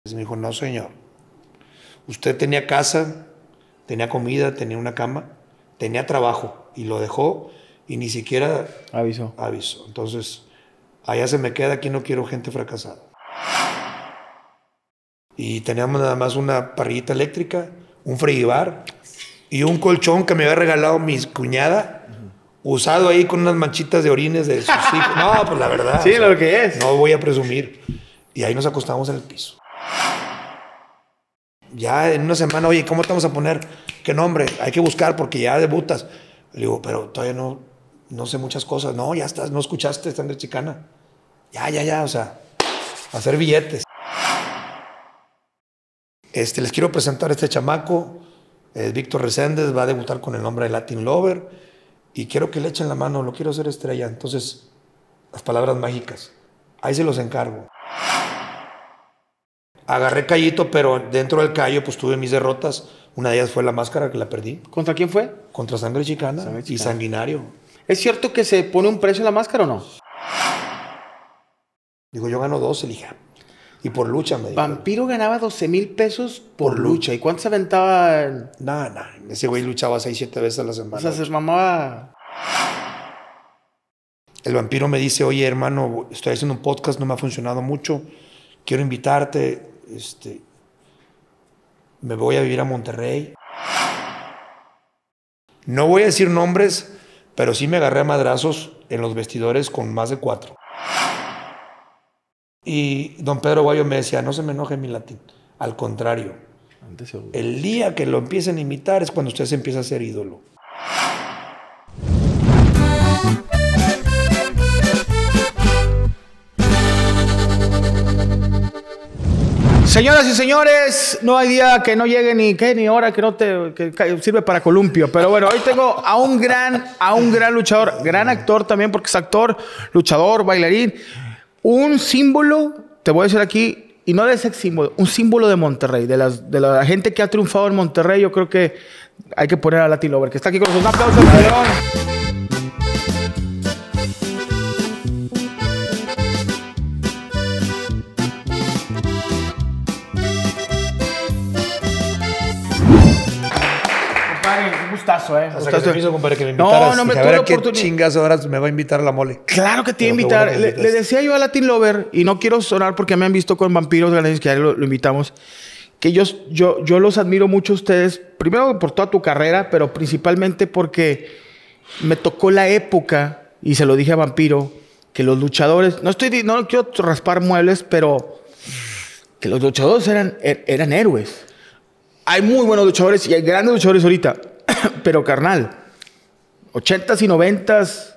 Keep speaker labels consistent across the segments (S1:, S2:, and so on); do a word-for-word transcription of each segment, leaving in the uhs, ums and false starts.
S1: Y me dijo, no señor, usted tenía casa, tenía comida, tenía una cama, tenía trabajo y lo dejó y ni siquiera
S2: avisó.
S1: avisó. Entonces, allá se me queda, aquí no quiero gente fracasada. Y teníamos nada más una parrillita eléctrica, un frigibar y un colchón que me había regalado mi cuñada, uh-huh. usado ahí con unas manchitas de orines de sus hijos. No, pues la verdad.
S2: Sí, o sea, lo que es.
S1: No voy a presumir. Y ahí nos acostamos en el piso. Ya en una semana, oye, ¿cómo te vamos a poner? ¿Qué nombre? Hay que buscar porque ya debutas. Le digo, pero todavía no, no sé muchas cosas. No, ya estás, no escuchaste Sangre Chicana. Ya, ya, ya, o sea, hacer billetes. Este, les quiero presentar a este chamaco, es Víctor Reséndez, va a debutar con el nombre de Latin Lover y quiero que le echen la mano, lo quiero hacer estrella. Entonces, las palabras mágicas, ahí se los encargo. Agarré callito, pero dentro del callo pues tuve mis derrotas. Una de ellas fue La Máscara, que la perdí.
S2: ¿Contra quién fue?
S1: Contra Sangre Chicana, Sangre Chicana y Sanguinario.
S2: ¿Es cierto que se pone un precio en la máscara o no?
S1: Digo, yo gano doce, le dije. Y por lucha me dijo.
S2: Vampiro ganaba doce mil pesos por, por lucha. ¿Y cuánto se aventaba?
S1: Nada, nada. Ese güey luchaba seis, siete veces a la semana.
S2: O sea, se mamaba.
S1: El Vampiro me dice, oye, hermano, estoy haciendo un podcast, no me ha funcionado mucho. Quiero invitarte. Este, me voy a vivir a Monterrey. No voy a decir nombres, pero sí me agarré a madrazos en los vestidores con más de cuatro. Y don Pedro Guayo me decía, no se me enoje mi Latín. Al contrario, el día que lo empiecen a imitar es cuando usted se empieza a ser ídolo.
S2: Señoras y señores, no hay día que no llegue ni qué ni hora que no te que sirve para columpio. Pero bueno, hoy tengo a un gran, a un gran luchador, gran actor también, porque es actor, luchador, bailarín. Un símbolo, te voy a decir aquí, y no de sex símbolo, un símbolo de Monterrey, de, las, de la gente que ha triunfado en Monterrey. Yo creo que hay que poner a Latin Lover, que está aquí con nosotros. Un aplauso, Pedrón. Gustazo, eh.
S1: Hasta que permiso, compadre, que me invitaras.
S2: No, no, me
S1: a ver a qué chingas horas me va a invitar a la mole.
S2: Claro que te iba a invitar. Le, le decía yo a Latin Lover, y no quiero sonar porque me han visto con Vampiros Grandes, que ya lo, lo invitamos, que yo, yo, yo los admiro mucho a ustedes, primero por toda tu carrera, pero principalmente porque me tocó la época, y se lo dije a Vampiro, que los luchadores, no estoy, no quiero raspar muebles, pero que los luchadores eran, er, eran héroes. Hay muy buenos luchadores y hay grandes luchadores ahorita. Pero carnal, ochentas y noventas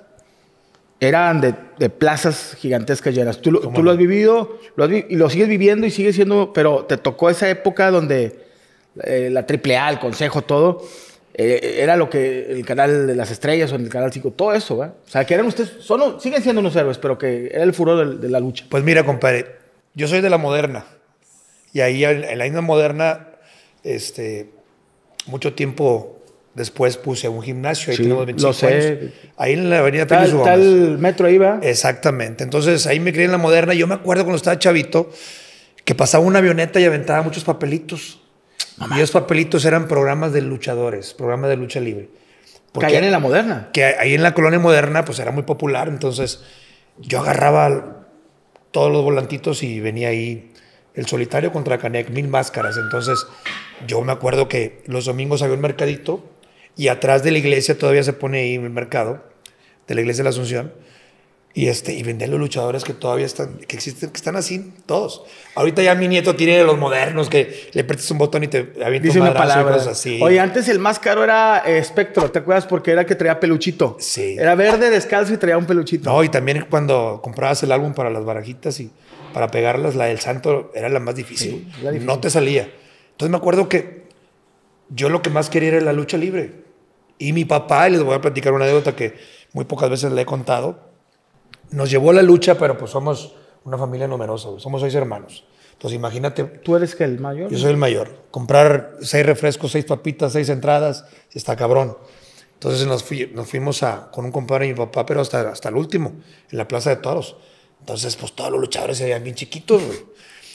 S2: eran de, de plazas gigantescas llenas. Tú, tú lo has vivido lo has vi y lo sigues viviendo y sigues siendo, pero te tocó esa época donde eh, la triple A, el Consejo, todo, eh, era lo que el canal de las estrellas o el canal cinco, todo eso, ¿eh? O sea, que eran ustedes, son, siguen siendo unos héroes, pero que era el furor de, de la lucha.
S1: Pues mira, compadre, yo soy de la moderna. Y ahí en la isla moderna, este, mucho tiempo después puse un gimnasio, ahí sí, tenemos veinticinco
S2: lo sé.
S1: años. Ahí en la avenida
S2: Tal,
S1: Pérez
S2: tal metro iba.
S1: Exactamente. Entonces ahí me crié en la moderna. Yo me acuerdo cuando estaba chavito que pasaba una avioneta y aventaba muchos papelitos. Mamá. Y esos papelitos eran programas de luchadores, programas de lucha libre.
S2: Porque caían en la moderna.
S1: Que ahí en la colonia moderna pues era muy popular. Entonces yo agarraba todos los volantitos y venía ahí el solitario contra Canek, mil máscaras. Entonces yo me acuerdo que los domingos había un mercadito y atrás de la iglesia todavía se pone ahí el mercado de la iglesia de la Asunción y, este, y venden los luchadores que todavía están, que existen, que están así, todos. Ahorita ya mi nieto tiene de los modernos que le apretas un botón y te avienta
S2: dice
S1: un
S2: una palabra.
S1: Y cosas así.
S2: Oye, antes el más caro era eh, Espectro, ¿te acuerdas? Porque era el que traía peluchito.
S1: Sí.
S2: Era verde, descalzo y traía un peluchito.
S1: No, y también cuando comprabas el álbum para las barajitas y para pegarlas, la del santo era la más difícil. Sí, la difícil. No te salía. Entonces me acuerdo que yo lo que más quería era la lucha libre. Y mi papá, y les voy a platicar una anécdota que muy pocas veces le he contado, nos llevó a la lucha, pero pues somos una familia numerosa, somos seis hermanos. Entonces imagínate.
S2: ¿Tú eres que el mayor?
S1: Yo soy el mayor. Comprar seis refrescos, seis papitas, seis entradas, está cabrón. Entonces nos, fui, nos fuimos a, con un compadre y mi papá, pero hasta, hasta el último, en la Plaza de Toros. Entonces, pues todos los luchadores se veían bien chiquitos, güey.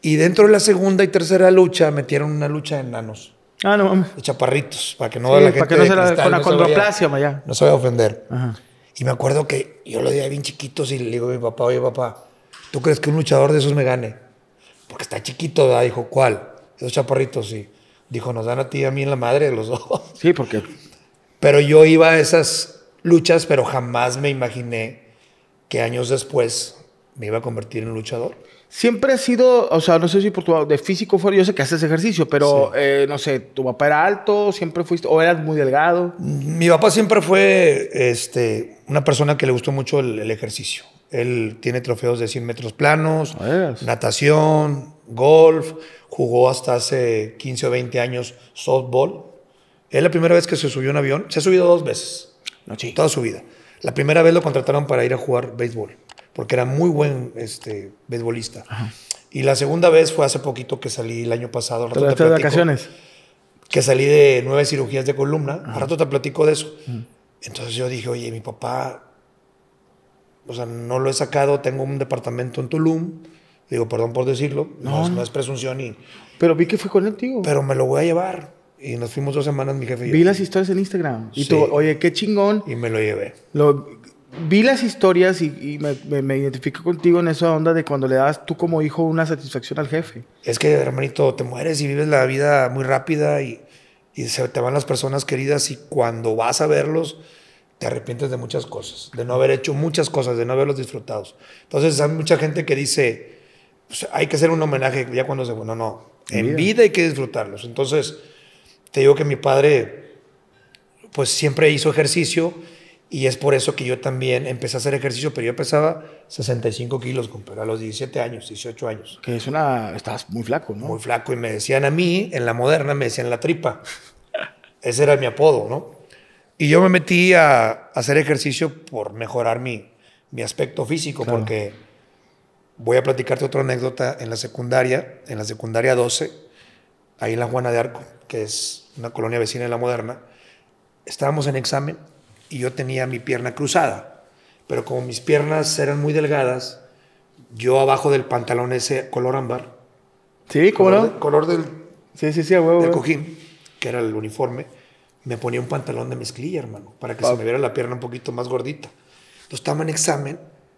S1: Y dentro de la segunda y tercera lucha metieron una lucha de enanos.
S2: Ah, no mames.
S1: De chaparritos, para que no
S2: Sí,
S1: la
S2: para
S1: gente
S2: que no
S1: de
S2: se la-
S1: cristal
S2: con la
S1: no se vaya-
S2: condroplasia, vaya.
S1: no se vaya a ofender.
S2: Ajá.
S1: Y me acuerdo que yo lo veía bien chiquitos y le digo a mi papá, oye papá, ¿tú crees que un luchador de esos me gane? Porque está chiquito, ¿verdad? Dijo, ¿cuál? Esos chaparritos, sí. Dijo, nos dan a ti y a mí en la madre de los dos.
S2: Sí, porque...
S1: Pero yo iba a esas luchas, pero jamás me imaginé que años después me iba a convertir en luchador.
S2: Siempre has sido, o sea, no sé si por tu de físico fuera, yo sé que haces ejercicio, pero
S1: Sí.
S2: eh, no sé, ¿tu papá era alto? ¿Siempre fuiste? ¿O eras muy delgado?
S1: Mi papá siempre fue este, una persona que le gustó mucho el, el ejercicio. Él tiene trofeos de cien metros planos,
S2: ¿A veras?
S1: natación, golf, jugó hasta hace quince o veinte años softball. Es la primera vez que se subió a un avión, se ha subido dos veces,
S2: No, sí.
S1: toda su vida. La primera vez lo contrataron para ir a jugar béisbol, porque era muy buen este, beisbolista.
S2: Ajá.
S1: Y la segunda vez fue hace poquito que salí el año pasado. al
S2: ¿Te
S1: rato
S2: vas
S1: te
S2: de
S1: platico,
S2: vacaciones?
S1: Que salí de nueve cirugías de columna. Al rato te platico de eso. Entonces yo dije, oye, mi papá, o sea, no lo he sacado, tengo un departamento en Tulum. Digo, perdón por decirlo, no,
S2: No,
S1: es,
S2: no.
S1: no es presunción, y,
S2: Pero vi que fue contigo.
S1: pero me lo voy a llevar. Y nos fuimos dos semanas, mi jefe y yo.
S2: Vi las historias en Instagram. Y
S1: Sí.
S2: tú, oye, qué chingón.
S1: Y me lo llevé.
S2: Lo, vi las historias y, y me, me, me identifico contigo en esa onda de cuando le das tú como hijo una satisfacción al jefe.
S1: Es que, hermanito, te mueres y vives la vida muy rápida y, y se te van las personas queridas, y cuando vas a verlos te arrepientes de muchas cosas, de no haber hecho muchas cosas, de no haberlos disfrutado. Entonces hay mucha gente que dice, pues, hay que hacer un homenaje ya cuando se... No, no, en
S2: vida.
S1: vida hay que disfrutarlos. Entonces te digo que mi padre pues siempre hizo ejercicio, y es por eso que yo también empecé a hacer ejercicio, pero yo pesaba sesenta y cinco kilos, compadre, a los diecisiete años, dieciocho años.
S2: Que es una... Estás muy flaco, ¿no?
S1: Muy flaco, y me decían a mí, en la moderna, me decían la tripa. Ese era mi apodo, ¿no? Y yo me metí a, a hacer ejercicio por mejorar mi, mi aspecto físico,
S2: Claro.
S1: porque voy a platicarte otra anécdota. En la secundaria, en la secundaria doce, ahí en la Juana de Arco, que es una colonia vecina de la moderna, estábamos en examen y yo tenía mi pierna cruzada, pero como mis piernas eran muy delgadas, yo abajo del pantalón ese color ámbar,
S2: Sí, ¿cómo
S1: color,
S2: no?
S1: de- color del,
S2: Sí, sí, sí, a huevo.
S1: del
S2: huevo.
S1: cojín, que era el uniforme, me ponía un pantalón de mezclilla, hermano, para que
S2: Ah.
S1: se me viera la pierna un poquito más gordita. Entonces estaba en examen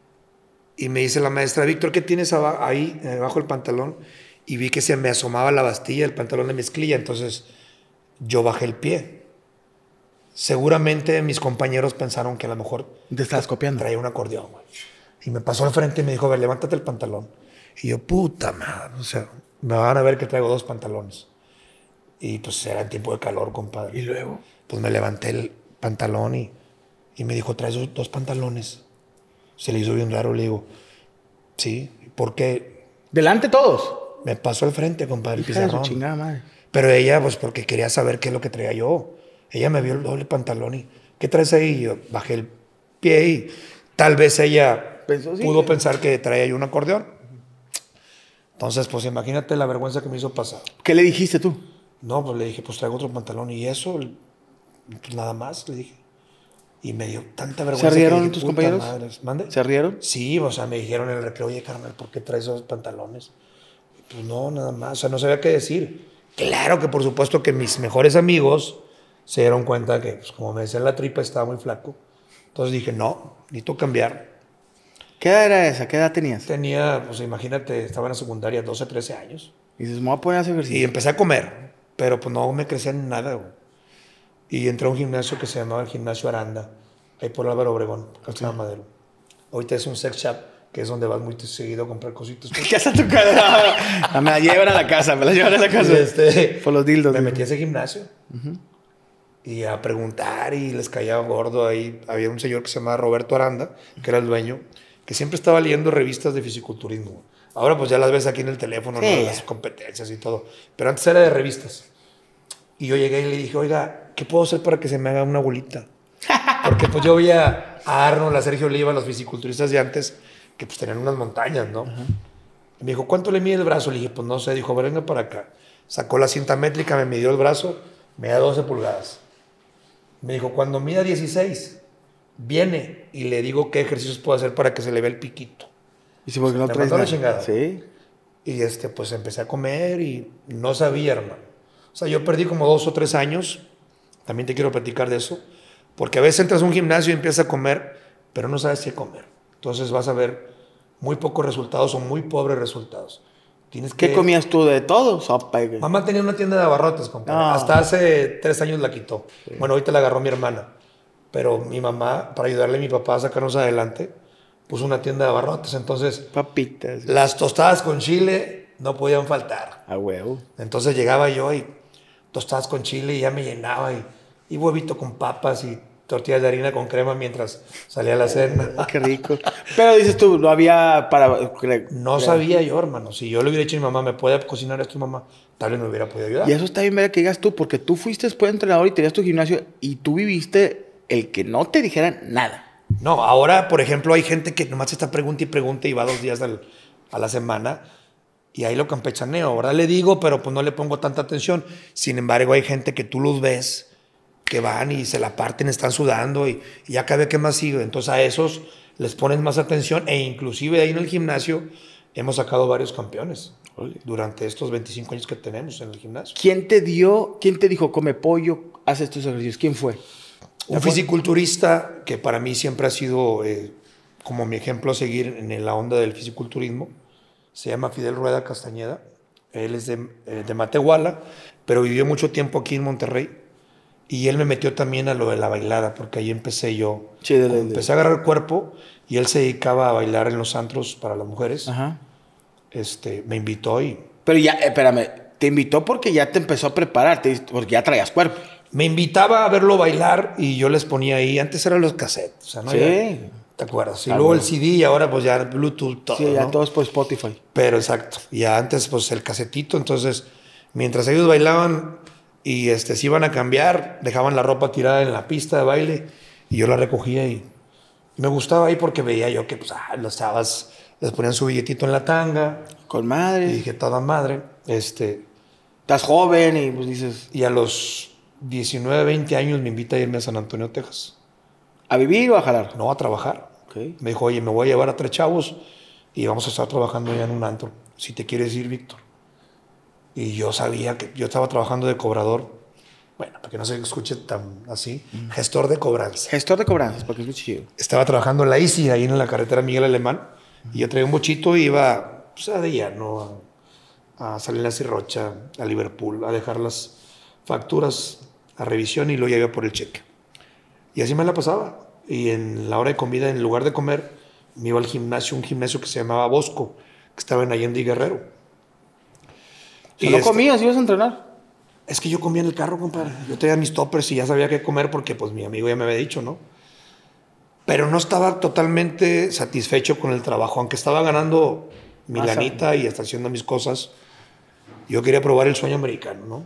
S1: y me dice la maestra, Víctor, ¿qué tienes aba- ahí, eh, abajo del pantalón? Y vi que se me asomaba la bastilla del pantalón de mezclilla, entonces yo bajé el pie. Seguramente mis compañeros pensaron que a lo mejor
S2: Te estás copiando.
S1: traía un acordeón, güey. Y me pasó al frente y me dijo, a ver, levántate el pantalón. Y yo, puta madre, o sea, me van a ver que traigo dos pantalones. Y pues era en tiempo de calor, compadre.
S2: Y luego...
S1: Pues me levanté el pantalón y, y me dijo, ¿traes dos, dos pantalones? Se le hizo bien raro, le digo, sí, ¿por qué?
S2: Delante todos.
S1: Me pasó al frente, compadre, el
S2: Hija de su
S1: pizarrón.
S2: chingada madre.
S1: Pero ella, pues porque quería saber qué es lo que traía yo. Ella me vio el doble pantalón y, ¿qué traes ahí? Y yo bajé el pie y tal vez ella
S2: Pensó, sí.
S1: pudo pensar que traía yo un acordeón. Entonces, pues imagínate la vergüenza que me hizo pasar.
S2: ¿Qué le dijiste tú?
S1: No, pues le dije, pues traigo otro pantalón. Y eso, pues nada más, le dije. Y me dio tanta vergüenza.
S2: ¿Se rieron
S1: que dije,
S2: tus
S1: "Puta
S2: compañeros?
S1: madre". ¿Mande?
S2: ¿Se rieron?
S1: Sí, o sea, me dijeron en el recreo, oye, carnal, ¿por qué traes esos pantalones? Pues no, nada más, o sea, no sabía qué decir. Claro que por supuesto que mis mejores amigos se dieron cuenta que, pues, como me decían la tripa, estaba muy flaco. Entonces dije, no, necesito cambiar.
S2: ¿Qué edad era esa? ¿Qué edad tenías?
S1: Tenía, pues imagínate, estaba en la secundaria, doce, trece años.
S2: Y dices, me voy a poner a hacer
S1: Y
S2: ejercicio.
S1: empecé a comer, pero pues no me crecía en nada, güey. Y entré a un gimnasio que se llamaba el Gimnasio Aranda, ahí por Álvaro Obregón, Castillo Madero. Ahorita es un sex shop, que es donde vas muy seguido a comprar cositas.
S2: ¿Qué hace tu cara? Me la llevan a la casa, me la llevan a la casa.
S1: Y este,
S2: Por los dildos.
S1: me
S2: digo.
S1: metí a ese gimnasio y a preguntar, y les caía gordo ahí. Había un señor que se llamaba Roberto Aranda, que era el dueño, que siempre estaba leyendo revistas de fisiculturismo. Ahora pues ya las ves aquí en el teléfono,
S2: Sí.
S1: ¿no? Las competencias y todo. Pero antes era de revistas. Y yo llegué y le dije, oiga, ¿qué puedo hacer para que se me haga una bolita? Porque pues yo veía a Arnold, a Sergio Oliva, los fisiculturistas de antes, que pues tenían unas montañas, ¿no? Y me dijo, ¿cuánto le mide el brazo? Le dije, pues no sé. Dijo, a ver, venga para acá. Sacó la cinta métrica, me midió el brazo, me da doce pulgadas. Me dijo, cuando mida dieciséis, viene y le digo qué ejercicios puedo hacer para que se le vea el piquito.
S2: Y si porque no
S1: Te
S2: traes
S1: mandó la
S2: nada.
S1: chingada.
S2: Sí.
S1: Y este, pues empecé a comer y no sabía, hermano. O sea, yo perdí como dos o tres años. También te quiero platicar de eso. Porque a veces entras a un gimnasio y empiezas a comer, pero no sabes qué comer. Entonces vas a ver muy pocos resultados o muy pobres resultados. Tienes que...
S2: ¿Qué comías tú de todo? Sopa. Y...
S1: Mamá tenía una tienda de abarrotes, compadre. No. Hasta hace tres años la quitó. Sí. Bueno, ahorita la agarró mi hermana. Pero mi mamá, para ayudarle a mi papá a sacarnos adelante, puso una tienda de abarrotes. Entonces,
S2: papitas.
S1: Las tostadas con chile no podían faltar.
S2: A huevo.
S1: Entonces llegaba yo y tostadas con chile y ya me llenaba. Y, y huevito con papas y tortillas de harina con crema mientras salía a la cena.
S2: Oh, qué rico. Pero dices tú, no había para...
S1: No sabía yo, hermano. Si yo le hubiera dicho a mi mamá, ¿me puede cocinar esto, mamá? Tal vez me hubiera podido ayudar.
S2: Y eso está bien ver que digas tú, porque tú fuiste después de entrenador y tenías tu gimnasio y tú viviste el que no te dijeran nada.
S1: No, ahora, por ejemplo, hay gente que nomás está pregunta y pregunta y va dos días al, a la semana y ahí lo campechaneo, ¿verdad? Le digo, pero pues no le pongo tanta atención. Sin embargo, hay gente que tú los ves que van y se la parten, están sudando y, y ya cabe que más sigue. Entonces a esos les pones más atención e inclusive ahí en el gimnasio hemos sacado varios campeones. Oye. Durante estos veinticinco años que tenemos en el gimnasio.
S2: ¿Quién te dio, quién te dijo, come pollo, haz estos ejercicios? ¿Quién fue?
S1: Un fisiculturista que para mí siempre ha sido eh, como mi ejemplo a seguir en la onda del fisiculturismo. Se llama Fidel Rueda Castañeda. Él es de, eh, de Matehuala, pero vivió mucho tiempo aquí en Monterrey. Y él me metió también a lo de la bailada, porque ahí empecé yo.
S2: Sí, de, de,
S1: empecé a agarrar cuerpo y él se dedicaba a bailar en los antros para las mujeres.
S2: Ajá.
S1: Este, me invitó y...
S2: Pero ya, espérame, te invitó porque ya te empezó a preparar, te, porque ya traías cuerpo.
S1: Me invitaba a verlo bailar y yo les ponía ahí. Antes eran los cassettes, o sea, ¿no?
S2: Sí.
S1: Ya, ¿te acuerdas? Y ah, luego bueno. el C D y ahora pues ya Bluetooth, todo,
S2: sí, ya
S1: ¿no?
S2: todo es por Spotify.
S1: Pero exacto. Y antes pues el casetito, entonces mientras ellos bailaban y este, se iban a cambiar, dejaban la ropa tirada en la pista de baile y yo la recogía y me gustaba ahí porque veía yo que pues ah, las chavas les ponían su billetito en la tanga.
S2: Con madre.
S1: Y dije, toda madre. Este,
S2: Estás joven y pues dices...
S1: Y a los diecinueve, veinte años me invita a irme a San Antonio, Texas.
S2: ¿A vivir o a jalar?
S1: No, a trabajar.
S2: Okay.
S1: Me dijo, oye, me voy a llevar a tres chavos y vamos a estar trabajando ya en un antro. Si te quieres ir, Víctor. Y yo sabía que yo estaba trabajando de cobrador. Bueno, para que no se escuche tan así. Mm. Gestor de cobranzas.
S2: Gestor de cobranzas, porque es muy chido.
S1: Estaba trabajando en la I C I, ahí en la carretera Miguel Alemán. Mm. Y yo traía un bochito y iba pues, a día, ¿no? A, a Salinas y Rocha, a Liverpool, a dejar las facturas a revisión y luego ya iba por el cheque. Y así me la pasaba. Y en la hora de comida, en lugar de comer, me iba al gimnasio, un gimnasio que se llamaba Bosco, que estaba en Allende y Guerrero.
S2: ¿Y no este, comías? ¿Ibas a entrenar?
S1: Es que yo comía en el carro, compadre. Yo traía mis toppers y ya sabía qué comer porque pues mi amigo ya me había dicho, ¿no? Pero no estaba totalmente satisfecho con el trabajo. Aunque estaba ganando mi ah, lanita sabe. y hasta haciendo mis cosas, yo quería probar el sueño americano, ¿no?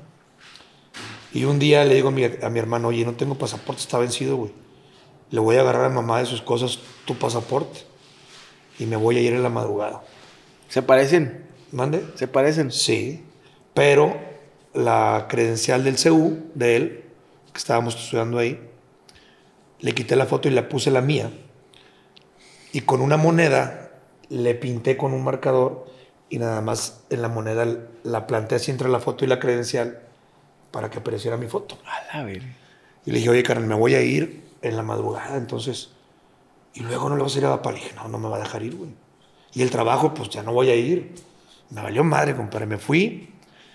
S1: Y un día le digo a mi, a mi hermano, oye, no tengo pasaporte, está vencido, güey. Le voy a agarrar a mamá de sus cosas tu pasaporte y me voy a ir en la madrugada.
S2: ¿Se parecen?
S1: ¿Mande?
S2: ¿Se parecen?
S1: Sí, pero la credencial del C U de él, que estábamos estudiando ahí, le quité la foto y le puse la mía. Y con una moneda le pinté con un marcador y nada más en la moneda la planté así entre la foto y la credencial para que apareciera mi foto.
S2: A la ver.
S1: Y le dije, oye, carnal, me voy a ir en la madrugada, entonces. Y luego no le vas a ir a Bapa. Le dije, no, no me va a dejar ir, güey. Y el trabajo, pues ya no voy a ir. Me valió madre, compadre. Me fui.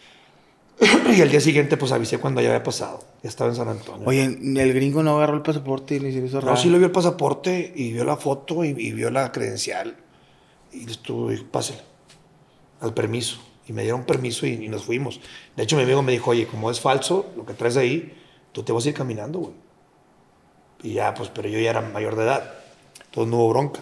S1: Y al día siguiente, pues avisé cuando ya había pasado. Ya estaba en San Antonio.
S2: Oye, el gringo no agarró el pasaporte y le hizo raro.
S1: No, sí lo vio el pasaporte y vio la foto y, y vio la credencial. Y le estuvo, dijo, pásale. Al permiso. Y me dieron permiso y, y nos fuimos. De hecho, mi amigo me dijo, oye, como es falso lo que traes ahí, tú te vas a ir caminando, güey. Y ya, pues, pero yo ya era mayor de edad. Entonces no hubo bronca.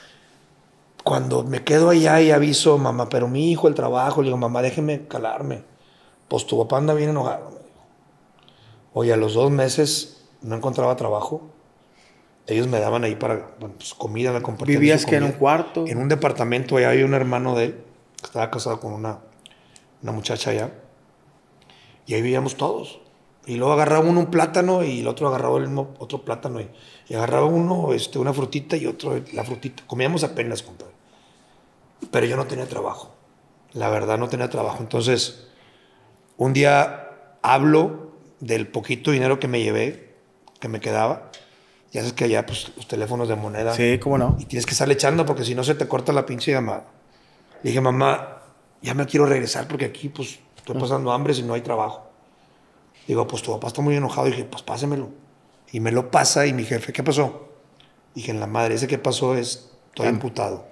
S1: Cuando me quedo allá y aviso, mamá, pero mi hijo, el trabajo, le digo, mamá, déjeme calarme. Pues tu papá anda bien enojado, me dijo. Oye, a los dos meses no encontraba trabajo. Ellos me daban ahí para, bueno, pues, comida, me compartían.
S2: ¿Vivías que en un cuarto?
S1: En un departamento, allá había un hermano de él, que estaba casado con una, una muchacha allá. Y ahí vivíamos todos. Y luego agarraba uno un plátano y el otro agarraba el mismo otro plátano. Y, y agarraba uno este, una frutita y otro la frutita. Comíamos apenas, compadre. Pero yo no tenía trabajo. La verdad no tenía trabajo. Entonces, un día hablo del poquito dinero que me llevé, que me quedaba. Ya sabes que allá, pues, los teléfonos de moneda.
S2: Sí, cómo no.
S1: Y tienes que estarle echando porque si no se te corta la pinche llamada. Le dije, mamá, ya me quiero regresar porque aquí, pues, estoy pasando hambre si no hay trabajo. Digo, pues tu papá está muy enojado. Y dije, pues pásemelo. Y me lo pasa y mi jefe, ¿qué pasó? Dije, en la madre, ese que pasó es, estoy imputado.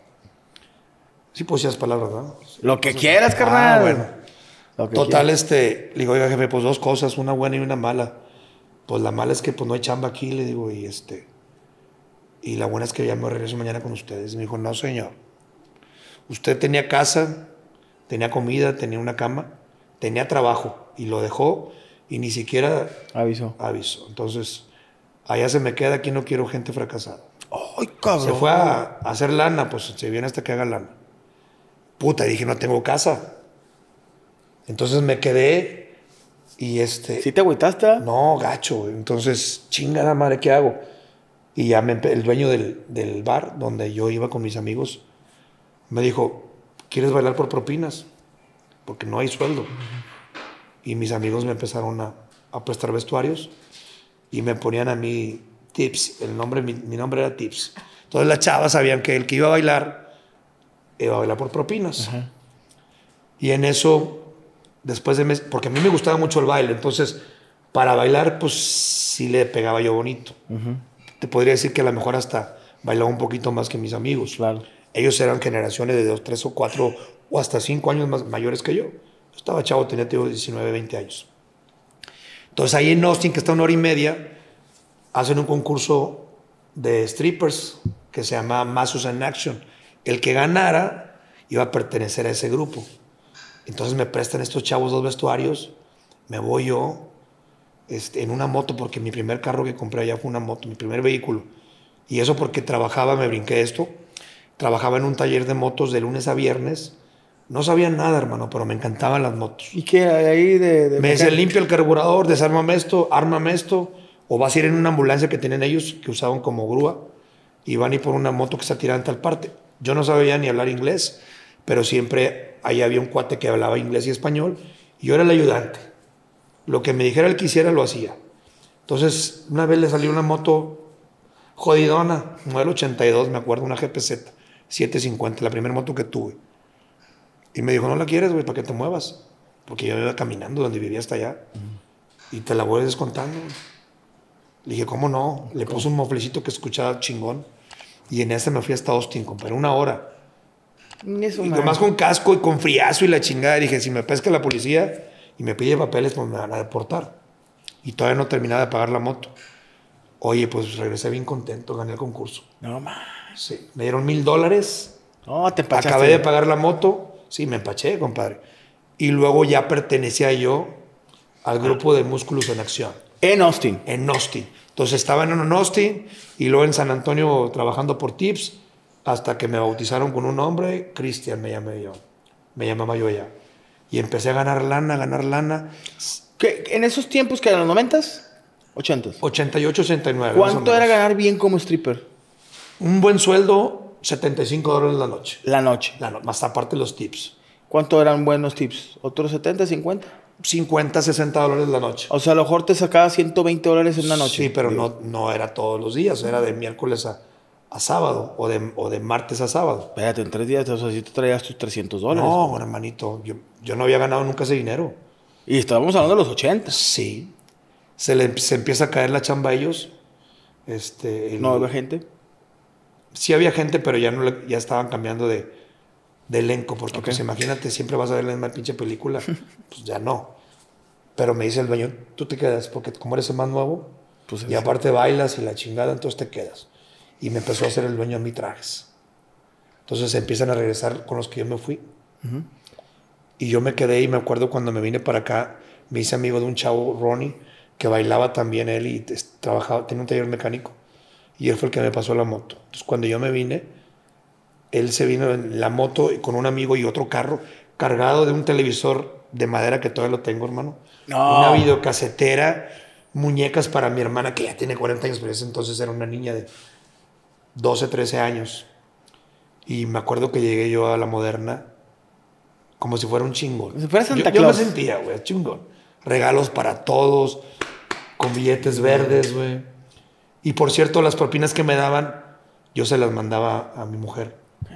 S1: Sí, pues esas palabras, ¿no?
S2: Lo que quieras, carnal.
S1: Ah, bueno. Total,
S2: quieras.
S1: este, le digo, oiga, jefe, pues dos cosas, una buena y una mala. Pues la mala es que pues no hay chamba aquí, le digo, y este, y la buena es que ya me regreso mañana con ustedes. Y me dijo, no, señor. Usted tenía casa, tenía comida, tenía una cama, tenía trabajo, y lo dejó, y ni siquiera
S2: avisó.
S1: avisó. Entonces, allá se me queda, aquí no quiero gente fracasada.
S2: ¡Ay, cabrón!
S1: Se fue a, a hacer lana, pues se viene hasta que haga lana. Puta, dije, no tengo casa. Entonces me quedé y este...
S2: ¿Sí te agüitaste?
S1: No, gacho. Entonces, chingada madre, ¿qué hago? Y ya me, el dueño del, del bar donde yo iba con mis amigos me dijo, ¿quieres bailar por propinas? Porque no hay sueldo. Y mis amigos me empezaron a, a prestar vestuarios y me ponían a mí tips. El nombre, mi, mi nombre era Tips. Entonces las chavas sabían que el que iba a bailar iba a bailar por propinas. Ajá. Y en eso... Después de mes, porque a mí me gustaba mucho el baile, entonces para bailar pues sí le pegaba yo bonito. Uh-huh. Te podría decir que a lo mejor hasta bailaba un poquito más que mis amigos.
S2: Claro.
S1: Ellos eran generaciones de dos, tres o cuatro o hasta cinco años más mayores que yo. Yo estaba chavo, tenía tío, diecinueve, veinte años. Entonces ahí en Austin, que está una hora y media, hacen un concurso de strippers que se llama Mazos in Action. El que ganara iba a pertenecer a ese grupo. Entonces me prestan estos chavos dos vestuarios, me voy yo este, en una moto, porque mi primer carro que compré allá fue una moto, mi primer vehículo. Y eso porque trabajaba, me brinqué esto, trabajaba en un taller de motos de lunes a viernes. No sabía nada, hermano, pero me encantaban las motos.
S2: ¿Y qué hay ahí de...? de
S1: me decían, limpia el carburador, desármame esto, ármame esto, o vas a ir en una ambulancia que tienen ellos, que usaban como grúa, y van a ir por una moto que está tirada en tal parte. Yo no sabía ni hablar inglés, pero siempre... Ahí había un cuate que hablaba inglés y español y yo era el ayudante. Lo que me dijera él quisiera lo hacía. Entonces, una vez le salió una moto jodidona, modelo ochenta y dos, me acuerdo, una G P Z setecientos cincuenta, la primera moto que tuve. Y me dijo, ¿no la quieres, güey, para que te muevas? Porque yo iba caminando donde vivía hasta allá. Uh-huh. Y te la voy descontando. Le dije, ¿cómo no? Le puse un moflecito que escuchaba chingón. Y en ese me fui hasta Austin, compadre, una hora.
S2: Eso,
S1: y nomás con casco y con friazo y la chingada. Dije, si me pesca la policía y me pide papeles, pues me van a deportar. Y todavía no terminaba de pagar la moto. Oye, pues regresé bien contento, gané el concurso.
S2: No más.
S1: Sí, me dieron mil dólares.
S2: No, te empachaste.
S1: Acabé de pagar la moto. Sí, me empaché, compadre. Y luego ya pertenecía yo al grupo de Músculos en Acción.
S2: En Austin.
S1: En Austin. Entonces estaba en Austin y luego en San Antonio trabajando por Tips. Hasta que me bautizaron con un nombre, Cristian me llamé yo. Me llamaba yo allá. Y empecé a ganar lana, a ganar lana.
S2: ¿Qué, en esos tiempos que eran los noventas? ochentas.
S1: ochenta y ocho, ochenta y nueve.
S2: ¿Cuánto era ganar bien como stripper?
S1: Un buen sueldo, setenta y cinco dólares la noche.
S2: La noche.
S1: La no, más aparte los tips.
S2: ¿Cuánto eran buenos tips? ¿Otros setenta, cincuenta?
S1: cincuenta, sesenta dólares la noche.
S2: O sea, a lo mejor te sacaba ciento veinte dólares en una noche.
S1: Sí, pero no, no era todos los días. Era de miércoles a... a sábado o de, o de martes a sábado.
S2: Espérate, en tres días, o sea, si tú traías tus trescientos dólares.
S1: No, bueno, hermanito, yo, yo no había ganado nunca ese dinero.
S2: Y estábamos hablando de los ochenta.
S1: Sí. Se, le, se empieza a caer la chamba a ellos. Este, el,
S2: ¿No había gente?
S1: Sí había gente, pero ya, no le, ya estaban cambiando de, de elenco, porque
S2: okay.
S1: Pues imagínate, siempre vas a ver la misma pinche película. Pues ya no. Pero me dice el dueño, tú te quedas, porque como eres el más nuevo, pues y aparte sí. Bailas y la chingada, entonces te quedas. Y me empezó a hacer el dueño de mi trajes. Entonces se empiezan a regresar con los que yo me fui. Uh-huh. Y yo me quedé y me acuerdo cuando me vine para acá, me hice amigo de un chavo, Ronnie, que bailaba también él y trabajaba, tenía un taller mecánico. Y él fue el que me pasó la moto. Entonces cuando yo me vine, él se vino en la moto con un amigo y otro carro, cargado de un televisor de madera que todavía lo tengo, hermano. No. Una videocasetera, muñecas para mi hermana, que ya tiene cuarenta años, pero ese entonces era una niña de doce, trece años. Y me acuerdo que llegué yo a la Moderna como si fuera un chingón.
S2: Como si fuera Santa
S1: yo,
S2: Claus.
S1: Yo me sentía, güey, chingón. Regalos para todos, con billetes verdes, güey. Y por cierto, las propinas que me daban, yo se las mandaba a mi mujer.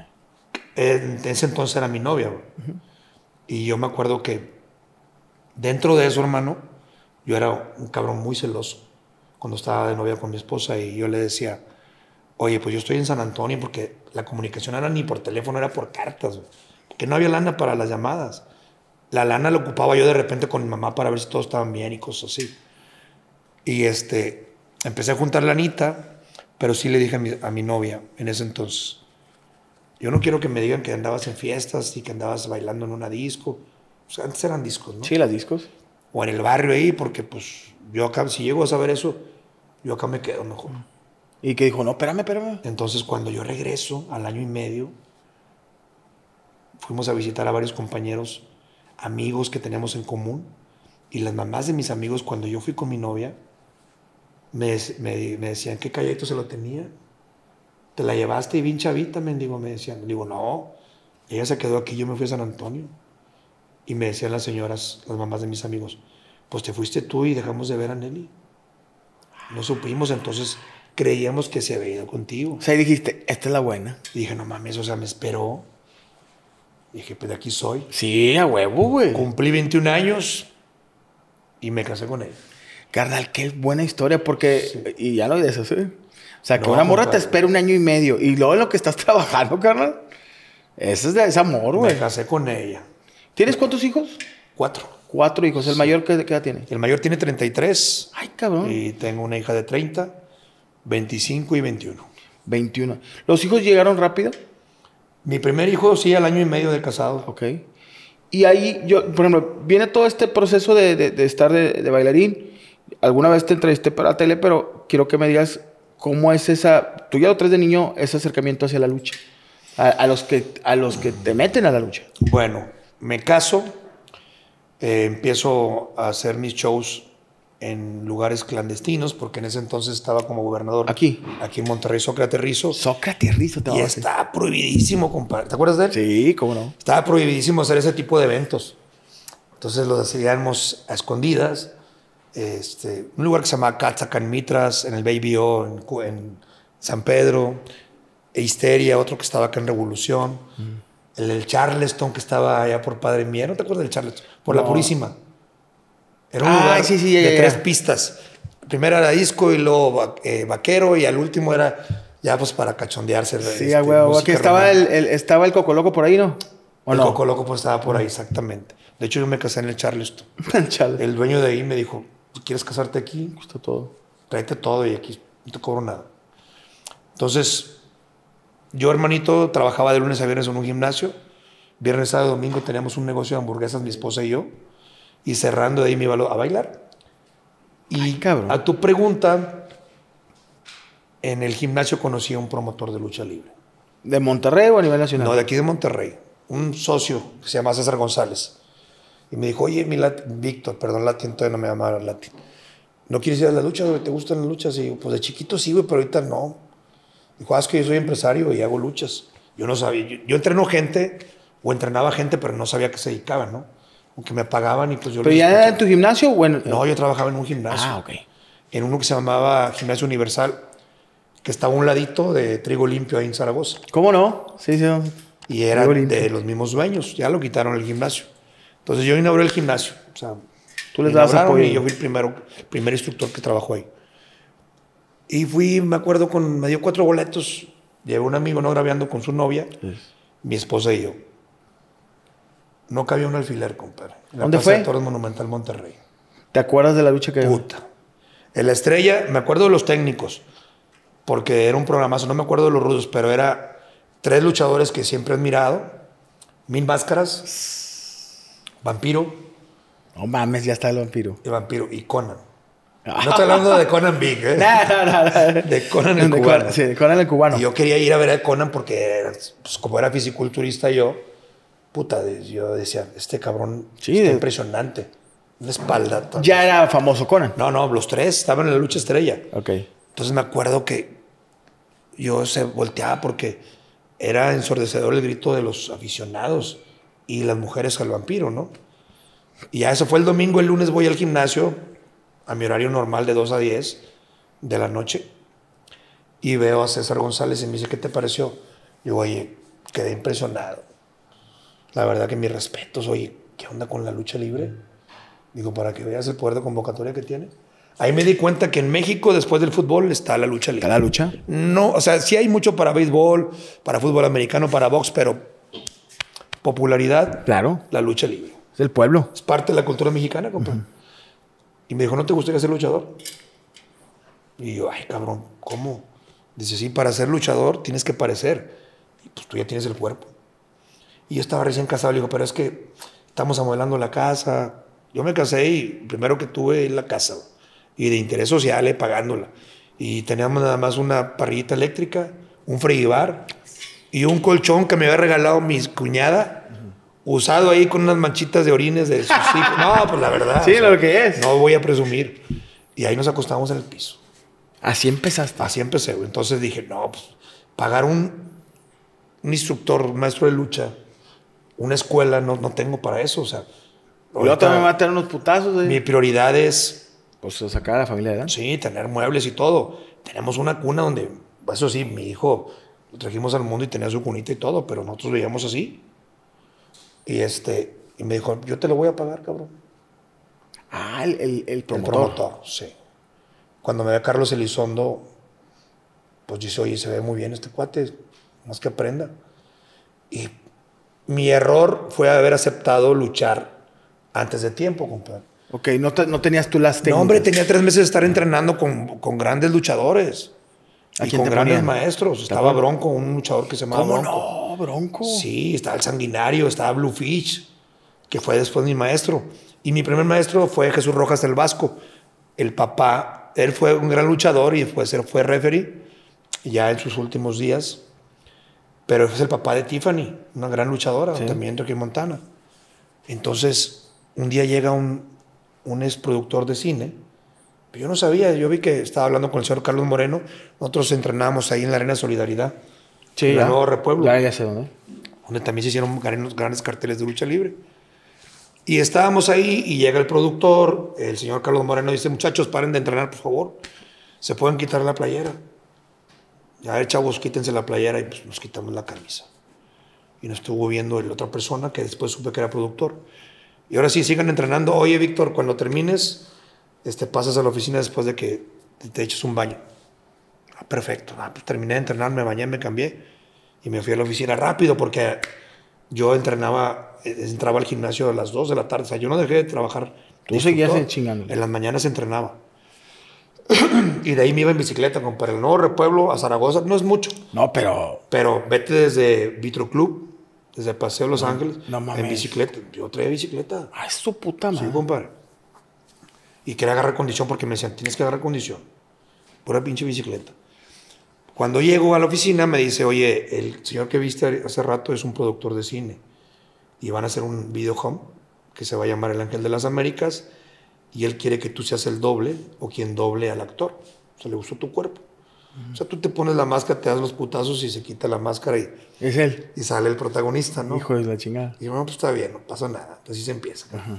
S1: En ese entonces era mi novia, güey. Uh-huh. Y yo me acuerdo que dentro de eso, hermano, yo era un cabrón muy celoso cuando estaba de novia con mi esposa y yo le decía, oye, pues yo estoy en San Antonio porque la comunicación era ni por teléfono, era por cartas, güey. Porque no había lana para las llamadas. La lana la ocupaba yo de repente con mi mamá para ver si todos estaban bien y cosas así. Y este, empecé a juntar lanita, pero sí le dije a mi, a mi novia en ese entonces, yo no quiero que me digan que andabas en fiestas y que andabas bailando en una disco. O sea, antes eran discos, ¿no?
S2: Sí, las discos.
S1: O en el barrio ahí, porque pues yo acá, si llego a saber eso, yo acá me quedo mejor.
S2: Y que dijo, no, espérame, espérame.
S1: Entonces, cuando yo regreso al año y medio, fuimos a visitar a varios compañeros, amigos que teníamos en común, y las mamás de mis amigos, cuando yo fui con mi novia, me, me, me decían, ¿qué calladito se lo tenía? ¿Te la llevaste y bien chavita, mendigo? Me decían. Digo, no, ella se quedó aquí, yo me fui a San Antonio. Y me decían las señoras, las mamás de mis amigos, pues te fuiste tú y dejamos de ver a Nelly. No supimos, entonces creíamos que se había ido contigo.
S2: O sea, y dijiste, esta es la buena.
S1: Y dije, no mames, o sea, me esperó. Y dije, pues de aquí soy.
S2: Sí, a huevo, güey.
S1: Cumplí veintiún años y me casé con ella.
S2: Carnal, qué buena historia, porque... Sí. Y ya lo dices, ¿eh? O sea, que no, una morra compadre. Te espera un año y medio y luego en lo que estás trabajando, carnal, eso es de ese amor, güey.
S1: Me casé con ella.
S2: ¿Tienes cuántos hijos?
S1: Cuatro.
S2: Cuatro hijos. ¿El
S1: sí.
S2: mayor qué, qué edad tiene?
S1: El mayor tiene treinta y tres.
S2: Ay, cabrón.
S1: Y tengo una hija de treinta, veinticinco y veintiuno.
S2: veintiuno. ¿Los hijos llegaron rápido?
S1: Mi primer hijo, sí, al año y medio de casado.
S2: Ok. Y ahí, yo, por ejemplo, viene todo este proceso de, de, de estar de, de bailarín. Alguna vez te entrevisté para la tele, pero quiero que me digas cómo es esa... Tú ya lo traes de niño, ese acercamiento hacia la lucha. A, a, los, que, a los que te meten a la lucha.
S1: Bueno, me caso, eh, empiezo a hacer mis shows en lugares clandestinos, porque en ese entonces estaba como gobernador.
S2: ¿Aquí?
S1: Aquí en Monterrey, Sócrates Rizo.
S2: Sócrates Rizo.
S1: Y estaba prohibidísimo, compadre. ¿Te acuerdas de él?
S2: Sí, cómo no.
S1: Estaba prohibidísimo hacer ese tipo de eventos. Entonces los hacíamos a escondidas. Este, un lugar que se llama Catzacan Mitras, en el Baby O, en, en San Pedro. E Histeria, otro que estaba acá en Revolución. Mm. El, el Charleston, que estaba allá por Padre Mier. ¿No te acuerdas del Charleston? Por no. La Purísima. Era un ah, lugar
S2: sí, sí, ya,
S1: de
S2: ya,
S1: tres
S2: ya.
S1: pistas. Primero era disco y luego eh, vaquero, y al último era ya pues para cachondearse.
S2: Sí, este, güey, aquí estaba el, el, estaba el Coco Loco por ahí, ¿no?
S1: ¿O el no? Coco Loco pues estaba por ahí, exactamente. De hecho, yo me casé en el Charleston. El dueño de ahí me dijo, ¿quieres casarte aquí?
S2: Cuesta todo.
S1: Tráete todo y aquí no te cobro nada. Entonces, yo, hermanito, trabajaba de lunes a viernes en un gimnasio. Viernes, sábado, domingo teníamos un negocio de hamburguesas, mi esposa y yo. Y cerrando de ahí me iba a bailar. Y
S2: Ay, cabrón.
S1: A tu pregunta, en el gimnasio conocí a un promotor de lucha libre.
S2: ¿De Monterrey o a nivel nacional?
S1: No, de aquí de Monterrey. Un socio que se llama César González. Y me dijo, oye, mi Lat Víctor, perdón, Latin, todavía no me llamaba Latin. ¿No quieres ir a la lucha, güey? ¿Te gustan las luchas? Y digo, pues de chiquito sí, güey, pero ahorita no. Dijo, ah, es que yo soy empresario y hago luchas. Yo no sabía. Yo, yo entreno gente, o entrenaba gente, pero no sabía que se dedicaban, ¿no? Aunque me pagaban y pues yo...
S2: ¿Pero ya era en tu gimnasio? Bueno,
S1: no, yo trabajaba en un gimnasio.
S2: Ah, ok.
S1: En uno que se llamaba Gimnasio Universal, que estaba a un ladito de Trigo Limpio ahí en Zaragoza.
S2: ¿Cómo no? Sí, sí.
S1: Y era de los mismos dueños. Ya lo quitaron el gimnasio. Entonces yo inauguré el gimnasio. O sea,
S2: tú les dabas apoyo.
S1: Y yo fui el primero, primer instructor que trabajó ahí. Y fui, me acuerdo, con, me dio cuatro boletos. Llevé un amigo, no grabeando con su novia, sí. Mi esposa y yo. No cabía un alfiler, compadre. En la
S2: ¿Dónde
S1: Plaza
S2: fue?
S1: de Toros Monumental, Monterrey.
S2: ¿Te acuerdas de la lucha que...
S1: Puta. En la Estrella, me acuerdo de los técnicos, porque era un programazo, no me acuerdo de los rudos, pero era tres luchadores que siempre he admirado. Mil Máscaras, Vampiro.
S2: No mames, ya está el Vampiro.
S1: El Vampiro y Conan. No estoy hablando de Conan Big, ¿eh?
S2: No, no, no.
S1: De Conan el
S2: de
S1: cubano.
S2: Con, sí, de Conan el cubano.
S1: Y yo quería ir a ver a Conan porque, pues, como era fisiculturista yo, puta, yo decía, este cabrón
S2: sí,
S1: está
S2: de...
S1: impresionante. Una espalda. Toda.
S2: Ya era famoso Conan.
S1: No, no, los tres estaban en la lucha estrella.
S2: Ok.
S1: Entonces me acuerdo que yo se volteaba porque era ensordecedor el grito de los aficionados. y las mujeres al vampiro, ¿no? Y ya eso fue el domingo. El lunes voy al gimnasio a mi horario normal de dos a diez de la noche y veo a César González y me dice, ¿qué te pareció? Digo, oye, quedé impresionado. La verdad que mis respetos. Oye, ¿qué onda con la lucha libre? Digo, para que veas el poder de convocatoria que tiene. Ahí me di cuenta que en México, después del fútbol, está la lucha libre.
S2: ¿Está la lucha?
S1: No, o sea, sí hay mucho para béisbol, para fútbol americano, para box, pero popularidad,
S2: claro,
S1: la lucha libre.
S2: Es el pueblo.
S1: Es parte de la cultura mexicana, compa. Uh-huh. Y me dijo, ¿no te gustaría ser luchador? Y yo, ay, cabrón, ¿cómo? Dice, sí, para ser luchador tienes que parecer. Y pues tú ya tienes el cuerpo. Y yo estaba recién casado. Le digo, pero es que estamos amodelando la casa. Yo me casé y primero que tuve la casa. Y de interés social, eh, pagándola. Y teníamos nada más una parrillita eléctrica, un frigibar y un colchón que me había regalado mi cuñada, uh-huh. usado ahí con unas manchitas de orines de sus hijos. No, pues la verdad.
S2: Sí, o sea, lo que es.
S1: No voy a presumir. Y ahí nos acostamos en el piso.
S2: Así empezaste.
S1: Así empecé. Entonces dije, no, pues pagar un, un instructor, un maestro de lucha, una escuela, no, no tengo para eso. O sea,
S2: yo también me voy a tener unos putazos. Eh.
S1: Mi prioridad es...
S2: Pues sacar a la familia de Dan.
S1: Sí, tener muebles y todo. Tenemos una cuna donde, eso sí, mi hijo lo trajimos al mundo y tenía su cunita y todo, pero nosotros lo llevamos así. Y este, y me dijo, yo te lo voy a pagar, cabrón.
S2: Ah, el, el, el promotor.
S1: El promotor, sí. Cuando me ve Carlos Elizondo, pues dice, oye, se ve muy bien este cuate, más que aprenda. Y mi error fue haber aceptado luchar antes de tiempo, compadre.
S2: Ok, no, te, no tenías tú las técnicas.
S1: No, hombre, tenía tres meses de estar entrenando con, con grandes luchadores.
S2: ¿A
S1: y
S2: quién
S1: con
S2: te
S1: grandes
S2: ponían?
S1: maestros. Estaba Bronco, un luchador que se llamaba
S2: ¿Cómo
S1: Bronco.
S2: no, Bronco?
S1: Sí, estaba el Sanguinario, estaba Bluefish, que fue después mi maestro. Y mi primer maestro fue Jesús Rojas del Vasco. El papá, él fue un gran luchador y después él fue referee, ya en sus últimos días. Pero es el papá de Tiffany, una gran luchadora, sí. también de aquí en Montana. Entonces, un día llega un... un ex productor de cine, pero yo no sabía, yo vi que estaba hablando con el señor Carlos Moreno, nosotros entrenábamos ahí en la Arena Solidaridad,
S2: sí,
S1: en la Nuevo Repueblo,
S2: ya, ya sé dónde,
S1: donde también se hicieron grandes, grandes carteles de lucha libre. Y estábamos ahí y llega el productor, el señor Carlos Moreno dice, muchachos, paren de entrenar, por favor, se pueden quitar la playera. Ya, chavos, quítense la playera y pues nos quitamos la camisa. Y nos estuvo viendo la otra persona que después supe que era productor. Y ahora sí, sigan entrenando. Oye, Víctor, cuando termines, este, pasas a la oficina después de que te, te eches un baño. Ah, perfecto. Ah, pues terminé de entrenar, me bañé, me cambié y me fui a la oficina rápido porque yo entrenaba, entraba al gimnasio a las dos de la tarde. O sea, yo no dejé de trabajar.
S2: ¿Tú seguías chingando?
S1: En las mañanas entrenaba. Y de ahí me iba en bicicleta, compadre. El Nuevo Repueblo a Zaragoza. No es mucho.
S2: No, pero...
S1: Pero vete desde Vitro Club, desde Paseo Los
S2: no,
S1: Ángeles,
S2: no mames.
S1: en bicicleta. Yo traía bicicleta.
S2: Ah, es su puta madre.
S1: Sí, compadre. Y quería agarrar condición porque me decían, tienes que agarrar condición. Pura pinche bicicleta. Cuando llego a la oficina me dice, oye, el señor que viste hace rato es un productor de cine. Y van a hacer un video home que se va a llamar El Ángel de las Américas. Y él quiere que tú seas el doble o quien doble al actor. O sea, le gustó tu cuerpo. Uh-huh. O sea, tú te pones la máscara, te das los putazos y se quita la máscara y...
S2: Es él.
S1: Y sale el protagonista, ¿no?
S2: Hijo de la chingada.
S1: Y bueno, pues está bien, no pasa nada. Entonces se empieza. Uh-huh.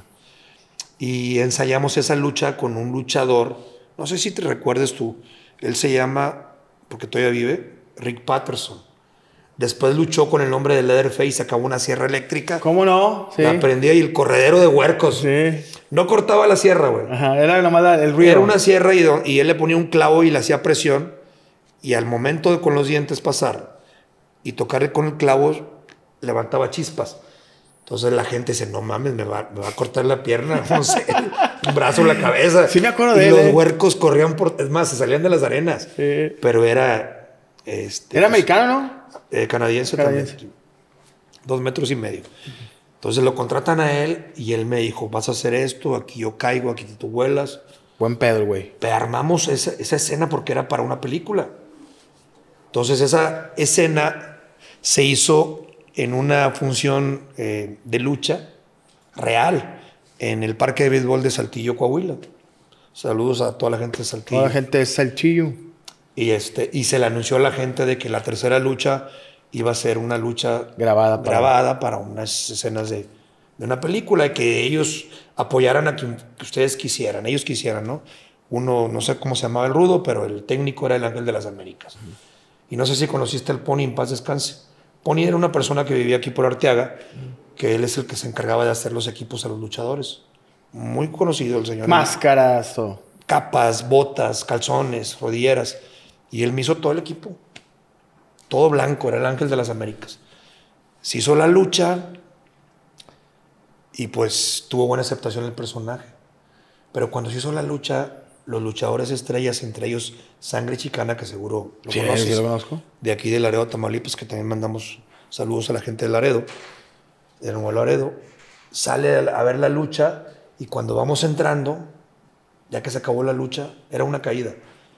S1: Y ensayamos esa lucha con un luchador. No sé si te recuerdes tú. Él se llama, porque todavía vive, Rick Patterson. Después luchó con el nombre de Leatherface, sacaba una sierra eléctrica.
S2: ¿Cómo no?
S1: Sí. La prendía y el corredero de huercos.
S2: Sí.
S1: No cortaba la sierra, güey.
S2: Ajá, era nomás el ruido.
S1: Era una sierra y, y él le ponía un clavo y le hacía presión. Y al momento de con los dientes pasar y tocarle con el clavo, levantaba chispas. Entonces la gente dice, no mames, me va, me va a cortar la pierna, no sé, un brazo, la cabeza.
S2: Sí me acuerdo
S1: y
S2: de él.
S1: Y los
S2: eh.
S1: huercos corrían por... Es más, se salían de las arenas.
S2: Sí.
S1: Pero era... Este,
S2: ¿Era americano, no?
S1: Eh, canadiense, canadiense también. Dos metros y medio. Entonces lo contratan a él y él me dijo, vas a hacer esto, aquí yo caigo, aquí tú vuelas.
S2: Buen pedo, güey.
S1: Pero armamos esa, esa escena porque era para una película. Entonces esa escena se hizo en una función eh, de lucha real en el parque de béisbol de Saltillo, Coahuila. Saludos a toda la gente de Saltillo.
S2: Toda la gente de Saltillo.
S1: Y, este, y se le anunció a la gente de que la tercera lucha iba a ser una lucha
S2: grabada para,
S1: grabada para unas escenas de, de una película y que ellos apoyaran a quien que ustedes quisieran, ellos quisieran, ¿no? Uno, no sé cómo se llamaba el rudo, pero el técnico era el Ángel de las Américas. Uh-huh. Y no sé si conociste al Pony, en paz descanse. Pony era una persona que vivía aquí por Arteaga, uh-huh. que él es el que se encargaba de hacer los equipos a los luchadores. Muy conocido el señor.
S2: Máscaras o...
S1: Capas, botas, calzones, rodilleras. Y él me hizo todo el equipo. Todo blanco, era el Ángel de las Américas. Se hizo la lucha y pues tuvo buena aceptación el personaje. Pero cuando se hizo la lucha, los luchadores estrellas, entre ellos Sangre Chicana, que seguro lo
S2: sí,
S1: conoces,
S2: sí lo conozco.
S1: De aquí de Laredo, Tamaulipas, que también mandamos saludos a la gente de Laredo, de Nuevo Laredo, sale a ver la lucha y cuando vamos entrando, ya que se acabó la lucha, era una caída.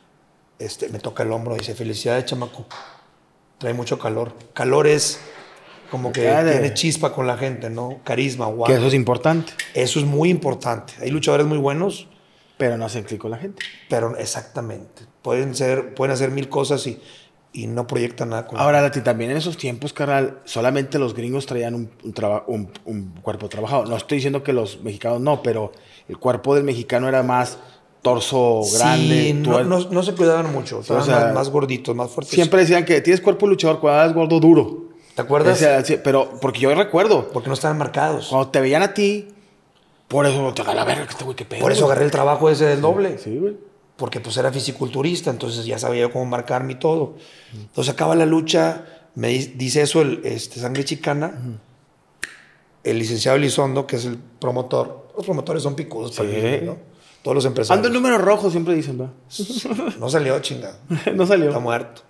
S1: Este, me toca el hombro y dice, felicidades, chamaco. Trae mucho calor. Calor es como que Dale. tiene chispa con la gente, ¿no? Carisma, guau.
S2: Que eso es importante.
S1: Eso es muy importante. Hay luchadores muy buenos.
S2: Pero no hacen clic con la gente.
S1: Pero exactamente. Pueden, ser, pueden hacer mil cosas y, y no proyectan nada con
S2: Ahora, Lati, también en esos tiempos, carnal, solamente los gringos traían un, un, traba, un, un cuerpo trabajado. No estoy diciendo que los mexicanos no, pero el cuerpo del mexicano era más torso grande.
S1: Sí, no, no, no se cuidaban mucho. Estaban o sea, más, más gorditos, más fuertes.
S2: Siempre decían que tienes cuerpo de luchador cuando eras gordo duro.
S1: ¿Te acuerdas?
S2: Decía, pero porque yo recuerdo.
S1: Porque no estaban marcados.
S2: Cuando te veían a ti, por eso te da la verga, este güey, qué pedo.
S1: Por eso agarré el trabajo ese del doble.
S2: Sí, güey.
S1: Porque pues era fisiculturista, entonces ya sabía yo cómo marcarme y todo. Entonces acaba la lucha, me dice eso el este, Sangre Chicana, uh-huh. el licenciado Elizondo, que es el promotor. Los promotores son picudos, sí. para mí, ¿no? Todos los empresarios.
S2: Ando el número rojo, siempre dicen, ¿no?
S1: No salió, chingado.
S2: No salió.
S1: Está muerto.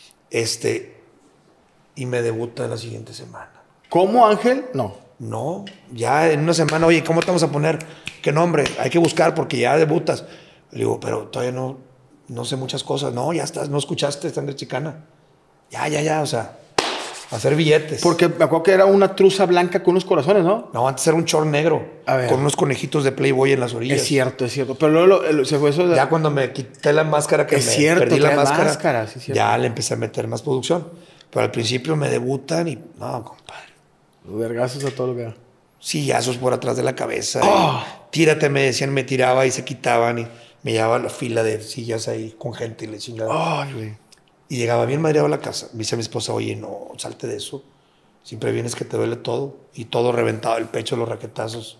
S1: Este, y me debuta la siguiente semana.
S2: ¿Cómo, Ángel? No.
S1: No, ya en una semana, oye, ¿cómo te vamos a poner? ¿Qué nombre? Hay que buscar porque ya debutas. Le digo, pero todavía no, no sé muchas cosas. No, ya estás, no escuchaste Sangre Chicana. Ya, ya, ya, o sea, hacer billetes.
S2: Porque me acuerdo que era una truza blanca con unos corazones, ¿no?
S1: No, antes era un short negro, con unos conejitos de Playboy en las orillas.
S2: Es cierto, es cierto. Pero luego lo, lo, se fue eso de...
S1: Ya cuando me quité la máscara, que
S2: es
S1: me
S2: cierto,
S1: perdí la máscara,
S2: máscara sí,
S1: ya le empecé a meter más producción. Pero al principio me debutan y, no, compadre.
S2: Los vergazos a todo lo que era.
S1: Sillazos por atrás de la cabeza. Oh. Tírate, me decían, me tiraba y se quitaban y me llevaba a la fila de sillas ahí con gente y le chingaba.
S2: Oh,
S1: y llegaba bien madreado a la casa. Me dice mi esposa, oye, no, salte de eso. Siempre vienes que te duele todo. Y todo reventado, el pecho, los raquetazos.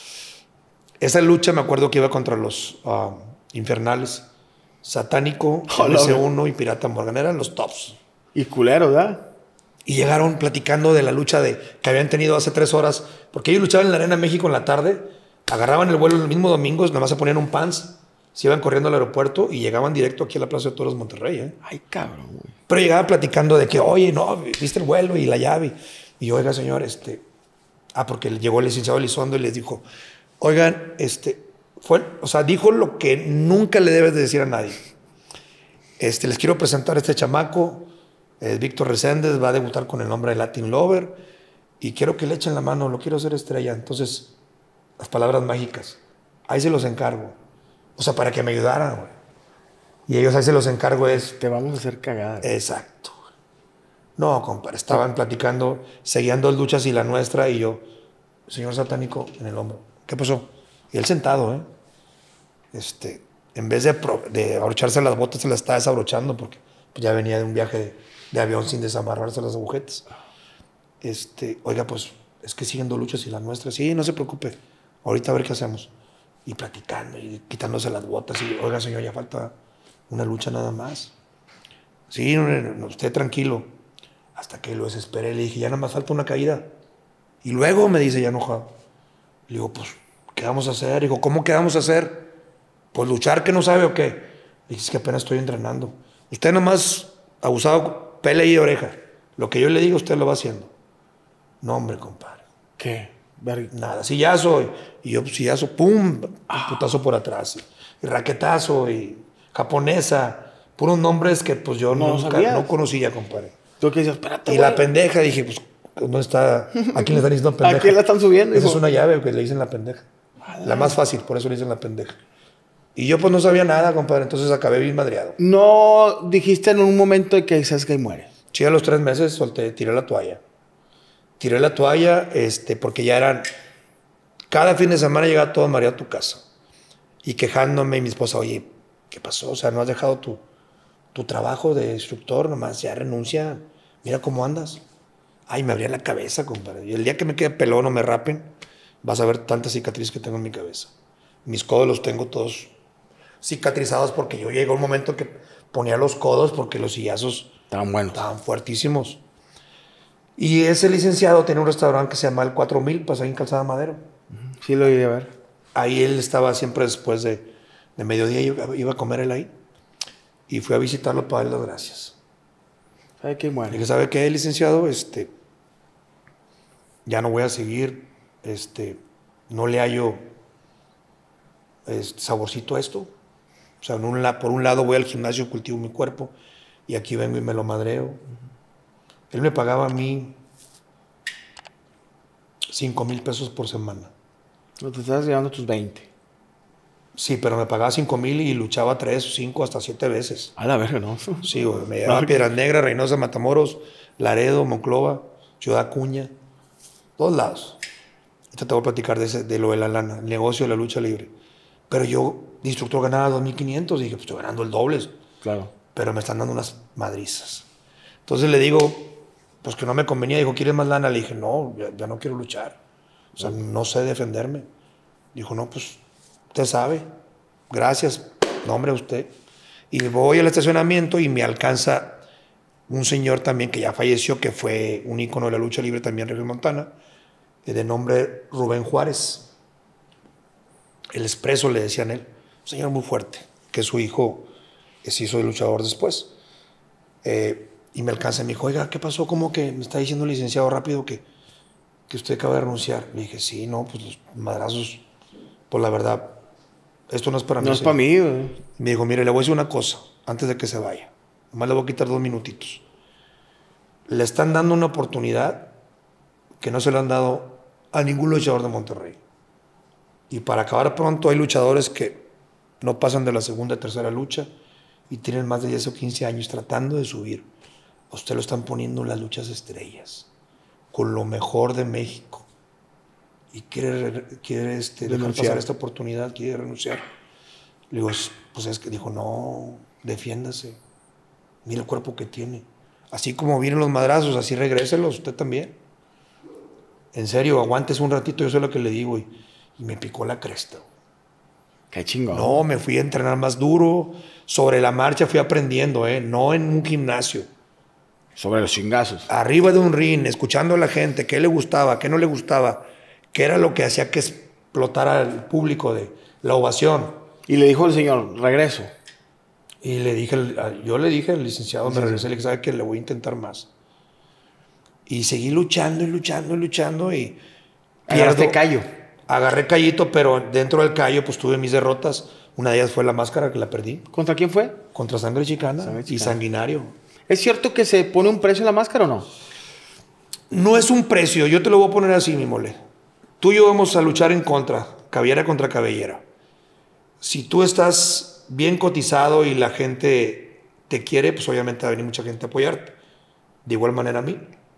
S1: Esa lucha me acuerdo que iba contra los uh, Infernales. Satánico,
S2: oh,
S1: M C uno y Pirata Morgan. Eran los tops.
S2: Y culero, ¿verdad?
S1: Y llegaron platicando de la lucha de, que habían tenido hace tres horas. Porque ellos luchaban en la Arena México en la tarde. Agarraban el vuelo el mismo domingo. Nada más se ponían un pants. Se iban corriendo al aeropuerto y llegaban directo aquí a la Plaza de Toros Monterrey. ¿eh?
S2: Ay, cabrón, güey.
S1: Pero llegaba platicando de que, oye, no, viste el vuelo y la llave. Y yo, oiga, señor, este... Ah, porque llegó el licenciado Elizondo y les dijo, oigan, este... Fue, o sea, dijo lo que nunca le debes de decir a nadie. Este, les quiero presentar a este chamaco, eh, Víctor Reséndez, va a debutar con el nombre de Latin Lover y quiero que le echen la mano, lo quiero hacer estrella. Entonces, las palabras mágicas, ahí se los encargo. O sea, para que me ayudaran, güey. Y ellos ahí se los encargo es...
S2: Te vamos a hacer cagada.
S1: Exacto. No, compadre, estaban platicando, seguían dos luchas y la nuestra y yo, señor satánico, en el hombro. ¿Qué pasó? Y él sentado, ¿eh? Este, en vez de, de abrocharse las botas, se las estaba desabrochando porque pues, ya venía de un viaje de, de avión sin desamarrarse las agujetas. Este, oiga, pues, es que siguen dos luchas y la nuestra. Sí, no se preocupe. Ahorita a ver qué hacemos. Y platicando y quitándose las botas. Y, oiga, señor, ya falta una lucha nada más. Sí, no, no, usted tranquilo. Hasta que lo desesperé. Le dije, ya nada más falta una caída. Y luego me dice, ya enojado. Le digo, pues, ¿qué vamos a hacer? Digo, ¿cómo qué vamos a hacer? Pues luchar, ¿que no sabe o qué? Le dije, es que apenas estoy entrenando. Usted nada más abusado, pele y oreja. Lo que yo le digo, usted lo va haciendo. No, hombre, compadre.
S2: ¿Qué?
S1: Nada, sillazo. Y yo, sillazo, pum, ah. putazo por atrás. Y, y raquetazo, y japonesa. Puros nombres que pues yo no, nunca, no conocía, compadre.
S2: ¿Tú qué dices? Espérate,
S1: y wey. La pendeja, dije, pues, ¿dónde está? ¿A quién le están diciendo pendeja?
S2: ¿A quién la están subiendo?
S1: Esa es una llave que le dicen la pendeja. Vale. La más fácil, por eso le dicen la pendeja. Y yo pues no sabía nada, compadre, entonces acabé bien madreado.
S2: ¿No dijiste en un momento de que sabes que ahí muere?
S1: Sí, a los tres meses solté, tiré la toalla. Tiré la toalla este, porque ya eran... Cada fin de semana llegaba todo María a tu casa. Y quejándome, y mi esposa, oye, ¿qué pasó? O sea, ¿no has dejado tu, tu trabajo de instructor? Nomás ya renuncia. Mira cómo andas. Ay, me abría la cabeza, compadre. Y el día que me quede pelón o me rapen, vas a ver tantas cicatrices que tengo en mi cabeza. Mis codos los tengo todos cicatrizados porque yo llegué a un momento que ponía los codos porque los sillazos
S2: estaban buenos.
S1: Estaban fuertísimos. Y ese licenciado tenía un restaurante que se llama El cuatro mil, pues ahí en Calzada Madero.
S2: Sí, lo iba a ver.
S1: Ahí él estaba siempre después de, de mediodía, iba, iba a comer él ahí. Y fui a visitarlo para darle las gracias.
S2: ¿Sabe qué bueno?
S1: Y que sabe qué, licenciado, este, ya no voy a seguir, este, no le hallo este, saborcito a esto. O sea, en un, por un lado voy al gimnasio, cultivo mi cuerpo, y aquí vengo y me lo madreo. Uh-huh. Él me pagaba a mí cinco mil pesos por semana.
S2: No te estabas llevando tus veinte.
S1: Sí, pero me pagaba cinco mil y luchaba tres, cinco, hasta siete veces.
S2: A la verga, ¿no?
S1: Sí, güey. Me llevaba a Piedras Negras, Reynosa, Matamoros, Laredo, Monclova, Ciudad Acuña, todos lados. Ahorita te voy a platicar de, ese, de lo de la lana, el negocio de la lucha libre. Pero yo, de instructor, ganaba dos mil quinientos y dije, pues estoy ganando el doble.
S2: Claro.
S1: Pero me están dando unas madrizas. Entonces le digo, pues que no me convenía. Dijo, ¿quieres más lana? Le dije, no, ya, ya no quiero luchar. O sea, no sé defenderme. Dijo, no, pues, usted sabe. Gracias. No, hombre, usted. Y voy al estacionamiento y me alcanza un señor también que ya falleció, que fue un ícono de la lucha libre también, Regio Montana, de nombre Rubén Juárez. El Expreso le decían él. Un señor muy fuerte, que su hijo se hizo de luchador después. Eh, y me alcanza y me dijo, oiga, ¿qué pasó? ¿Cómo que me está diciendo el licenciado rápido que, que usted acaba de renunciar? Le dije, sí, no, pues los madrazos, pues la verdad, esto no es para mí.
S2: No es para mí, güey.
S1: Me dijo, mire, le voy a decir una cosa, antes de que se vaya. Nomás le voy a quitar dos minutitos. Le están dando una oportunidad que no se le han dado a ningún luchador de Monterrey. Y para acabar pronto, hay luchadores que no pasan de la segunda y tercera lucha y tienen más de diez o quince años tratando de subir. A usted lo están poniendo en las luchas estrellas, con lo mejor de México. Y quiere, quiere este, dejar pasar esta oportunidad, quiere renunciar. Le digo, pues es que dijo, no, defiéndase. Mira el cuerpo que tiene. Así como vienen los madrazos, así regréselos usted también. En serio, aguántese un ratito, yo sé lo que le digo. Y, y me picó la cresta.
S2: Qué chingón.
S1: No, me fui a entrenar más duro. Sobre la marcha fui aprendiendo, ¿eh? No en un gimnasio.
S2: Sobre los chingazos.
S1: Arriba de un ring, escuchando a la gente, qué le gustaba, qué no le gustaba, qué era lo que hacía que explotara el público de la ovación.
S2: Y le dijo el señor, regreso.
S1: Y le dije, yo le dije al licenciado, sí, me regresé, sí. Le dije, ¿sabe qué? Le voy a intentar más. Y seguí luchando y luchando y luchando y...
S2: Agarraste callo.
S1: Agarré callito, pero dentro del callo pues tuve mis derrotas. Una de ellas fue la máscara, que la perdí.
S2: ¿Contra quién fue?
S1: Contra Sangre Chicana, Sangre Chicana y Sanguinario.
S2: ¿Es cierto que se pone un precio en la máscara o no?
S1: No es un precio, yo te lo voy a poner así, mi mole. Tú y yo vamos a luchar en contra, cabellera contra cabellera. Si tú estás bien cotizado y la gente te quiere, pues obviamente va a venir mucha gente a apoyarte. De igual manera a mí.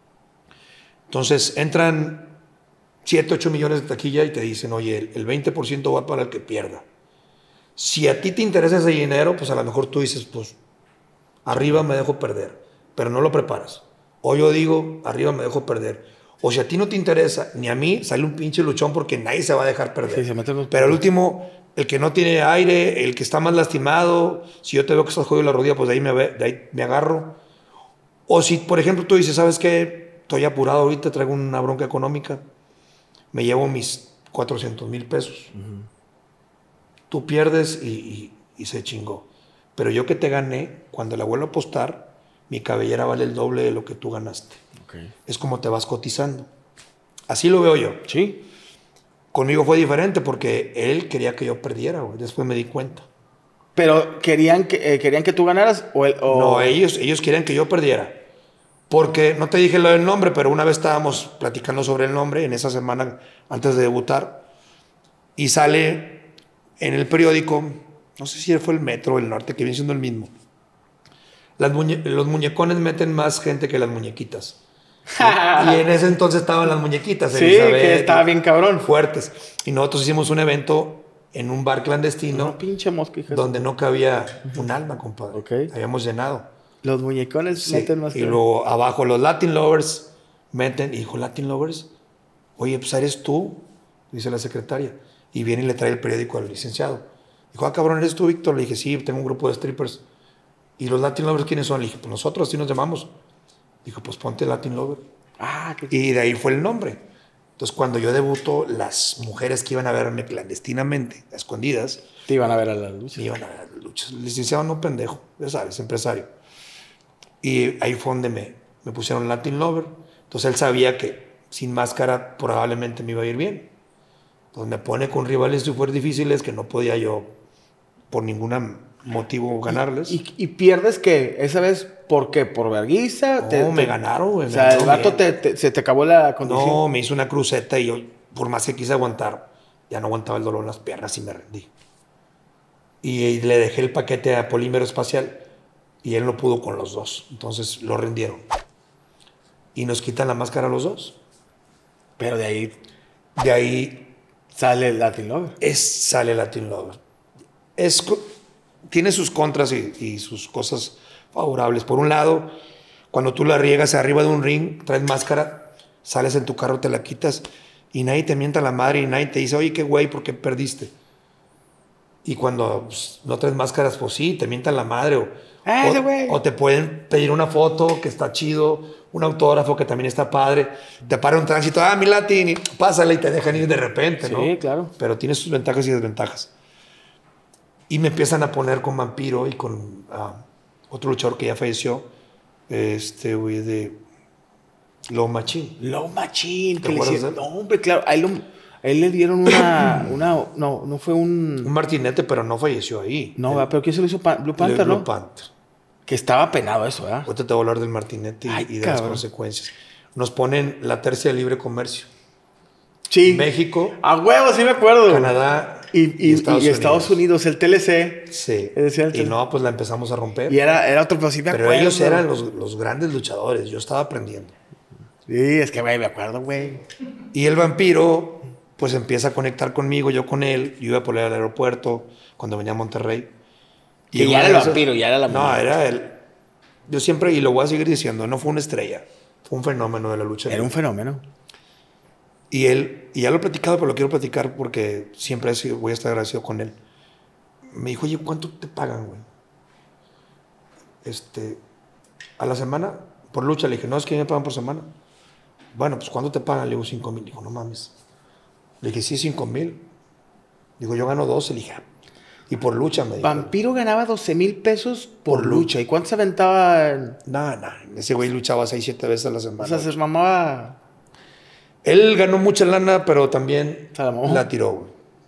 S1: Entonces entran siete, ocho millones de taquilla y te dicen, oye, el veinte por ciento va para el que pierda. Si a ti te interesa ese dinero, pues a lo mejor tú dices, pues arriba me dejo perder, pero no lo preparas. O yo digo, arriba me dejo perder. O si a ti no te interesa, ni a mí, sale un pinche luchón porque nadie se va a dejar perder.
S2: Sí, se meten los...
S1: Pero el último, el que no tiene aire, el que está más lastimado, si yo te veo que estás jodido la rodilla, pues de ahí me, de ahí me agarro. O si, por ejemplo, tú dices, ¿sabes qué? Estoy apurado ahorita, traigo una bronca económica, me llevo mis cuatrocientos mil pesos. Uh-huh. Tú pierdes y, y, y se chingó. Pero yo que te gané, cuando la vuelvo a apostar, mi cabellera vale el doble de lo que tú ganaste. Okay. Es como te vas cotizando. Así lo veo yo.
S2: Sí.
S1: Conmigo fue diferente porque él quería que yo perdiera, güey. Después me di cuenta.
S2: ¿Pero querían que, eh, querían que tú ganaras? O, el, o...
S1: No, ellos, ellos querían que yo perdiera. Porque, no te dije lo del nombre, pero una vez estábamos platicando sobre el nombre en esa semana antes de debutar. Y sale en el periódico, no sé si fue el Metro o el Norte, que viene siendo el mismo. Las muñe los muñecones meten más gente que las muñequitas. Y, y en ese entonces estaban las muñequitas.
S2: Sí, Elizabeth, que estaba bien cabrón.
S1: Fuertes. Y nosotros hicimos un evento en un bar clandestino.
S2: Una pinche mosca, hija.
S1: Donde no cabía un alma, compadre.
S2: Okay.
S1: Habíamos llenado.
S2: Los muñecones sí. meten más.
S1: Y luego abajo los Latin Lovers meten. Y dijo, Latin Lovers, oye, pues eres tú, dice la secretaria. Y viene y le trae el periódico al licenciado. Dijo, ah, cabrón, ¿eres tú, Víctor? Le dije, sí, tengo un grupo de strippers. ¿Y los Latin Lovers quiénes son? Le dije, pues nosotros, así nos llamamos. Dijo, pues ponte Latin Lover.
S2: Ah, qué...
S1: Y de ahí fue el nombre. Entonces, cuando yo debuto, las mujeres que iban a verme clandestinamente, a escondidas...
S2: Te iban a ver a las luchas.
S1: Me iban a ver a las luchas. El licenciado no pendejo, ya sabes, empresario. Y ahí fue donde me, me pusieron Latin Lover. Entonces, él sabía que sin máscara probablemente me iba a ir bien. Entonces, me pone con rivales súper difíciles que no podía yo, por ningún motivo, ganarles.
S2: ¿Y, y, y pierdes qué? ¿Esa vez por qué? ¿Por vergüenza?
S1: No,
S2: te,
S1: me
S2: te...
S1: ganaron, güey.
S2: O sea, el vato te, te, se te acabó la condición.
S1: No, me hizo una cruceta y yo, por más que quise aguantar, ya no aguantaba el dolor en las piernas y me rendí. Y, y le dejé el paquete a Polímero Espacial y él no pudo con los dos. Entonces lo rendieron. Y nos quitan la máscara a los dos.
S2: Pero de ahí...
S1: De ahí...
S2: Sale el Latin Lover.
S1: Es, sale el Latin Lover. Es... Tiene sus contras y, y sus cosas favorables. Por un lado, cuando tú la riegas arriba de un ring, traes máscara, sales en tu carro, te la quitas y nadie te mienta la madre y nadie te dice, oye, qué güey, ¿por qué perdiste? Y cuando pues, no traes máscaras, pues sí, te mientan la madre. O,
S2: ah,
S1: o, o te pueden pedir una foto que está chido, un autógrafo que también está padre. Te para un tránsito, ah, mi Latin, y pásale y te dejan ir de repente, ¿no?
S2: Sí, claro.
S1: Pero tiene sus ventajas y desventajas. Y me empiezan a poner con Vampiro y con uh, otro luchador que ya falleció, este güey de Low Machine.
S2: Low Machine.
S1: ¿Te acuerdas de él?
S2: No, hombre, claro. A él, lo, a él le dieron una, una... No, no fue un...
S1: Un martinete, pero no falleció ahí.
S2: No,
S1: el,
S2: pero ¿quién se lo hizo? Blue Panther,
S1: Blue
S2: ¿no?
S1: Panther.
S2: Que estaba penado eso, ¿verdad?
S1: Ahorita te voy a hablar del martinete y,
S2: Ay,
S1: y de
S2: cabrón.
S1: las consecuencias. Nos ponen la tercia de libre comercio.
S2: Sí.
S1: México.
S2: A huevo, sí me acuerdo.
S1: Canadá
S2: y, y, y, Estados, y Estados Unidos. El T L C.
S1: Sí.
S2: El
S1: y no, pues la empezamos a romper.
S2: Y era, era otro, pues sí me
S1: Pero
S2: acuerdo.
S1: ellos eran los, los grandes luchadores. Yo estaba aprendiendo.
S2: Sí, es que, güey, me acuerdo, güey.
S1: Y el Vampiro, pues empieza a conectar conmigo, yo con él. Yo iba a poner al aeropuerto cuando venía a Monterrey.
S2: Que ya era el Vampiro, ya era la...
S1: No, era él. Yo siempre, y lo voy a seguir diciendo, no fue una estrella. Fue un fenómeno de la lucha.
S2: Era un fenómeno.
S1: Y él, y ya lo he platicado, pero lo quiero platicar porque siempre he sido, voy a estar agradecido con él. Me dijo, oye, ¿cuánto te pagan, güey? Este, a la semana, por lucha. Le dije, no, es que me pagan por semana. Bueno, pues ¿cuánto te pagan? Le digo, cinco mil. Dijo, no mames. Le dije, sí, cinco mil. Digo, yo gano doce. Le dije, y por lucha, me dijo.
S2: Vampiro ganaba doce mil pesos por, por lucha. lucha. ¿Y cuánto se aventaba?
S1: Nada, nada. Ese güey luchaba seis, siete veces a la semana.
S2: O sea, se mamaba...
S1: Él ganó mucha lana, pero también
S2: la,
S1: la tiró, güey.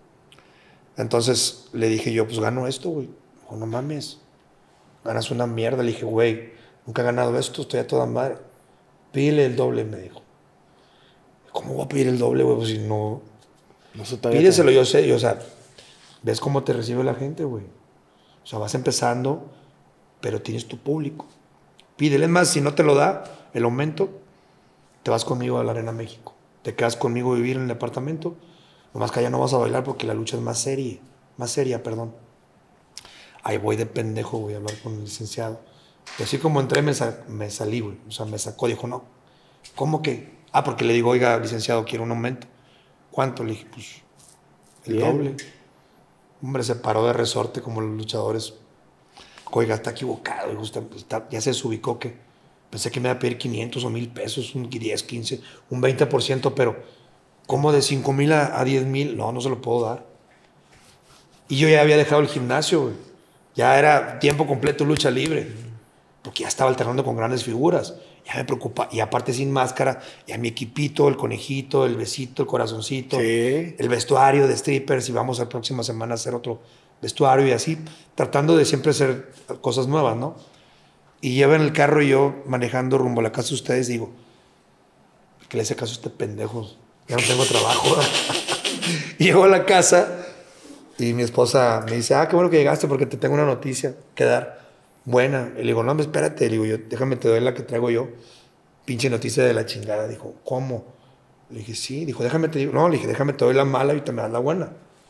S1: Entonces le dije yo, pues gano esto, güey. Dijo, no mames, ganas una mierda. Le dije, güey, nunca he ganado esto, estoy a toda madre. Pídele el doble, me dijo. ¿Cómo voy a pedir el doble, güey? Pues si no...
S2: no
S1: Pídeselo, yo sé, yo, o sea, ves cómo te recibe la gente, güey. O sea, vas empezando, pero tienes tu público. Pídele más, si no te lo da el aumento, te vas conmigo a la Arena México. Te quedas conmigo a vivir en el departamento. Nomás que allá no vas a bailar porque la lucha es más seria. Más seria, perdón. Ahí voy de pendejo, voy a hablar con el licenciado. Y así como entré, me, sa me salí, güey. O sea, me sacó. Dijo, no. ¿Cómo que? Ah, porque le digo, oiga, licenciado, quiero un aumento. ¿Cuánto? Le dije, pues, el Bien. doble. Hombre, se paró de resorte como los luchadores. Oiga, está equivocado. Está, está, ya se desubicó que... Pensé que me iba a pedir quinientos o mil pesos, un diez, quince, un veinte por ciento, pero ¿cómo de cinco mil a, a diez mil? No, no se lo puedo dar. Y yo ya había dejado el gimnasio, güey. Ya era tiempo completo lucha libre, porque ya estaba alternando con grandes figuras. Ya me preocupa. Y aparte sin máscara, ya mi equipito, el conejito, el besito, el corazoncito,
S2: sí.
S1: el vestuario de strippers, y vamos la próxima semana a hacer otro vestuario y así, tratando de siempre hacer cosas nuevas, ¿no? Y llevan el carro y yo manejando rumbo a la casa de ustedes, digo, ¿qué le hace caso a este pendejo? Ya no tengo trabajo. Y llego a la casa y mi esposa me dice, ah, qué bueno que llegaste porque te tengo una noticia que dar. buena. Y le digo, no, espérate, le digo, yo, déjame te doy la que traigo yo. Pinche noticia de la chingada. Dijo, ¿cómo? Le dije, sí. Dijo, déjame te digo. No, le dije, déjame te doy la mala y te me das la buena.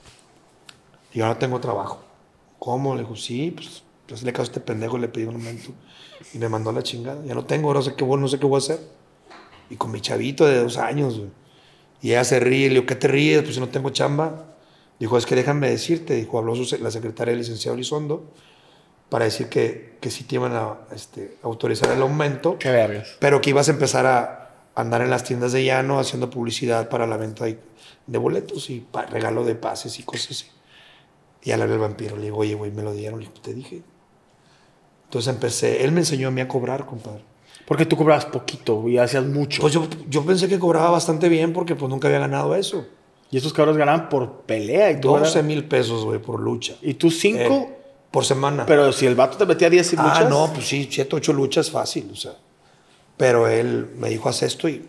S1: Y yo no tengo trabajo. ¿Cómo? Le digo, sí, pues, pues le caso a este pendejo, le pedí un momento. Y me mandó la chingada. Ya no tengo, no sé qué, no sé qué voy a hacer. Y con mi chavito de dos años, güey. Y ella se ríe. Le digo, ¿qué te ríes? Pues si no tengo chamba. Dijo, es que déjame decirte. Dijo, habló su, la secretaria del licenciado Elizondo para decir que, que sí te iban a este, autorizar el aumento.
S2: Qué vergas.
S1: Pero que ibas a empezar a andar en las tiendas de llano haciendo publicidad para la venta de, de boletos y para regalo de pases y cosas así. Y al el vampiro le digo, oye, güey, me lo dieron. Le digo, te dije. Entonces empecé. Él me enseñó a mí a cobrar, compadre.
S2: Porque tú cobrabas poquito y hacías mucho.
S1: Pues yo, yo pensé que cobraba bastante bien porque pues nunca había ganado eso.
S2: Y esos cabros ganaban por pelea y todo.
S1: doce mil pesos, güey, por lucha.
S2: ¿Y tú cinco?
S1: Eh, por semana.
S2: Pero si el vato te metía diez y luchas.
S1: Ah, no, pues sí, siete, ocho luchas fácil, o sea. Pero él me dijo, haz esto y,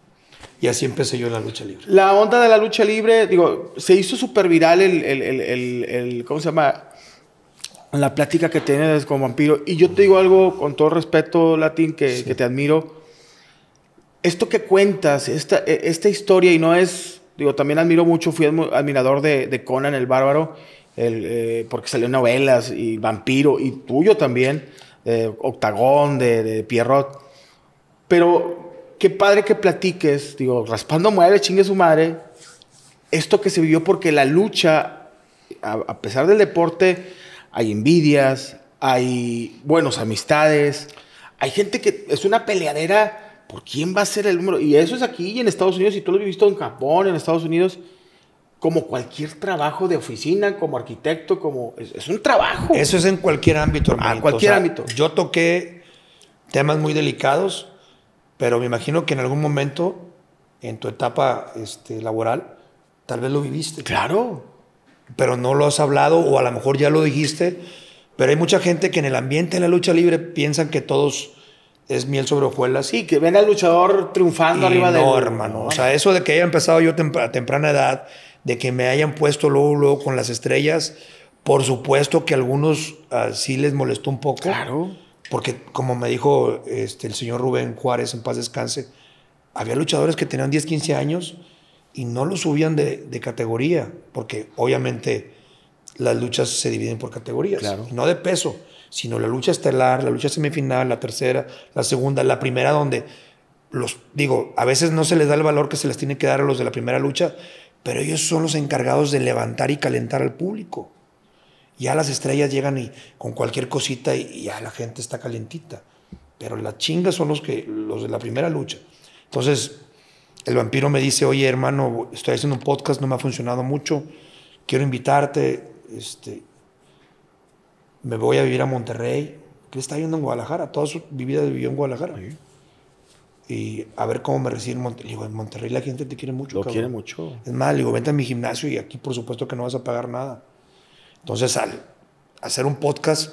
S1: y así empecé yo en la lucha libre.
S2: La onda de la lucha libre, digo, se hizo súper viral el, el, el, el, el, ¿cómo se llama? La plática que tienes con Vampiro. Y yo te digo algo con todo respeto, Latín, que, sí. que te admiro. Esto que cuentas, esta, esta historia, y no es, digo, también admiro mucho, fui admirador de, de Conan el Bárbaro, el, eh, porque salió en novelas, y Vampiro, y tuyo también, eh, Octagón, de, de Pierrot. Pero qué padre que platiques, digo, raspando muere, chingue su madre, esto que se vivió, porque la lucha, a, a pesar del deporte, hay envidias, hay buenas amistades, hay gente que es una peleadera por quién va a ser el número. Y eso es aquí y en Estados Unidos, y tú lo has visto en Japón, en Estados Unidos, como cualquier trabajo de oficina, como arquitecto, como es, es un trabajo.
S1: Eso es en cualquier ámbito, hermano.
S2: A cualquier
S1: o sea,
S2: ámbito.
S1: Yo toqué temas muy delicados, pero me imagino que en algún momento, en tu etapa este, laboral, tal vez lo viviste.
S2: Claro.
S1: Pero no lo has hablado, o a lo mejor ya lo dijiste. Pero hay mucha gente que en el ambiente de la lucha libre piensan que todos es miel sobre hojuelas.
S2: Sí, que ven al luchador triunfando
S1: y
S2: arriba de
S1: no, hermano. No. O sea, eso de que haya empezado yo tem a temprana edad, de que me hayan puesto luego, luego con las estrellas, por supuesto que a algunos uh, sí les molestó un poco.
S2: Claro.
S1: Porque, como me dijo este, el señor Rubén Juárez, en paz descanse, había luchadores que tenían diez, quince años y no los subían de, de categoría, porque obviamente las luchas se dividen por categorías,
S2: claro.
S1: no de peso, sino la lucha estelar, la lucha semifinal, la tercera, la segunda, la primera, donde los, digo, a veces no se les da el valor que se les tiene que dar a los de la primera lucha, pero ellos son los encargados de levantar y calentar al público. Ya las estrellas llegan y con cualquier cosita y, y ya la gente está calientita, pero las chingas son los, que, los de la primera lucha. Entonces el vampiro me dice, oye, hermano, estoy haciendo un podcast, no me ha funcionado mucho, quiero invitarte, este, me voy a vivir a Monterrey, que está viviendo en Guadalajara, toda su vida vivió en Guadalajara. Sí. Y a ver cómo me recibe en Monterrey. Digo, en Monterrey la gente te quiere mucho.
S2: Lo
S1: cabrón.
S2: quiere mucho.
S1: Es más, digo, vente a mi gimnasio y aquí por supuesto que no vas a pagar nada. Entonces, al hacer un podcast,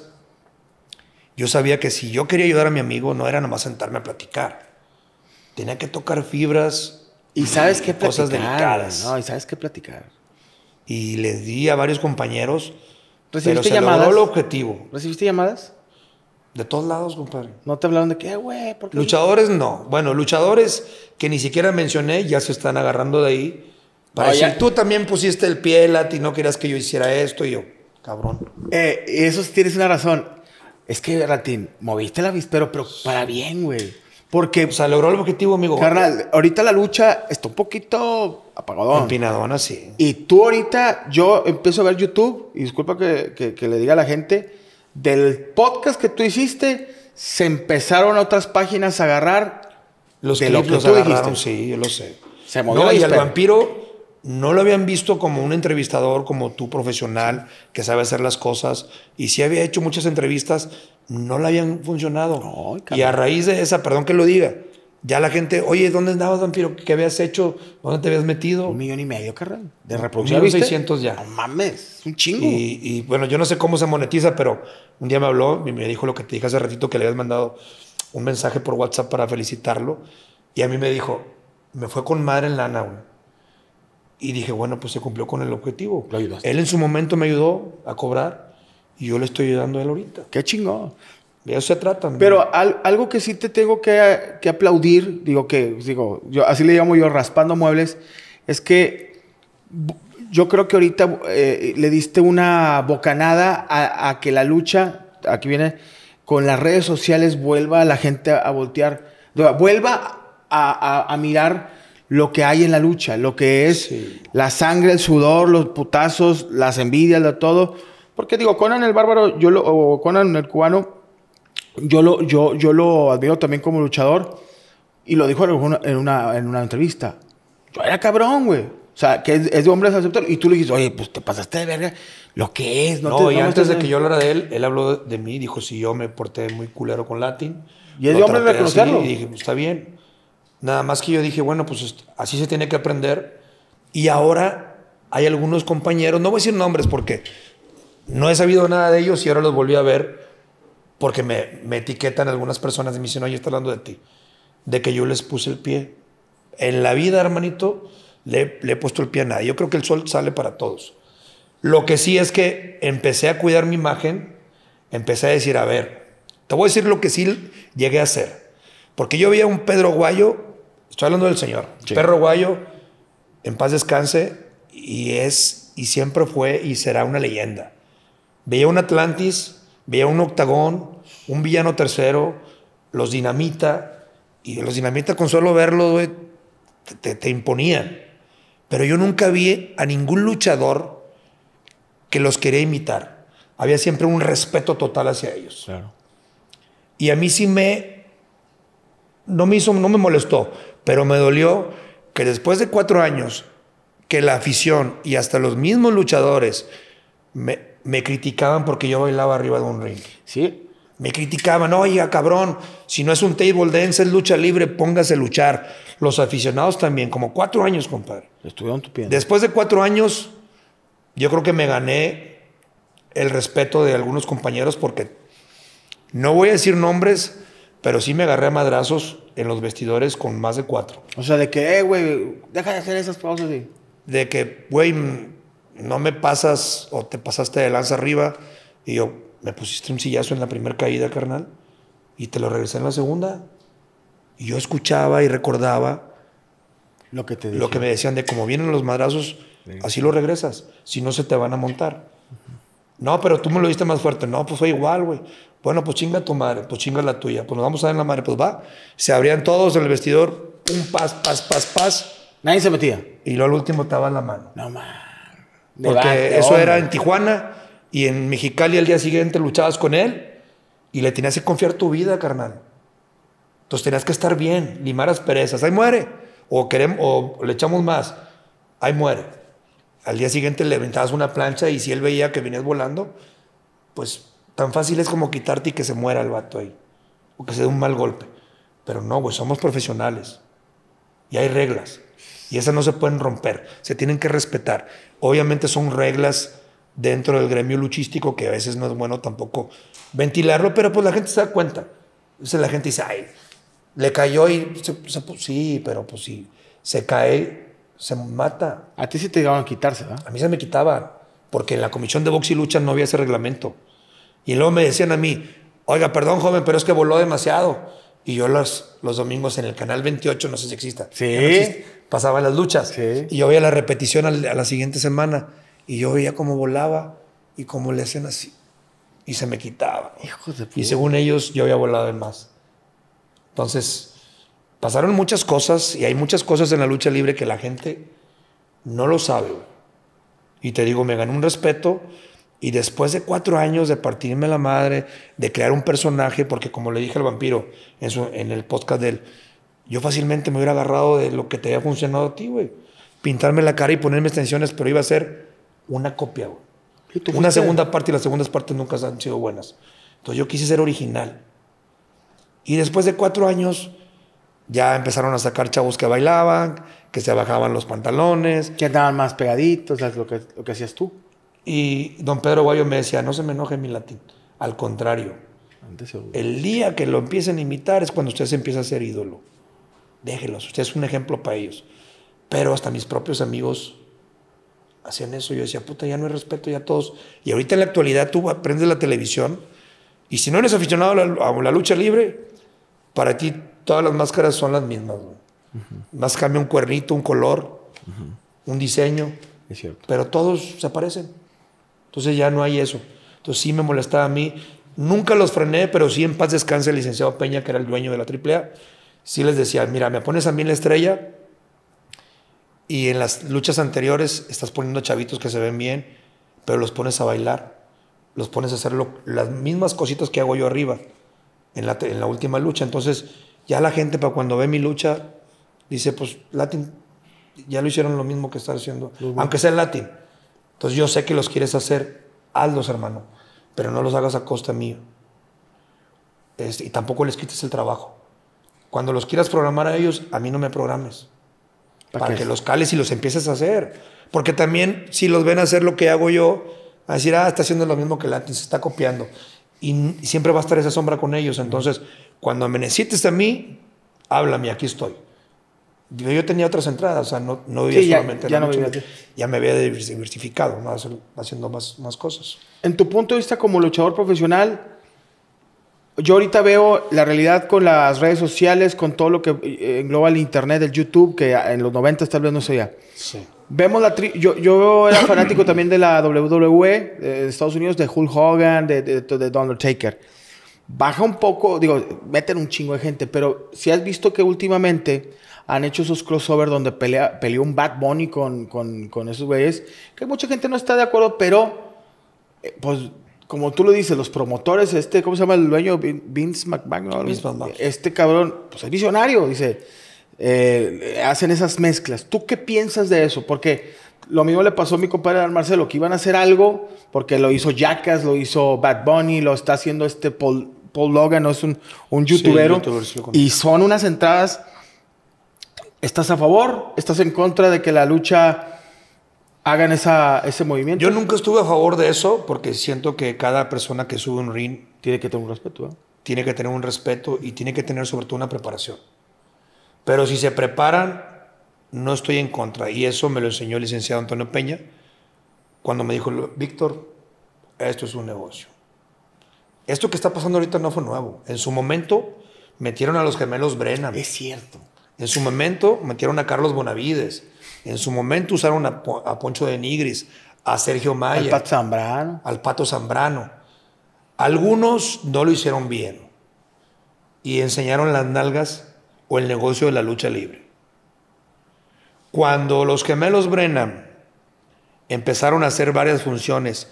S1: yo sabía que si yo quería ayudar a mi amigo, no era nomás sentarme a platicar. Tenía que tocar fibras.
S2: Y sabes qué platicar.
S1: Cosas delicadas.
S2: No, y sabes qué platicar.
S1: Y les di a varios compañeros.
S2: ¿Recibiste
S1: pero se
S2: llamadas?
S1: logró el objetivo.
S2: ¿Recibiste llamadas?
S1: De todos lados, compadre.
S2: ¿No te hablaron de qué, güey?
S1: Luchadores, no. Bueno, luchadores que ni siquiera mencioné ya se están agarrando de ahí. Para
S2: Oye,
S1: decir, tú también pusiste el pie, Lati, no querías que yo hiciera esto. Y yo, cabrón.
S2: Eh, eso sí tienes una razón. Es que, Ratín, moviste la avispero, pero para bien, güey. Porque...
S1: O sea, logró el objetivo, amigo.
S2: Carnal, ahorita la lucha está un poquito apagadón.
S1: Empinadona, sí.
S2: Y tú ahorita, yo empiezo a ver YouTube, y disculpa que, que, que le diga a la gente, del podcast que tú hiciste, se empezaron otras páginas a agarrar
S1: los
S2: de
S1: clips
S2: lo que
S1: los
S2: tú
S1: agarraron,
S2: dijiste.
S1: Sí, yo lo sé.
S2: Se movió
S1: no,
S2: la
S1: y al
S2: avispero.
S1: vampiro no lo habían visto como un entrevistador, como tú profesional, que sabe hacer las cosas. Y sí había hecho muchas entrevistas, no le habían funcionado.
S2: No,
S1: y a raíz de esa, perdón que lo diga, ya la gente, oye, ¿dónde andabas, vampiro? ¿Qué habías hecho? ¿Dónde te habías metido?
S2: Un millón y medio, carnal. De reproducción.
S1: Un millón seiscientos ya.
S2: No mames, es un chingo.
S1: Y, y bueno, yo no sé cómo se monetiza, pero un día me habló y me dijo lo que te dije hace ratito, que le habías mandado un mensaje por WhatsApp para felicitarlo. Y a mí me dijo, me fue con madre en lana, güey. Y dije, bueno, pues se cumplió con el objetivo.
S2: Lo ayudaste.
S1: Él en su momento me ayudó a cobrar y yo le estoy ayudando a él ahorita.
S2: Qué chingón.
S1: De eso se trata.
S2: Pero al, algo que sí te tengo que, que aplaudir, digo que, digo, yo así le llamo yo raspando muebles, es que yo creo que ahorita eh, le diste una bocanada a, a que la lucha, aquí viene, con las redes sociales vuelva a la gente a, a voltear, vuelva a, a, a mirar lo que hay en la lucha, lo que es sí. la sangre, el sudor, los putazos, las envidias, lo, todo. Porque digo, Conan el Bárbaro, yo lo, o Conan el Cubano, Yo lo, yo, yo lo admiro también como luchador y lo dijo en una, en una, en una entrevista. Yo era cabrón, güey. O sea, que es, es de hombres aceptar. Y tú le dijiste, oye, pues te pasaste de verga. Lo que es.
S1: No,
S2: no, te,
S1: y
S2: no
S1: antes
S2: te...
S1: de que yo hablara de él, él habló de mí. Dijo, si yo me porté muy culero con Latin.
S2: Y es de hombres reconocerlo.
S1: Y dije, pues está bien. Nada más que yo dije, bueno, pues así se tiene que aprender. Y ahora hay algunos compañeros, no voy a decir nombres porque no he sabido nada de ellos y ahora los volví a ver. Porque me, me etiquetan algunas personas y me dicen, oye, está hablando de ti. De que yo les puse el pie. En la vida, hermanito, le, le he puesto el pie a nadie. Yo creo que el sol sale para todos. Lo que sí es que empecé a cuidar mi imagen. Empecé a decir, a ver, te voy a decir lo que sí llegué a hacer. Porque yo veía un Pedro Guayo, estoy hablando del señor, sí. Pedro Guayo, en paz descanse, y es, y siempre fue y será una leyenda. Veía un Atlantis, veía un Octagón, un Villano Tercero, los Dinamita, y de los Dinamita con solo verlos, güey, te, te, te imponían. Pero yo nunca vi a ningún luchador que los quería imitar. Había siempre un respeto total hacia ellos.
S2: Claro.
S1: Y a mí sí me... No me hizo, no me molestó, pero me dolió que después de cuatro años que la afición y hasta los mismos luchadores me... Me criticaban porque yo bailaba arriba de un ring.
S2: Sí.
S1: Me criticaban, oiga, cabrón, si no es un table dance, es lucha libre, póngase a luchar. Los aficionados también, como cuatro años, compadre.
S2: Estuvieron tupiendo.
S1: Después de cuatro años, yo creo que me gané el respeto de algunos compañeros porque no voy a decir nombres, pero sí me agarré a madrazos en los vestidores con más de cuatro.
S2: O sea, de que, eh, güey, deja de hacer esas pausas. Y...
S1: De que, güey... no me pasas o te pasaste de lanza arriba y yo, me pusiste un sillazo en la primera caída, carnal, y te lo regresé en la segunda. Y yo escuchaba y recordaba
S2: lo que, te
S1: lo que me decían de cómo vienen los madrazos, sí. Así lo regresas, si no se te van a montar. Uh-huh. No, pero tú me lo diste más fuerte. No, pues fue igual, güey. Bueno, pues chinga tu madre, pues chinga la tuya, pues nos vamos a dar en la madre, pues va. Se abrían todos en el vestidor, un paz, paz, paz, paz.
S2: Nadie se metía.
S1: Y luego al último estaba en la mano.
S2: No, man.
S1: Porque de eso hombre. Era en Tijuana y en Mexicali al día siguiente luchabas con él y le tenías que confiar tu vida, carnal. Entonces tenías que estar bien, limar asperezas. Ahí muere. O, queremos, o le echamos más. Ahí muere. Al día siguiente le aventabas una plancha y si él veía que venías volando, pues tan fácil es como quitarte y que se muera el vato ahí. O que se dé un mal golpe. Pero no, güey, somos profesionales. Y hay reglas. Y esas no se pueden romper, se tienen que respetar. Obviamente son reglas dentro del gremio luchístico que a veces no es bueno tampoco ventilarlo, pero pues la gente se da cuenta. Entonces la gente dice, ay, le cayó y se, se, sí, pero pues si se cae, se mata.
S2: A ti sí te llegaban a quitarse, ¿verdad?
S1: A mí se me quitaba, porque en la comisión de box y lucha no había ese reglamento. Y luego me decían a mí, oiga, perdón joven, pero es que voló demasiado. Y yo los, los domingos en el canal veintiocho, no sé si exista.
S2: Sí.
S1: No existe, pasaba las luchas.
S2: Sí.
S1: Y yo veía la repetición al, a la siguiente semana. Y yo veía cómo volaba y cómo le hacían así. Y se me quitaba.
S2: Hijos de puta.
S1: Y según ellos, yo había volado de más. Entonces, pasaron muchas cosas. Y hay muchas cosas en la lucha libre que la gente no lo sabe. Y te digo, me gané un respeto. Y después de cuatro años de partirme la madre, de crear un personaje, porque como le dije al vampiro en, su, en el podcast de él, yo fácilmente me hubiera agarrado de lo que te había funcionado a ti, güey. Pintarme la cara y ponerme extensiones, pero iba a ser una copia, güey. Una segunda parte y las segundas partes nunca han sido buenas. Entonces yo quise ser original. Y después de cuatro años ya empezaron a sacar chavos que bailaban, que se bajaban los pantalones.
S2: Que andaban más pegaditos, ¿sabes? Lo que, lo que hacías tú.
S1: Y don Pedro Guayo me decía, no se me enoje mi Latín. Al contrario, el día que lo empiecen a imitar es cuando usted se empieza a ser ídolo. Déjelos, usted es un ejemplo para ellos. Pero hasta mis propios amigos hacían eso. Yo decía, puta, ya no hay respeto, ya todos. Y ahorita en la actualidad tú aprendes la televisión y si no eres aficionado a la, a la lucha libre, para ti todas las máscaras son las mismas. Uh-huh. Más cambia un cuernito, un color, uh-huh. un diseño.
S2: Es cierto.
S1: Pero todos se parecen. Entonces ya no hay eso. Entonces sí me molestaba a mí. Nunca los frené, pero sí en paz descanse el licenciado Peña, que era el dueño de la triple A. Sí les decía, mira, me pones a mí en la estrella y en las luchas anteriores estás poniendo chavitos que se ven bien, pero los pones a bailar, los pones a hacer lo, las mismas cositas que hago yo arriba en la, en la última lucha. Entonces ya la gente para cuando ve mi lucha dice, pues Latin, ya lo hicieron lo mismo que están haciendo, uh-huh. aunque sea Latin. Entonces yo sé que los quieres hacer, hazlos, hermano, pero no los hagas a costa mío. Este, y tampoco les quites el trabajo. Cuando los quieras programar a ellos, a mí no me programes. Para que los cales y los empieces a hacer. Porque también, si los ven a hacer lo que hago yo, a decir, ah, está haciendo lo mismo que Latin, se está copiando. Y, y siempre va a estar esa sombra con ellos. Entonces, cuando me necesites a mí, háblame, aquí estoy. Yo, yo tenía otras entradas, o sea, no, no vivía
S2: sí, ya,
S1: solamente
S2: ya,
S1: la
S2: no
S1: lucha,
S2: vivía.
S1: Ya me había diversificado, ¿no? Haciendo más, más cosas.
S2: En tu punto de vista como luchador profesional, yo ahorita veo la realidad con las redes sociales, con todo lo que engloba el internet, el YouTube, que en los noventas tal vez no se veía.
S1: Sí.
S2: Vemos la tri yo, yo era fanático también de la doble u doble u E de Estados Unidos, de Hulk Hogan, de, de, de, de Undertaker. Baja un poco, digo, meten un chingo de gente, pero si has visto que últimamente han hecho esos crossovers donde pelea, peleó un Bad Bunny con, con, con esos güeyes, que mucha gente no está de acuerdo, pero eh, pues... Como tú lo dices, los promotores, este, ¿cómo se llama el dueño? Vince McMahon, ¿no?
S1: Vince McMahon.
S2: Este cabrón, pues es visionario, dice, eh, hacen esas mezclas. ¿Tú qué piensas de eso? Porque lo mismo le pasó a mi compadre Dan Marcelo, que iban a hacer algo, porque lo hizo Jackass, lo hizo Bad Bunny, lo está haciendo este Paul, Paul Logan, ¿no? Es un, un youtubero, sí, YouTuber, sí, y son unas entradas. ¿Estás a favor? ¿Estás en contra de que la lucha hagan esa, ese movimiento?
S1: Yo nunca estuve a favor de eso porque siento que cada persona que sube un ring
S2: tiene que tener un respeto, ¿eh?
S1: Tiene que tener un respeto y tiene que tener sobre todo una preparación. Pero si se preparan, no estoy en contra. Y eso me lo enseñó el licenciado Antonio Peña cuando me dijo, Víctor, esto es un negocio. Esto que está pasando ahorita no fue nuevo. En su momento metieron a los gemelos Brennan.
S2: Es cierto.
S1: En su momento metieron a Carlos Bonavides. En su momento usaron a, a Poncho de Nigris, a Sergio Maya.
S2: Al Pato Zambrano.
S1: Al Pato Zambrano. Algunos no lo hicieron bien y enseñaron las nalgas o el negocio de la lucha libre. Cuando los gemelos Brennan empezaron a hacer varias funciones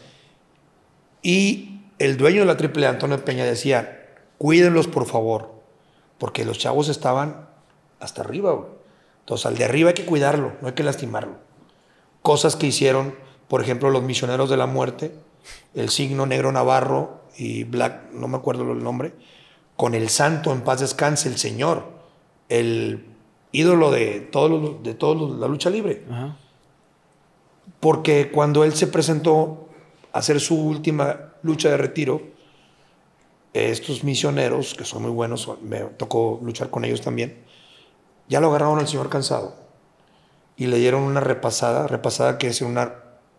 S1: y el dueño de la triple A, Antonio Peña, decía, cuídenlos por favor, porque los chavos estaban hasta arriba, güey. Entonces, al de arriba hay que cuidarlo, no hay que lastimarlo. Cosas que hicieron, por ejemplo, los Misioneros de la Muerte, el Signo Negro Navarro y Black, no me acuerdo el nombre, con el Santo, en paz descanse, el Señor, el ídolo de todos de todos la lucha libre. Uh-huh. Porque cuando él se presentó a hacer su última lucha de retiro, estos misioneros, que son muy buenos, me tocó luchar con ellos también, ya lo agarraron al señor cansado y le dieron una repasada, repasada que es una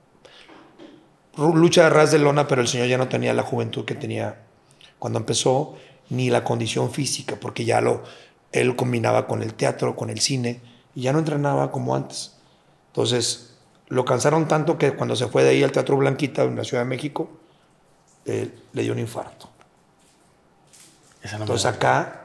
S1: lucha de ras de lona, pero el señor ya no tenía la juventud que tenía cuando empezó, ni la condición física, porque ya lo, él combinaba con el teatro, con el cine, y ya no entrenaba como antes. Entonces, lo cansaron tanto que cuando se fue de ahí al Teatro Blanquita en la Ciudad de México, eh, le dio un infarto. Esa no. Entonces acá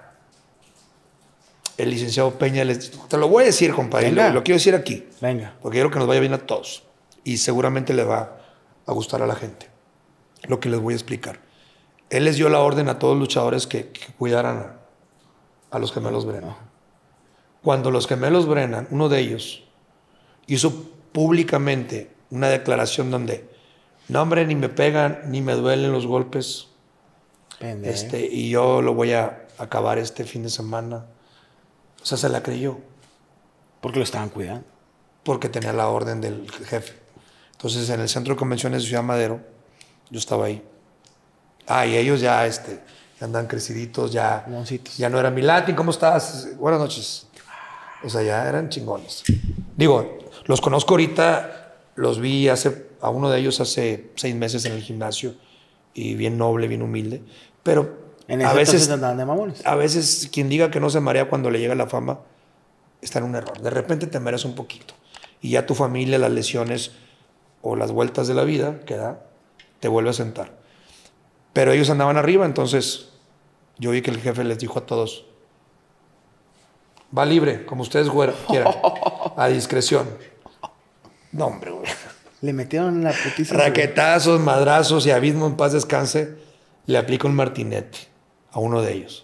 S1: el licenciado Peña, les, te lo voy a decir, compadre, lo, lo quiero decir aquí.
S2: Venga.
S1: Porque quiero que nos vaya bien a todos. Y seguramente le va a gustar a la gente lo que les voy a explicar. Él les dio la orden a todos los luchadores que, que cuidaran a, a los gemelos Brennan. Cuando los gemelos Brennan, uno de ellos, hizo públicamente una declaración donde, no hombre, ni me pegan, ni me duelen los golpes, este, y yo lo voy a acabar este fin de semana. O sea, se la creyó.
S2: Porque lo estaban cuidando.
S1: Porque tenía la orden del jefe. Entonces, en el Centro de Convenciones de Ciudad Madero, yo estaba ahí. Ah, y ellos ya, este, ya andan creciditos, ya, ya no era mi Latin, ¿cómo estás? Buenas noches. O sea, ya eran chingones. Digo, los conozco ahorita, los vi hace, a uno de ellos hace seis meses en el gimnasio y bien noble, bien humilde, pero
S2: en ese
S1: a veces,
S2: andaban de mamones.
S1: A veces quien diga que no se marea cuando le llega la fama está en un error. De repente te mareas un poquito y ya tu familia, las lesiones o las vueltas de la vida que da, te vuelve a sentar. Pero ellos andaban arriba, entonces yo vi que el jefe les dijo a todos, va libre, como ustedes quieran, a discreción. No, hombre, güey.
S2: Le metieron la putiza.
S1: Raquetazos, madrazos y Abismo en paz descanse, le aplica un martinete a uno de ellos.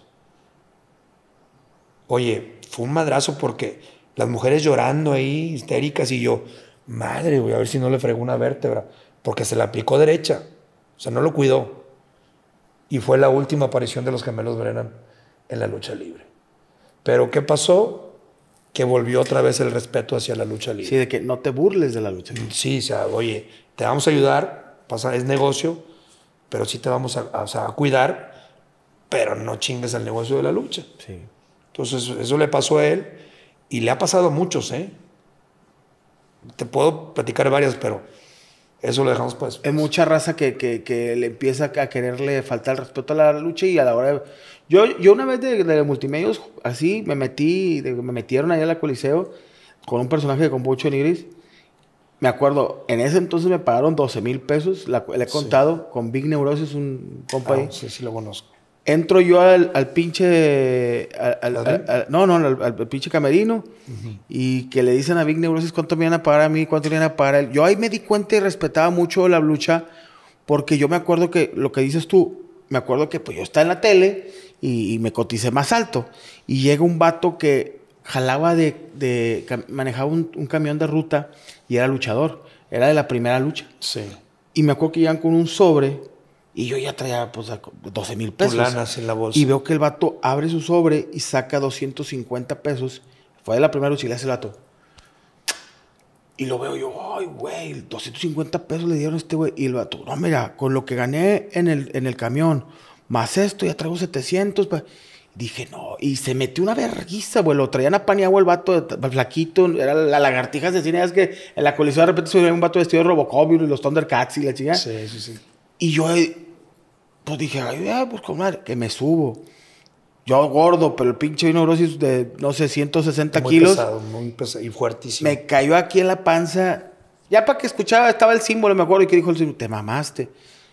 S1: Oye, fue un madrazo porque las mujeres llorando ahí, histéricas, y yo, madre, güey, a ver si no le fregó una vértebra, porque se la aplicó derecha, o sea, no lo cuidó. Y fue la última aparición de los gemelos Brennan en la lucha libre. Pero ¿qué pasó? Que volvió otra vez el respeto hacia la lucha libre.
S2: Sí, de que no te burles de la lucha libre.
S1: Sí, o sea, oye, te vamos a ayudar, pasa, es negocio, pero sí te vamos a, a, o sea, a cuidar, pero no chingues al negocio de la lucha.
S2: Sí.
S1: Entonces, eso le pasó a él y le ha pasado a muchos, ¿eh? Te puedo platicar varias, pero eso lo dejamos para después.
S2: Es mucha raza que, que, que le empieza a quererle faltar el respeto a la lucha y a la hora de... Yo, yo una vez de, de multimedios, así, me metí, de, me metieron allá al Coliseo con un personaje de Compucho Nigris. Me acuerdo, en ese entonces me pagaron doce mil pesos, la, le he contado, sí. Con Big Neurosis, un compa ahí.
S1: Ah, sí, sí lo conozco.
S2: Entro yo al, al pinche... Al, al, al, al, no, no, al, al pinche camerino. Uh-huh. Y que le dicen a Big Neurosis cuánto me iban a pagar a mí, cuánto me iban a pagar a él. Yo ahí me di cuenta y respetaba mucho la lucha, porque yo me acuerdo que, lo que dices tú, me acuerdo que pues yo estaba en la tele y, y me coticé más alto. Y llega un vato que jalaba de... de manejaba un, un camión de ruta y era luchador. Era de la primera lucha.
S1: Sí.
S2: Y me acuerdo que iban con un sobre... Y yo ya traía pues doce mil pesos.
S1: Lanas en la bolsa.
S2: Y veo que el vato abre su sobre y saca doscientos cincuenta pesos. Fue de la primera lucha y le hace el vato. Y lo veo yo, ay, güey, doscientos cincuenta pesos le dieron a este güey. Y el vato, no, mira, con lo que gané en el, en el camión, más esto, ya traigo setecientos. Pa... Dije, no. Y se metió una verguiza, güey. Lo traían a paneagua el vato, flaquito. Era la lagartija asesina. Es que en la colisión de repente se veía un vato vestido de Robocop y los Thundercats y la chica.
S1: Sí, sí, sí.
S2: Y yo... Pues dije, ay, pues comadre, que me subo. Yo gordo, pero el pinche neurosis de, no sé, ciento sesenta
S1: muy
S2: kilos.
S1: Pesado, muy pesado y fuertísimo.
S2: Me cayó aquí en la panza. Ya para que escuchaba, estaba el símbolo, me acuerdo, y que dijo el símbolo, te mamaste.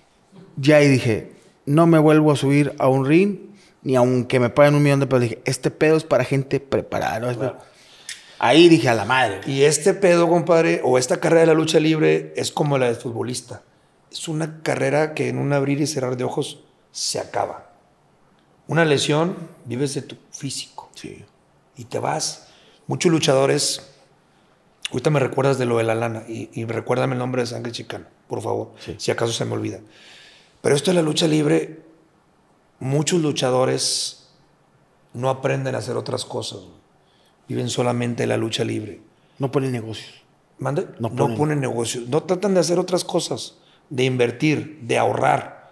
S2: Ya y dije, no me vuelvo a subir a un ring, ni aunque me paguen un millón de pesos. Dije, este pedo es para gente preparada. ¿No? Claro. Ahí dije, a la madre.
S1: Y este pedo, compadre, o esta carrera de la lucha libre es como la del futbolista. Es una carrera que en un abrir y cerrar de ojos se acaba. Una lesión, vives de tu físico.
S2: Sí.
S1: Y te vas. Muchos luchadores, ahorita me recuerdas de lo de la lana, y, y recuérdame el nombre de Sangre Chicana, por favor, sí. Si acaso se me olvida. Pero esto de la lucha libre, muchos luchadores no aprenden a hacer otras cosas. Viven solamente la lucha libre.
S2: No ponen negocios.
S1: ¿Mande?
S2: No ponen,
S1: no ponen negocios. No tratan de hacer otras cosas. De invertir, de ahorrar.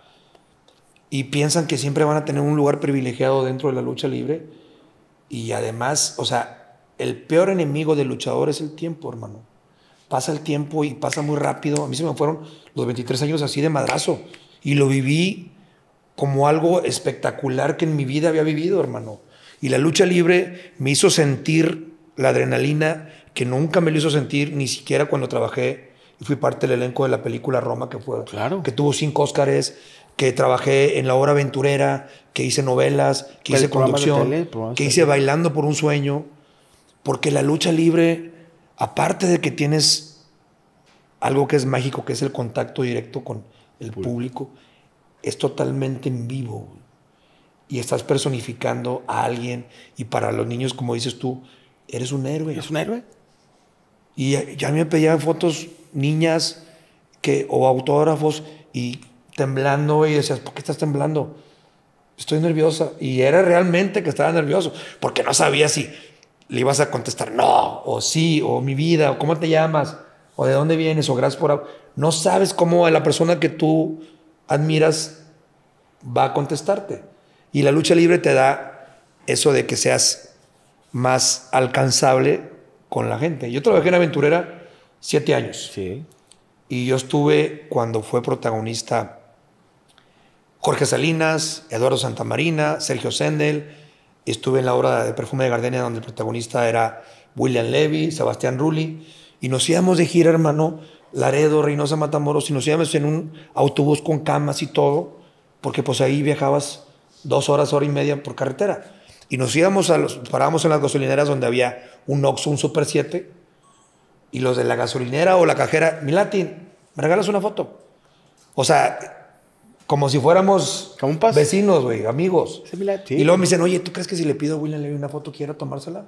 S1: Y piensan que siempre van a tener un lugar privilegiado dentro de la lucha libre. Y además, o sea, el peor enemigo del luchador es el tiempo, hermano. Pasa el tiempo y pasa muy rápido. A mí se me fueron los veintitrés años así de madrazo. Y lo viví como algo espectacular que en mi vida había vivido, hermano. Y la lucha libre me hizo sentir la adrenalina que nunca me lo hizo sentir, ni siquiera cuando trabajé. Y fui parte del elenco de la película Roma, que fue,
S2: claro.
S1: Que tuvo cinco Óscares, que trabajé en La Hora Aventurera, que hice novelas, que hice conducción, tele, que hice Bailando por un Sueño. Porque la lucha libre, aparte de que tienes algo que es mágico, que es el contacto directo con el público, es totalmente en vivo. Y estás personificando a alguien. Y para los niños, como dices tú, eres un héroe.
S2: ¿Eres un héroe?
S1: Y ya me pedían fotos niñas que, o autógrafos y temblando, y decías, ¿por qué estás temblando? Estoy nerviosa. Y era realmente que estaba nervioso, porque no sabía si le ibas a contestar no, o sí, o mi vida, o cómo te llamas, o de dónde vienes, o gracias por... No sabes cómo la persona que tú admiras va a contestarte. Y la lucha libre te da eso de que seas más alcanzable con la gente. Yo trabajé en Aventurera siete años.
S2: Sí.
S1: Y yo estuve cuando fue protagonista Jorge Salinas, Eduardo Santamarina, Sergio Sendel. Estuve en la obra de Perfume de Gardenia, donde el protagonista era William Levy, Sebastián Rulli. Y nos íbamos de gira, hermano, Laredo, Reynosa, Matamoros, y nos íbamos en un autobús con camas y todo, porque pues ahí viajabas dos horas, hora y media por carretera. Y nos íbamos, a los, parábamos en las gasolineras donde había un Oxxo, un Super siete, y los de la gasolinera o la cajera, mi Latin, ¿me regalas una foto? O sea, como si fuéramos
S2: ¿Como un pas?
S1: vecinos, güey, amigos.
S2: Sí, sí.
S1: Y luego me dicen, oye, ¿tú crees que si le pido a William Levy una foto quiera tomársela?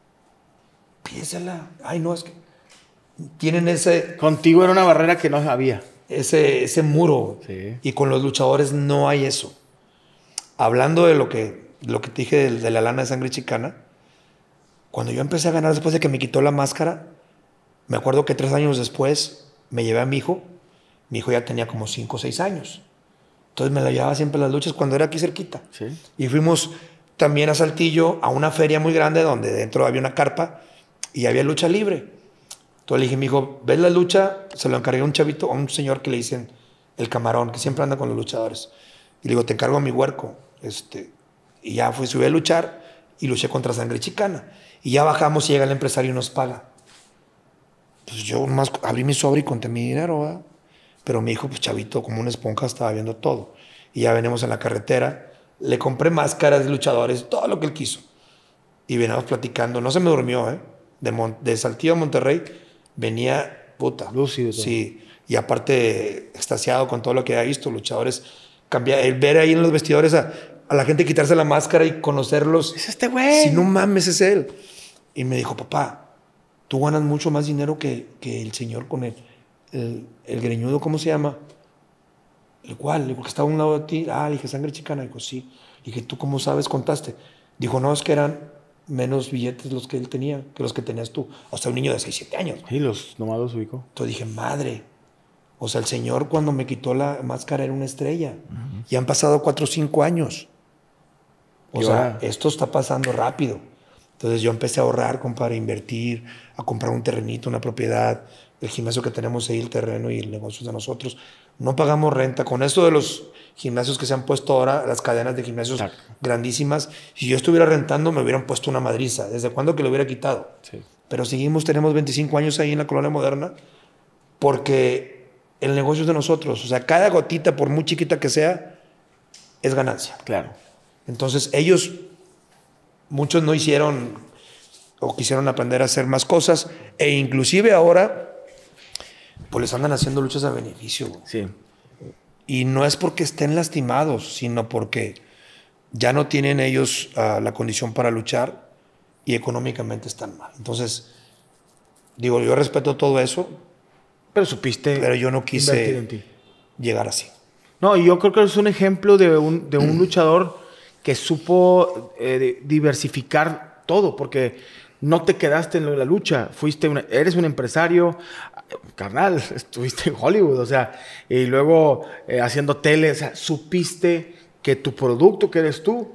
S1: Pídesela. Ay, no, es que tienen ese...
S2: Contigo era una barrera que no había.
S1: Ese, ese muro.
S2: Sí.
S1: Y con los luchadores no hay eso. Hablando de lo que, lo que te dije de, de la lana de sangre chicana, cuando yo empecé a ganar después de que me quitó la máscara, me acuerdo que tres años después me llevé a mi hijo. Mi hijo ya tenía como cinco o seis años. Entonces me la llevaba siempre a las luchas cuando era aquí cerquita.
S2: Sí.
S1: Y fuimos también a Saltillo a una feria muy grande donde dentro había una carpa y había lucha libre. Entonces le dije, mi hijo, ¿ves la lucha? Se lo encargué a un chavito, a un señor que le dicen el Camarón, que siempre anda con los luchadores. Y le digo, te encargo a mi huerco. Este, y ya fui, subí a luchar y luché contra Sangre Chicana. Y ya bajamos y llega el empresario y nos paga. Pues yo más abrí mi sobre y conté mi dinero, ¿verdad? Pero mi hijo, pues chavito, como una esponja, estaba viendo todo. Y ya venimos en la carretera. Le compré máscaras de luchadores, todo lo que él quiso. Y veníamos platicando. No se me durmió, ¿eh? De, Mon de Saltillo a Monterrey venía, puta.
S2: Lúcido. Todo.
S1: Sí. Y aparte, extasiado con todo lo que había visto. Luchadores. Cambiar, el ver ahí en los vestidores a, a la gente quitarse la máscara y conocerlos.
S2: Es este güey.
S1: Si no mames, es él. Y me dijo, papá, tú ganas mucho más dinero que, que el señor con él. El, el greñudo, ¿cómo se llama? ¿El cual? Porque estaba a un lado de ti. Ah, le dije, Sangre Chicana. Dijo, sí. Le dije, ¿tú cómo sabes? Contaste. Dijo, no, es que eran menos billetes los que él tenía que los que tenías tú. O sea, un niño de seis, siete años.
S2: Sí, los nomás los ubicó.
S1: Entonces dije, madre. O sea, el señor cuando me quitó la máscara era una estrella. Uh-huh. Y han pasado cuatro o cinco años. O sea, ahora? Esto está pasando rápido. Entonces yo empecé a ahorrar, compadre, a invertir, a comprar un terrenito, una propiedad. El gimnasio que tenemos ahí, el terreno y el negocio es de nosotros. No pagamos renta. Con esto de los gimnasios que se han puesto ahora, las cadenas de gimnasios Tac. grandísimas, si yo estuviera rentando me hubieran puesto una madriza. ¿Desde cuándo que lo hubiera quitado? Sí. Pero seguimos, tenemos veinticinco años ahí en la Colonia Moderna porque el negocio es de nosotros. O sea, cada gotita, por muy chiquita que sea, es ganancia.
S2: Claro.
S1: Entonces ellos, muchos no hicieron o quisieron aprender a hacer más cosas e inclusive ahora pues les andan haciendo luchas a beneficio.
S2: Sí.
S1: Y no es porque estén lastimados, sino porque ya no tienen ellos uh, la condición para luchar y económicamente están mal. Entonces, digo, yo respeto todo eso.
S2: Pero supiste.
S1: Pero yo no quise en ti. llegar así.
S2: No, y yo creo que es un ejemplo de un, de un luchador que supo eh, diversificar todo, porque no te quedaste en la lucha, fuiste una, eres un empresario, carnal, estuviste en Hollywood, o sea, y luego eh, haciendo tele, o sea, supiste que tu producto, que eres tú,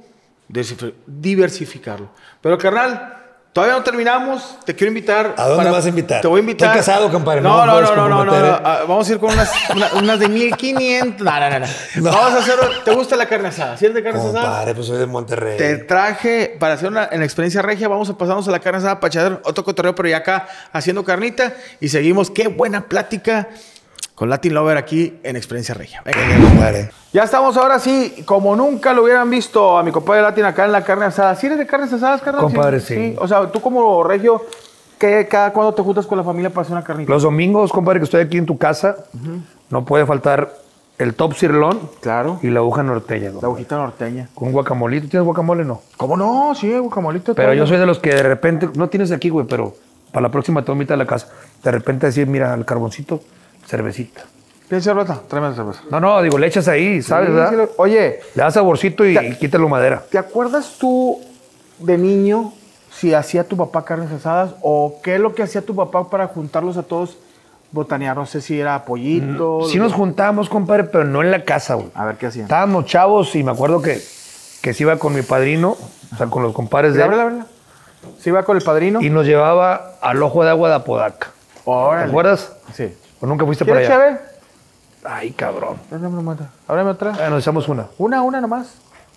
S2: diversificarlo. Pero, carnal, todavía no terminamos, te quiero invitar.
S1: ¿A dónde para, me vas a invitar?
S2: Te voy a invitar.
S1: Estoy casado, compadre.
S2: No, no, no, no, no, no, no, no. Vamos a ir con unas, una, unas de mil quinientos. No, no, no, no. Vamos a hacer, ¿te gusta la carne asada? ¿Sí es de carne
S1: compadre,
S2: asada?
S1: Compadre, pues soy de Monterrey.
S2: Te traje para hacer una en experiencia regia, vamos a pasarnos a la carne asada para echar otro cotorreo, pero ya acá haciendo carnita y seguimos. Qué buena plática con Latin Lover aquí en Experiencia Regia. Venga, ya estamos ahora sí, como nunca lo hubieran visto a mi compadre Latin acá en la carne asada. ¿Sí eres de carnes asadas, carnal?
S1: Compadre, sí.
S2: sí. O sea, tú como regio, ¿qué, cada cuándo te juntas con la familia para hacer una carnita?
S1: Los domingos, compadre, que estoy aquí en tu casa, uh-huh. no puede faltar el top sirlón.
S2: Claro.
S1: Y la aguja norteña. Compadre.
S2: La agujita norteña.
S1: Con guacamolito. ¿Tienes guacamole? No.
S2: ¿Cómo no? Sí, guacamolito.
S1: Pero todo. Yo soy de los que de repente, no tienes aquí, güey, pero para la próxima te voy a invitar a la casa. De repente decir, mira, al carboncito, cervecita.
S2: ¿Tienes cerveza? Tráeme cerveza.
S1: No, no, digo, le echas ahí, ¿sabes? Sí, ¿verdad? Sí, lo...
S2: Oye.
S1: Le das saborcito y,
S2: te...
S1: y quítalo madera.
S2: ¿Te acuerdas tú de niño si hacía tu papá carnes asadas o qué es lo que hacía tu papá para juntarlos a todos botanear? No sé si era pollito.
S1: Sí nos juntábamos, compadre, pero no en la casa, güey.
S2: A ver, ¿qué hacían?
S1: Estábamos chavos y me acuerdo que, que se iba con mi padrino, o sea, con los compadres de él.
S2: La verdad,
S1: se iba con el padrino. Y nos llevaba al Ojo de Agua de Apodaca.
S2: Órale.
S1: ¿Te acuerdas?
S2: Sí.
S1: ¿O nunca fuiste para allá?
S2: ¿Quieres cheve?
S1: Ay, cabrón.
S2: Ábreme otra.
S1: Ah, nos echamos una.
S2: Una, una nomás.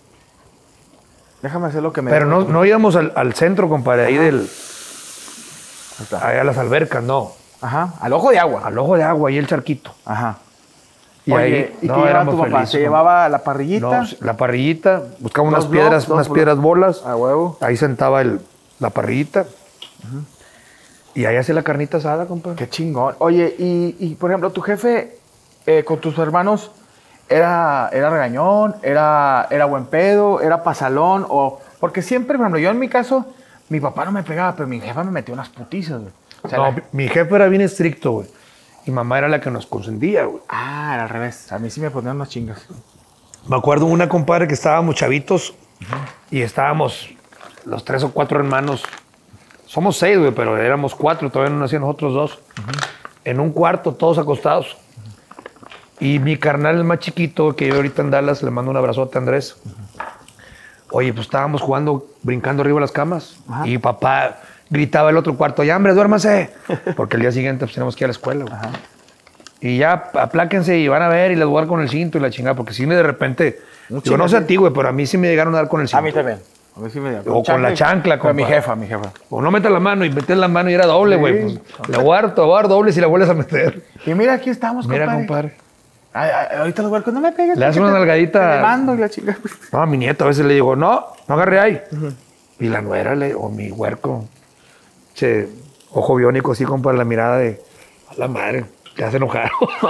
S2: Déjame hacer lo que me...
S1: Pero no, no íbamos al, al centro, compadre, ahí del... Ahí a las albercas, no.
S2: Ajá, al ojo de agua.
S1: Al ojo de agua, ahí el charquito.
S2: Ajá.
S1: Y
S2: Oye,
S1: ahí
S2: ¿y
S1: no,
S2: qué llevaba
S1: éramos
S2: tu papá?
S1: felices,
S2: ¿Se
S1: compadre.
S2: llevaba la parrillita?
S1: No, la parrillita, buscaba unas
S2: Dos
S1: piedras,
S2: blocks,
S1: unas
S2: dos
S1: piedras bolas.
S2: A huevo.
S1: Ahí sentaba el, la parrillita. Uh-huh. Y ahí hacía la carnita asada, compadre.
S2: Qué chingón. Oye, y, y por ejemplo, tu jefe eh, con tus hermanos, ¿era, era regañón? Era, ¿Era buen pedo? ¿Era pasalón? O, porque siempre, por ejemplo, yo en mi caso, mi papá no me pegaba, pero mi jefa me metió unas putizas, güey. O sea,
S1: no,
S2: la...
S1: mi jefe era bien estricto, güey. Y mamá era la que nos consentía, güey.
S2: Ah, era al revés. A mí sí me ponían unas chingas.
S1: Me acuerdo una compadre que estábamos chavitos uh-huh. y estábamos los tres o cuatro hermanos. Somos seis, güey, pero éramos cuatro, todavía no nacían nosotros dos. Uh-huh. En un cuarto, todos acostados. Uh-huh. Y mi carnal, el más chiquito, que vive ahorita en Dallas, le mando un abrazote a Andrés. Uh-huh. Oye, pues estábamos jugando, brincando arriba de las camas. Uh-huh. Y papá gritaba el otro cuarto, ya, hombre, duérmase. Porque el día siguiente pues, tenemos que ir a la escuela, güey. Uh-huh. Y ya, apláquense y van a ver y les voy a dar con el cinto y la chingada. Porque si me de repente, yo no sé a ti, güey, pero a mí sí me llegaron a dar con el cinto.
S2: A mí también. A mí sí me dieron.
S1: O con la chancla,
S2: con mi jefa, mi jefa.
S1: O no metas la mano y metes la mano y era doble, güey. Sí. Pues, le voy a dar, te voy a dar doble si la vuelves a meter.
S2: Y mira, aquí estamos,
S1: mira,
S2: compadre.
S1: compadre.
S2: Ay, ay, ahorita los huercos, no me pegues.
S1: Le das una nalgadita.
S2: Le mando y la chica.
S1: No, a mi nieto a veces le digo, no, no agarré ahí. Uh-huh. Y la nuera, le, o mi huerco, che, ojo biónico así, compadre, la mirada de, a la madre, te hace enojar.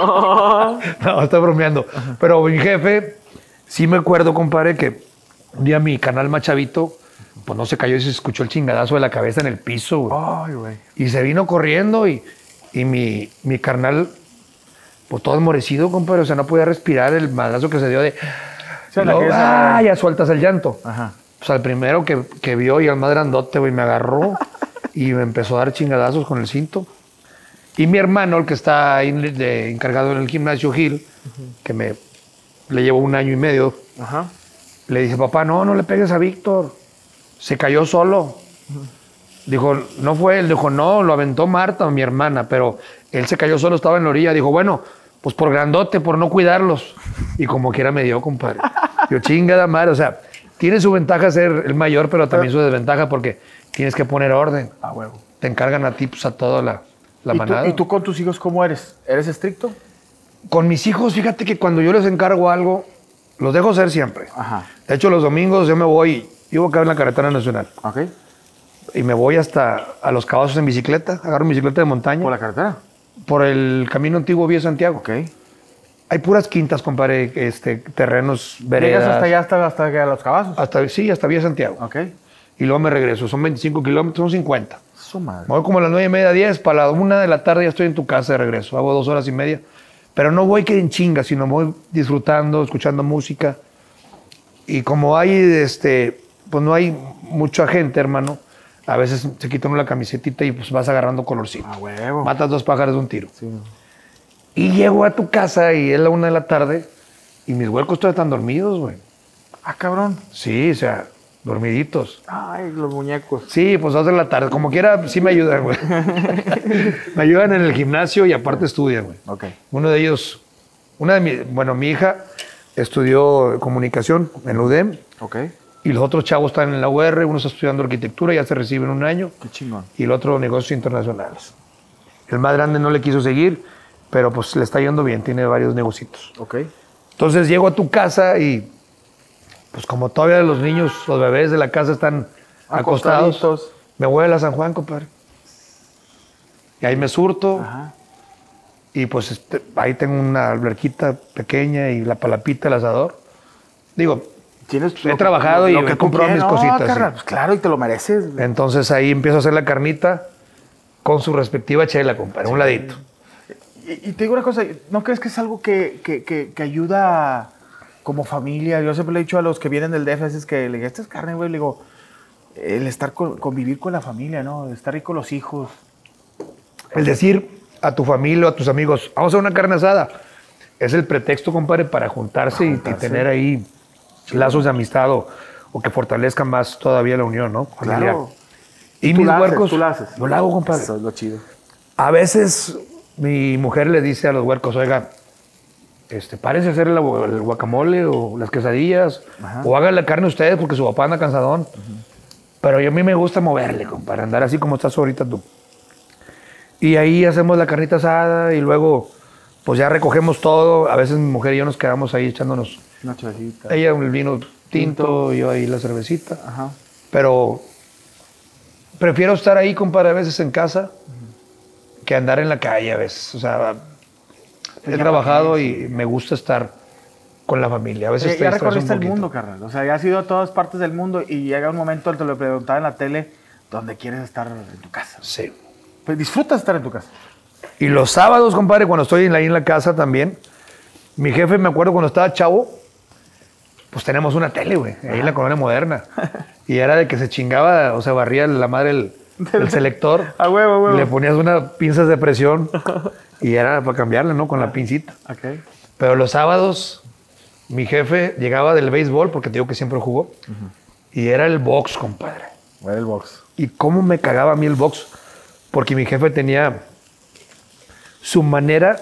S1: No, está bromeando. Uh-huh. Pero mi jefe, sí me acuerdo, compadre, que un día mi canal más chavito, pues no se cayó y se escuchó el chingadazo de la cabeza en el piso, güey.
S2: Ay, güey.
S1: Y se vino corriendo y, y mi, mi carnal, pues todo enmorecido, compadre. O sea, no podía respirar el madrazo que se dio de... O sea, luego, ah, ya sueltas el llanto. Ajá. O sea, el primero que, que vio y el más grandote, güey, me agarró y me empezó a dar chingadazos con el cinto. Y mi hermano, el que está ahí de, encargado en el gimnasio Gil, uh-huh. que me le llevo un año y medio, uh-huh. le dice, papá, no, no le pegues a Víctor. Se cayó solo. Uh-huh. Dijo, no fue él. Dijo, no, lo aventó Marta, mi hermana, pero él se cayó solo, estaba en la orilla. Dijo, bueno, pues por grandote, por no cuidarlos. Y como quiera me dio, compadre. Yo, chingada madre, o sea, tiene su ventaja ser el mayor, pero también su desventaja porque tienes que poner orden.
S2: Ah, huevo.
S1: Te encargan a ti, pues, a toda la, la
S2: ¿Y
S1: manada.
S2: Tú, ¿Y tú con tus hijos cómo eres? ¿Eres estricto?
S1: Con mis hijos, fíjate que cuando yo les encargo algo, los dejo ser siempre.
S2: Ajá.
S1: De hecho, los domingos yo me voy, yo voy acá en la carretera nacional.
S2: Ok.
S1: Y me voy hasta a Los Cabazos en bicicleta, agarro mi bicicleta de montaña.
S2: ¿Por la carretera?
S1: Por el camino antiguo Vía Santiago.
S2: Ok.
S1: Hay puras quintas, compadre, este, terrenos, veredas.
S2: ¿Llegas hasta allá, hasta, hasta a Los Cabazos?
S1: Hasta, sí, hasta Vía Santiago.
S2: Ok.
S1: Y luego me regreso. Son veinticinco kilómetros, son cincuenta.
S2: Su madre.
S1: Me voy como a las nueve y media, diez, para la una de la tarde ya estoy en tu casa de regreso. Hago dos horas y media. Pero no voy que en chinga, sino voy disfrutando, escuchando música. Y como hay, este, pues no hay mucha gente, hermano, a veces se quita uno la camisetita y pues vas agarrando colorcito.
S2: Ah, huevo.
S1: Matas dos pájaros de un tiro.
S2: Sí.
S1: Y llego a tu casa y es la una de la tarde y mis huercos todavía están dormidos, güey.
S2: Ah, cabrón.
S1: Sí, o sea, dormiditos.
S2: Ay, los muñecos.
S1: Sí, pues dos de la tarde. Como quiera, sí me ayudan, güey. Me ayudan en el gimnasio y aparte estudian, güey.
S2: Ok.
S1: Uno de ellos, una de mi, bueno, mi hija estudió comunicación en U D E M.
S2: Ok.
S1: Y los otros chavos están en la U R, uno está estudiando arquitectura, ya se recibe en un año.
S2: Qué chingón.
S1: Y el otro negocios internacionales. El más grande no le quiso seguir, pero pues le está yendo bien, tiene varios negocios.
S2: Ok.
S1: Entonces llego a tu casa y pues como todavía los niños, los bebés de la casa están acostados, me voy a la San Juan, compadre. Y ahí me surto. Ajá. Y pues este, ahí tengo una alberquita pequeña y la palapita, el asador. Digo,
S2: ¿Tienes
S1: he trabajado
S2: lo, lo
S1: y
S2: que
S1: he comprado mis
S2: no,
S1: cositas.
S2: Carnal,
S1: sí.
S2: Pues claro, y te lo mereces.
S1: Entonces ahí empiezo a hacer la carnita con su respectiva chela, compadre, sí. Un ladito.
S2: Y, y te digo una cosa, ¿no crees que es algo que, que, que, que ayuda como familia? Yo siempre le he dicho a los que vienen del D F, es que le digo, esta es carne, güey, le digo, el estar con, convivir con la familia, ¿no? Estar ahí con los hijos.
S1: El decir a tu familia o a tus amigos, vamos a una carne asada, es el pretexto, compadre, para juntarse, para juntarse. Y, y tener ahí sí. lazos de amistad o, o que fortalezcan más todavía la unión, ¿no? Familiar.
S2: Claro.
S1: Y
S2: ¿Tú
S1: mis
S2: la
S1: huercos,
S2: haces, tú la haces.
S1: Yo la hago, compadre.
S2: Eso es lo chido.
S1: A veces mi mujer le dice a los huercos, oiga, este, párense a hacer el, el guacamole o las quesadillas, ajá, o hagan la carne ustedes porque su papá anda cansadón. Uh-huh. Pero yo, a mí me gusta moverle, para andar así como estás ahorita tú. Y ahí hacemos la carnita asada y luego pues ya recogemos todo. A veces mi mujer y yo nos quedamos ahí echándonos
S2: una cervecita.
S1: Ella el vino tinto, tinto, yo ahí la cervecita. Ajá. Pero prefiero estar ahí, compadre, a veces en casa, uh-huh, que andar en la calle a veces. O sea, he trabajado y me gusta estar con la familia. A veces
S2: ya, ya recorriste el mundo, carnal. O sea, ya has ido a todas partes del mundo y llega un momento, te lo preguntaba en la tele, donde quieres estar en tu casa.
S1: Sí.
S2: Pues disfrutas estar en tu casa.
S1: Y los sábados, compadre, cuando estoy ahí en la casa también, mi jefe, me acuerdo cuando estaba chavo, pues tenemos una tele, güey, ahí en la colonia moderna. Y era de que se chingaba, o sea, barría la madre el, el selector.
S2: A huevo, a huevo.
S1: Le ponías unas pinzas de presión y era para cambiarle, ¿no? Con la pincita.
S2: Okay.
S1: Pero los sábados, mi jefe llegaba del béisbol, porque te digo que siempre jugó, uh-huh, y era el box, compadre.
S2: Era el box.
S1: Y cómo me cagaba a mí el box, porque mi jefe tenía su manera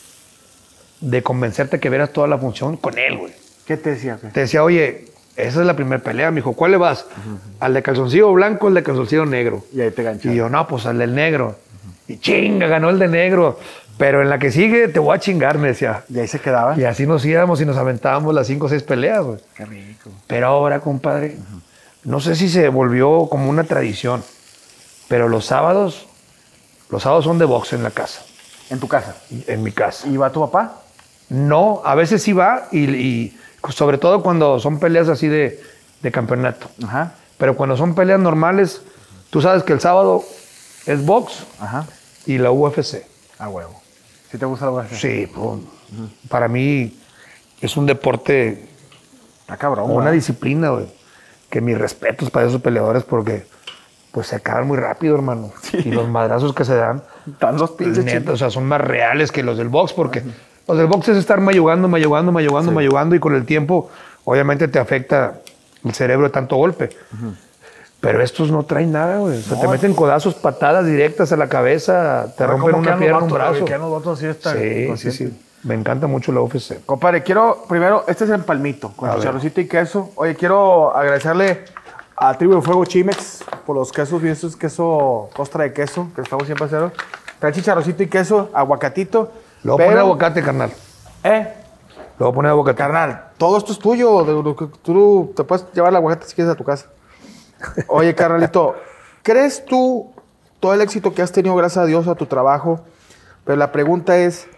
S1: de convencerte que vieras toda la función con él, güey.
S2: ¿Qué te decía? ¿Qué?
S1: Te decía, oye, esa es la primera pelea. Me dijo, ¿cuál le vas? Uh-huh. ¿Al de calzoncillo blanco o al de calzoncillo negro?
S2: Y ahí te ganchaste.
S1: Y yo, no, pues al del negro. Uh-huh. Y chinga, ganó el de negro. Pero en la que sigue te voy a chingar, me decía.
S2: Y ahí se quedaba.
S1: Y así nos íbamos y nos aventábamos las cinco o seis peleas, güey.
S2: Qué rico.
S1: Pero ahora, compadre, uh-huh, no sé si se volvió como una tradición, pero los sábados, los sábados son de box en la casa.
S2: ¿En tu casa?
S1: En mi casa.
S2: ¿Y va tu papá?
S1: No, a veces sí va y, y sobre todo cuando son peleas así de, de campeonato. Ajá. Pero cuando son peleas normales, tú sabes que el sábado es box, ajá, y la U F C.
S2: Ah, huevo. ¿Sí te gusta la U F C?
S1: Sí, pues, uh-huh, para mí es un deporte,
S2: ah, cabrón,
S1: una
S2: ¿no?
S1: disciplina, güey, que mis respetos para esos peleadores porque pues se acaban muy rápido, hermano. Sí. Y los madrazos que se dan,
S2: dan los pinches
S1: neta, o sea, son más reales que los del box, porque uh-huh, los del box es estar mayugando, mayugando, mayugando, sí, mayugando, y con el tiempo, obviamente, te afecta el cerebro de tanto golpe. Uh-huh. Pero estos no traen nada, güey. O sea, no, te meten codazos, patadas directas a la cabeza, te rompen una pierna, un brazo.
S2: Sí,
S1: sí, sí, sí. Me encanta mucho la U F C.
S2: Compadre, quiero, primero, este es el palmito, con chicharroncito y queso. Oye, quiero agradecerle a Tribu de Fuego Chimex por los quesos, y esto es queso, costra de queso, que estamos siempre haciendo. Trae chicharroncito y queso, aguacatito.
S1: Le voy a poner aguacate, carnal.
S2: ¿Eh?
S1: Le voy a poner aguacate.
S2: Carnal, todo esto es tuyo. Tú te puedes llevar el aguacate si quieres a tu casa. Oye, carnalito, ¿crees tú todo el éxito que has tenido, gracias a Dios, a tu trabajo? Pero la pregunta es,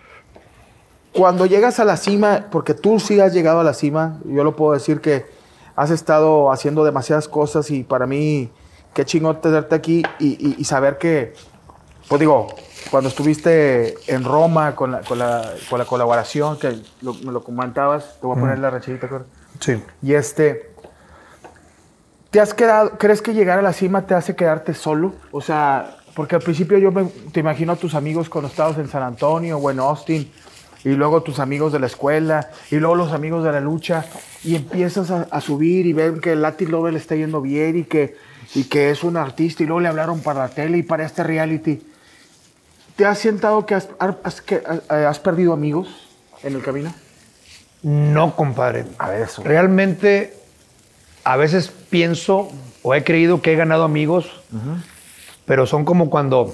S2: cuando llegas a la cima, porque tú sí has llegado a la cima, yo lo puedo decir que has estado haciendo demasiadas cosas y para mí, qué chingón tenerte aquí y, y, y saber que, pues digo, cuando estuviste en Roma con la, con la, con la colaboración, que lo, me lo comentabas, te voy a poner mm. la rachita, ¿verdad?
S1: Sí.
S2: Y este, ¿te has quedado, crees que llegar a la cima te hace quedarte solo? O sea, porque al principio yo me, te imagino a tus amigos cuando estabas en San Antonio o en Austin, y luego tus amigos de la escuela, y luego los amigos de la lucha, y empiezas a, a subir y ven que el Latin Lover le está yendo bien y que, y que es un artista, y luego le hablaron para la tele y para este reality. ¿Te has sentado que has, has, que has perdido amigos en el camino?
S1: No, compadre.
S2: A ver, eso.
S1: Realmente, a veces pienso o he creído que he ganado amigos, uh-huh, pero son como cuando...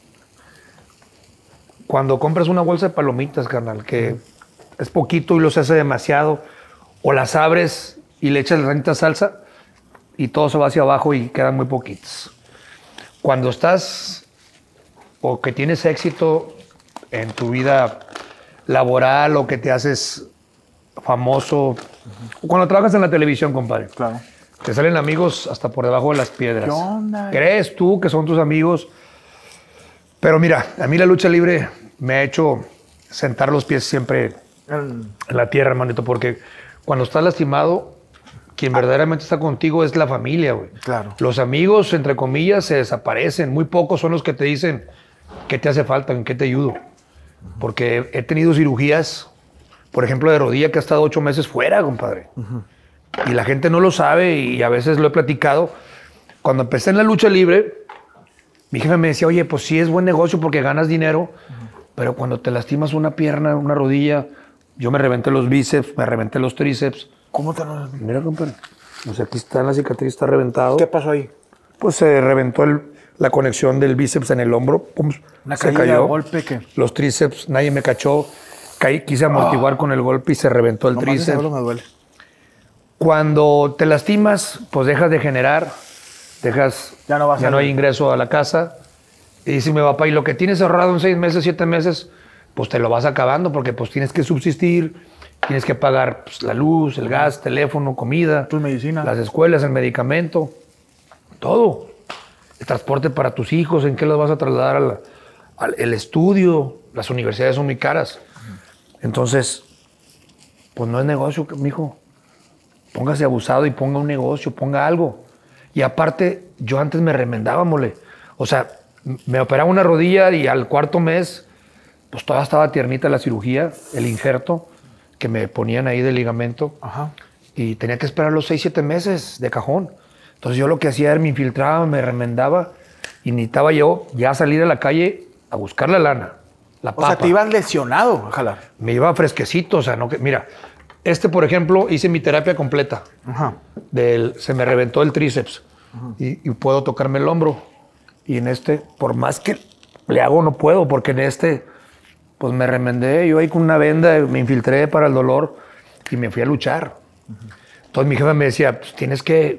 S1: Cuando compras una bolsa de palomitas, carnal, que uh-huh, es poquito y los hace demasiado, o las abres y le echas la renta salsa y todo se va hacia abajo y quedan muy poquitas. Cuando estás o que tienes éxito en tu vida laboral o que te haces famoso, uh-huh, cuando trabajas en la televisión, compadre,
S2: claro,
S1: te salen amigos hasta por debajo de las piedras.
S2: ¿Qué onda?
S1: ¿Crees tú que son tus amigos? Pero mira, a mí la lucha libre me ha hecho sentar los pies siempre en la tierra, hermanito, porque cuando estás lastimado, quien ah. verdaderamente está contigo es la familia, güey.
S2: Claro.
S1: Los amigos, entre comillas, se desaparecen. Muy pocos son los que te dicen qué te hace falta, en qué te ayudo. Uh-huh. Porque he tenido cirugías, por ejemplo, de rodilla, que he estado ocho meses fuera, compadre. Uh-huh. Y la gente no lo sabe y a veces lo he platicado. Cuando empecé en la lucha libre, mi jefe me decía, oye, pues sí es buen negocio porque ganas dinero, uh-huh, Pero cuando te lastimas una pierna, una rodilla, yo me reventé los bíceps, me reventé los tríceps.
S2: ¿Cómo te lo...?
S1: Mira, compadre. O sea, aquí está la cicatriz, está reventado.
S2: ¿Qué pasó ahí?
S1: Pues se reventó el, la conexión del bíceps en el hombro. Pum,
S2: ¿Una
S1: se
S2: caída
S1: cayó.
S2: de golpe qué?
S1: Los tríceps, nadie me cachó. Caí, quise amortiguar oh. con el golpe y se reventó el
S2: no
S1: tríceps.
S2: Me duele.
S1: Cuando te lastimas, pues dejas de generar, dejas,
S2: ya no, vas
S1: ya no hay ingreso a la casa. Y dice mi papá, y lo que tienes ahorrado en seis meses, siete meses, pues te lo vas acabando porque pues tienes que subsistir, tienes que pagar pues, la luz, el gas, teléfono, comida,
S2: tus medicinas,
S1: las escuelas, el medicamento, todo. El transporte para tus hijos, en qué los vas a trasladar al, al el estudio, las universidades son muy caras. Entonces, pues no es negocio, mijo. Póngase abusado y ponga un negocio, ponga algo. Y aparte, yo antes me remendaba, mole. O sea, me operaba una rodilla y al cuarto mes, pues todavía estaba tiernita la cirugía, el injerto que me ponían ahí de ligamento.
S2: Ajá.
S1: Y tenía que esperar los seis, siete meses de cajón. Entonces yo lo que hacía era me infiltraba, me remendaba y necesitaba yo ya salir a la calle a buscar la lana, la papa.
S2: O sea, te ibas lesionado a jalar.
S1: Me iba fresquecito, o sea, no que... Mira, este, por ejemplo, hice mi terapia completa.
S2: Ajá.
S1: Del, se me reventó el tríceps y, y puedo tocarme el hombro. Y en este, por más que le hago, no puedo, porque en este, pues me remendé. Yo ahí con una venda me infiltré para el dolor y me fui a luchar. Uh-huh. Entonces mi jefe me decía, pues tienes que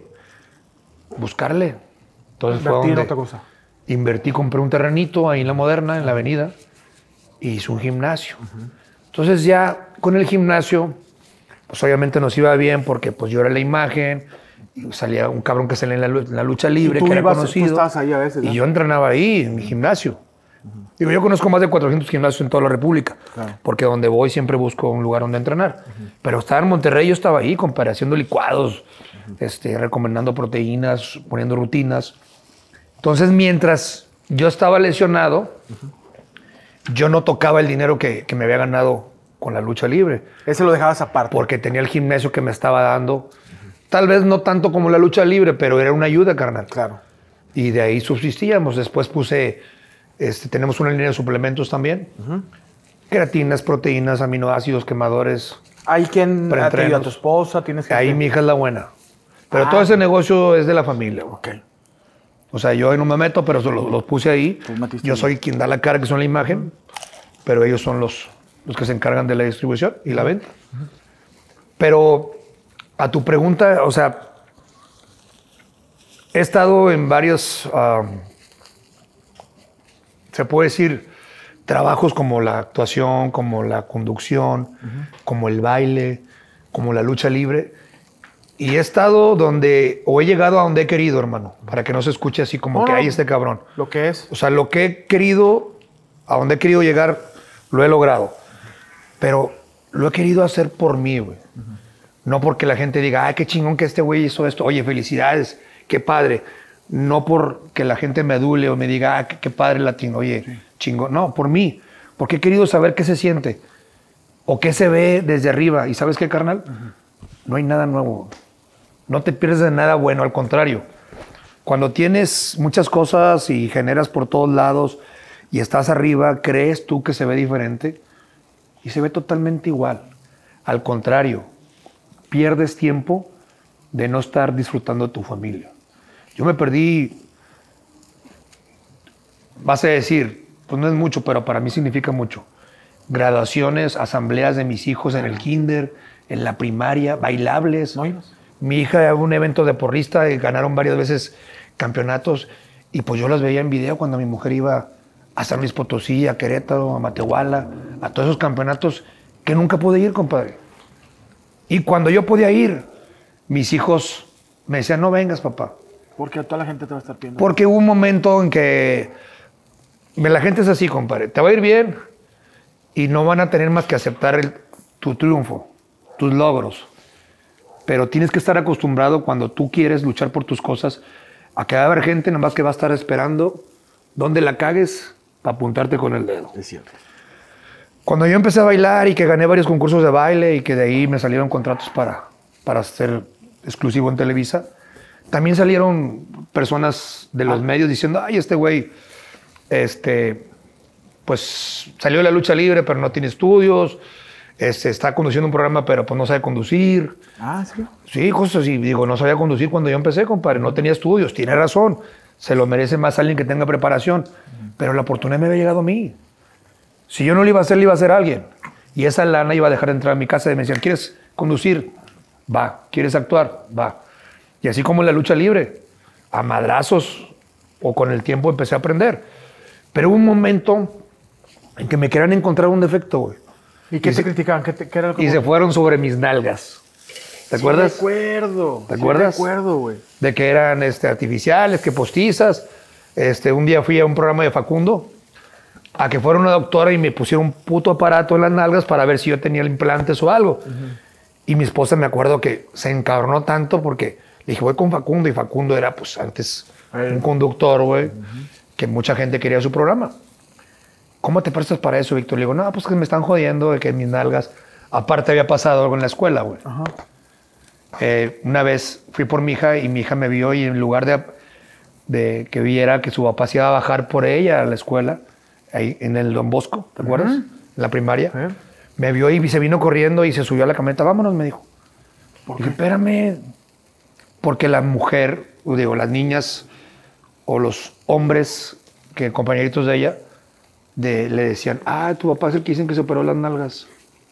S1: buscarle. Entonces fue donde
S2: otra cosa.
S1: Invertí, compré un terrenito ahí en la Moderna, en la avenida, y hice un gimnasio. Uh-huh. Entonces ya con el gimnasio, pues obviamente nos iba bien porque pues yo era la imagen, y salía un cabrón que salía en la, en la lucha libre, que era
S2: ibas,
S1: conocido.
S2: Tú estabas ahí a veces, ¿no?
S1: Y yo entrenaba ahí, en mi gimnasio. Uh-huh. Digo, yo conozco más de cuatrocientos gimnasios en toda la República, claro. Porque donde voy siempre busco un lugar donde entrenar. Uh-huh. Pero estaba en Monterrey, yo estaba ahí, compadre, haciendo licuados, uh-huh. este, recomendando proteínas, poniendo rutinas. Entonces, mientras yo estaba lesionado, uh-huh. yo no tocaba el dinero que, que me había ganado con la lucha libre.
S2: Ese lo dejabas aparte.
S1: Porque tenía el gimnasio que me estaba dando. Uh-huh. Tal vez no tanto como la lucha libre, pero era una ayuda, carnal.
S2: Claro.
S1: Y de ahí subsistíamos. Después puse, este, tenemos una línea de suplementos también. Uh-huh. Creatinas, proteínas, aminoácidos, quemadores.
S2: ¿Hay quien te ayuda a tu esposa? ¿Tienes que
S1: ahí
S2: hacer?
S1: Mi hija es la buena. Pero
S2: ah.
S1: todo ese negocio es de la familia.
S2: Ok.
S1: O sea, yo no me meto, pero los, los puse ahí. Yo soy quien da la cara, que son la imagen, pero ellos son los, los que se encargan de la distribución y la venta. Uh-huh. Pero a tu pregunta, o sea, he estado en varios, uh, se puede decir, trabajos como la actuación, como la conducción, uh-huh. como el baile, como la lucha libre. Y he estado donde, o he llegado a donde he querido, hermano, para que no se escuche así como oh, que hay este cabrón.
S2: Lo que es.
S1: O sea, lo que he querido, a donde he querido llegar, lo he logrado. Pero lo he querido hacer por mí, güey. Uh-huh. No porque la gente diga, ay, qué chingón que este güey hizo esto. Oye, felicidades, qué padre. No porque la gente me adule o me diga, ah, qué, qué padre latino. Oye, sí. chingón. No, por mí. Porque he querido saber qué se siente. O qué se ve desde arriba. ¿Y sabes qué, carnal? Uh-huh. No hay nada nuevo. No te pierdes de nada bueno, al contrario. Cuando tienes muchas cosas y generas por todos lados y estás arriba, crees tú que se ve diferente y se ve totalmente igual. Al contrario, pierdes tiempo de no estar disfrutando de tu familia. Yo me perdí, vas a decir, pues no es mucho, pero para mí significa mucho. Graduaciones, asambleas de mis hijos en el kinder, en la primaria, bailables. ¿No? Mi hija, un evento de porrista, y ganaron varias veces campeonatos y pues yo las veía en video cuando mi mujer iba a San Luis Potosí, a Querétaro, a Matehuala, a todos esos campeonatos que nunca pude ir, compadre. Y cuando yo podía ir, mis hijos me decían, no vengas, papá.
S2: Porque toda la gente te va a estar pidiendo.
S1: Porque hubo un momento en que la gente es así, compadre. Te va a ir bien y no van a tener más que aceptar el, tu triunfo, tus logros. Pero tienes que estar acostumbrado cuando tú quieres luchar por tus cosas a que va a haber gente nada más que va a estar esperando donde la cagues para apuntarte con el dedo.
S2: Es cierto.
S1: Cuando yo empecé a bailar y que gané varios concursos de baile y que de ahí me salieron contratos para, para ser exclusivo en Televisa, también salieron personas de los ah. medios diciendo, ay, este güey, este, pues salió de la lucha libre, pero no tiene estudios. Este, está conduciendo un programa, pero pues no sabe conducir.
S2: Ah, ¿sí?
S1: Sí, cosas así. Digo, no sabía conducir cuando yo empecé, compadre. No tenía estudios. Tiene razón. Se lo merece más alguien que tenga preparación. Uh-huh. Pero la oportunidad me había llegado a mí. Si yo no lo iba a hacer, le iba a hacer a alguien. Y esa lana iba a dejar de entrar a mi casa y me decían, ¿quieres conducir? Va. ¿Quieres actuar? Va. Y así como en la lucha libre, a madrazos o con el tiempo empecé a aprender. Pero hubo un momento en que me querían encontrar un defecto, güey.
S2: ¿Y qué
S1: y
S2: te
S1: se,
S2: criticaban? ¿Qué te, qué era
S1: y se fueron sobre mis nalgas. ¿Te
S2: sí
S1: acuerdas?
S2: Sí, recuerdo.
S1: ¿Te acuerdas?
S2: Sí, recuerdo, güey.
S1: De que eran este, artificiales, que postizas. Este, un día fui a un programa de Facundo a que fuera una doctora y me pusieron un puto aparato en las nalgas para ver si yo tenía implantes o algo. Uh-huh. Y mi esposa, me acuerdo que se encabronó tanto porque le dije, voy con Facundo. Y Facundo era, pues, antes hey. un conductor, güey, uh-huh. que mucha gente quería su programa. ¿Cómo te prestas para eso, Víctor? Le digo, no, pues que me están jodiendo de que mis nalgas... Aparte había pasado algo en la escuela, güey. Uh-huh. Eh, una vez fui por mi hija y mi hija me vio y en lugar de, de que viera que su papá se iba a bajar por ella a la escuela, ahí en el Don Bosco, ¿te acuerdas? Uh-huh. En la primaria. Uh-huh. Me vio y se vino corriendo y se subió a la camioneta. Vámonos, me dijo. ¿Por qué? Dije, espérame. Porque la mujer, digo, las niñas o los hombres, que compañeritos de ella, de, le decían, ah, tu papá es el que dicen que se operó las nalgas.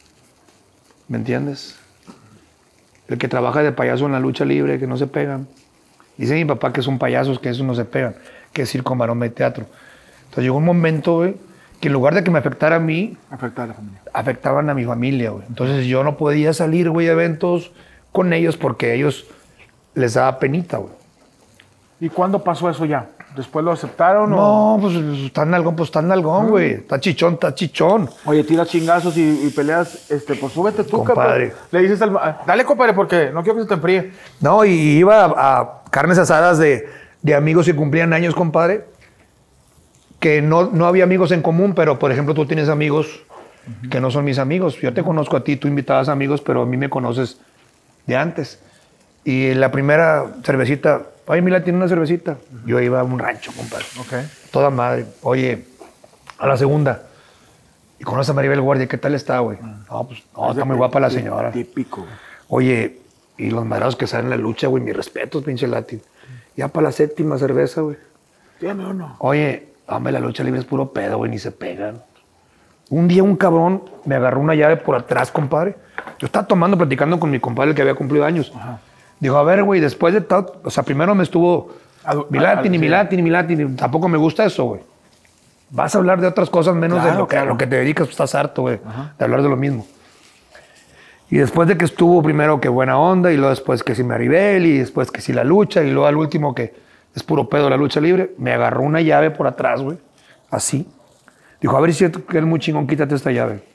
S1: ¿Me entiendes? El que trabaja de payaso en la lucha libre, que no se pegan. Dice mi papá que son payasos, que esos no se pegan, que es circo, maroma y teatro. Entonces llegó un momento, güey, que en lugar de que me afectara a mí,
S2: afectaba a la familia.
S1: Afectaban a mi familia, güey. Entonces yo no podía salir, güey, a eventos con ellos porque a ellos les daba penita, güey.
S2: ¿Y cuándo pasó eso ya? ¿Después lo aceptaron?
S1: No, o? pues está nalgón, pues está nalgón, güey. Uh-huh. Está chichón, está chichón.
S2: Oye, tira chingazos y, y peleas, este, pues súbete tú,
S1: compadre.
S2: Capaz. Le dices al... Dale, compadre, porque no quiero que se te enfríe.
S1: No, y iba a, a carnes asadas de, de amigos que cumplían años, compadre, que no, no había amigos en común, pero, por ejemplo, tú tienes amigos uh-huh. que no son mis amigos. Yo te conozco a ti, tú invitabas amigos, pero a mí me conoces de antes. Y la primera cervecita... Oye, Mila, tiene una cervecita. Uh-huh. Yo iba a un rancho, compadre.
S2: Okay.
S1: Toda madre. Oye, a la segunda. Y conoces a Maribel Guardia. ¿Qué tal está, güey? Uh-huh. No, pues, no, está muy guapa la señora.
S2: Típico.
S1: Oye, y los madrados que salen en la lucha, güey, mis respetos, pinche Latin. Ya para la séptima cerveza, güey.
S2: Dime uno.
S1: Oye, hombre, la lucha libre es puro pedo, güey, ni se pegan. Un día un cabrón me agarró una llave por atrás, compadre. Yo estaba tomando, platicando con mi compadre, el que había cumplido años. Ajá. Dijo, a ver, güey, después de todo... O sea, primero me estuvo... Mi Latin y mi Latin y mi Latin. Tampoco me gusta eso, güey. Vas a hablar de otras cosas menos claro, de lo que, claro. lo que te dedicas. Estás harto, güey, de hablar de lo mismo. Y después de que estuvo primero que buena onda, y luego después que sí Maribel, y después que sí la lucha, y luego al último que es puro pedo la lucha libre, me agarró una llave por atrás, güey. Así. Dijo, a ver si es que eres muy chingón, quítate esta llave.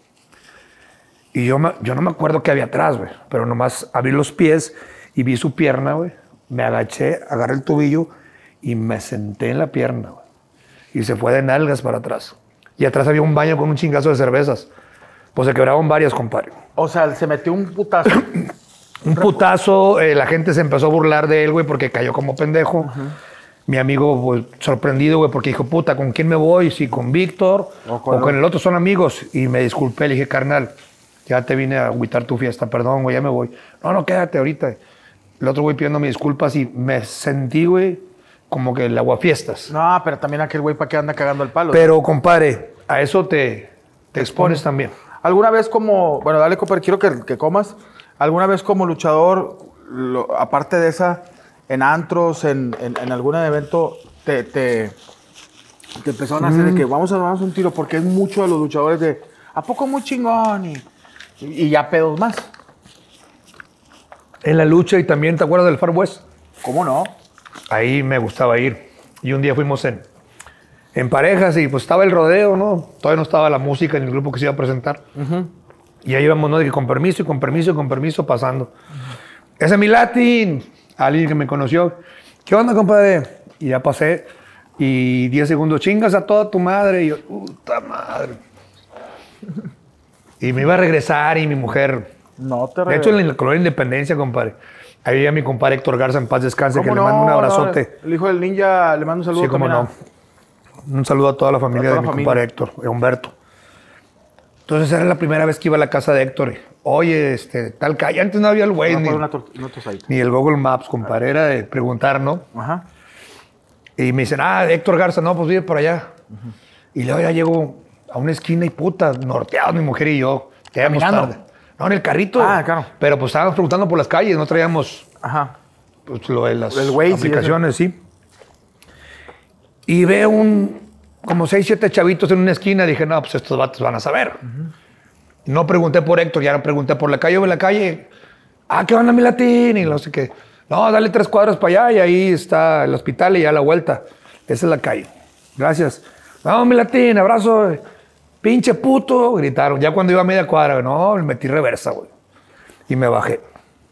S1: Y yo, me, yo no me acuerdo qué había atrás, güey. Pero nomás abrí los pies... Y vi su pierna, güey. Me agaché, agarré el tobillo y me senté en la pierna, güey. Y se fue de nalgas para atrás. Y atrás había un baño con un chingazo de cervezas. Pues se quebraron varias, compadre.
S2: O sea, se metió un putazo.
S1: un putazo. Eh, la gente se empezó a burlar de él, güey, porque cayó como pendejo. Uh-huh. Mi amigo, pues, sorprendido, güey, porque dijo, puta, ¿con quién me voy? Si con Víctor o con, o con el otro son amigos. Y me disculpé, le dije, carnal, ya te vine a agüitar tu fiesta, perdón, güey, ya me voy. No, no, quédate ahorita. El otro güey pidiéndome disculpas y me sentí, güey, como que el aguafiestas.
S2: No, pero también aquel güey para qué anda cagando el palo.
S1: Pero, compadre, a eso te, te expones también.
S2: ¿Alguna vez como, bueno, dale, compadre, quiero que, que comas, alguna vez como luchador, lo, aparte de esa, en antros, en, en, en algún evento, te, te, te empezaron a hacer mm. de que vamos a darnos un tiro? Porque es mucho de los luchadores de, ¿a poco muy chingón? Y, y ya pedos más.
S1: En la lucha, y también, ¿te acuerdas del Far West?
S2: ¿Cómo no?
S1: Ahí me gustaba ir. Y un día fuimos en, en parejas y pues estaba el rodeo, ¿no? Todavía no estaba la música en el grupo que se iba a presentar. Uh-huh. Y ahí íbamos, ¿no? De que con permiso y con permiso y con permiso pasando. Uh-huh. Ese es mi Latin. Alguien que me conoció. ¿Qué onda, compadre? Y ya pasé. Y diez segundos, chingas a toda tu madre. Y yo, puta madre. Y me iba a regresar y mi mujer...
S2: No te
S1: De hecho, en la colonia Independencia, compadre. Ahí había mi compadre Héctor Garza, en paz descanse, que no? le mando un abrazote.
S2: No, el hijo del ninja, le mando un saludo.
S1: Sí, cómo no. Un saludo a toda la familia de mi compadre Héctor, Humberto. Entonces era la primera vez que iba a la casa de Héctor. Oye, este, tal calle. Antes no había el Waze, ni, ni el Google Maps, compadre. Era de preguntar, ¿no? Ajá. Y me dicen, ah, Héctor Garza, no, pues vive por allá. Uh-huh. Y luego ya llego a una esquina y puta, norteados mi mujer y yo. Llegamos tarde. No, en el carrito.
S2: Ah, claro.
S1: Pero pues estábamos preguntando por las calles, no traíamos
S2: Ajá.
S1: Pues, lo de las
S2: el Waze,
S1: aplicaciones, sí. Y veo un, como seis, siete chavitos en una esquina. Dije, no, pues estos vatos van a saber. Uh-huh. No pregunté por Héctor, ya no pregunté por la calle. Yo en la calle, ah, ¿qué onda, mi Latín? Y no sé qué. No, dale tres cuadras para allá y ahí está el hospital y ya a la vuelta. Esa es la calle. Gracias. No, mi Latín, abrazo. Pinche puto, gritaron. Ya cuando iba a media cuadra, no, me metí reversa, güey. Y me bajé.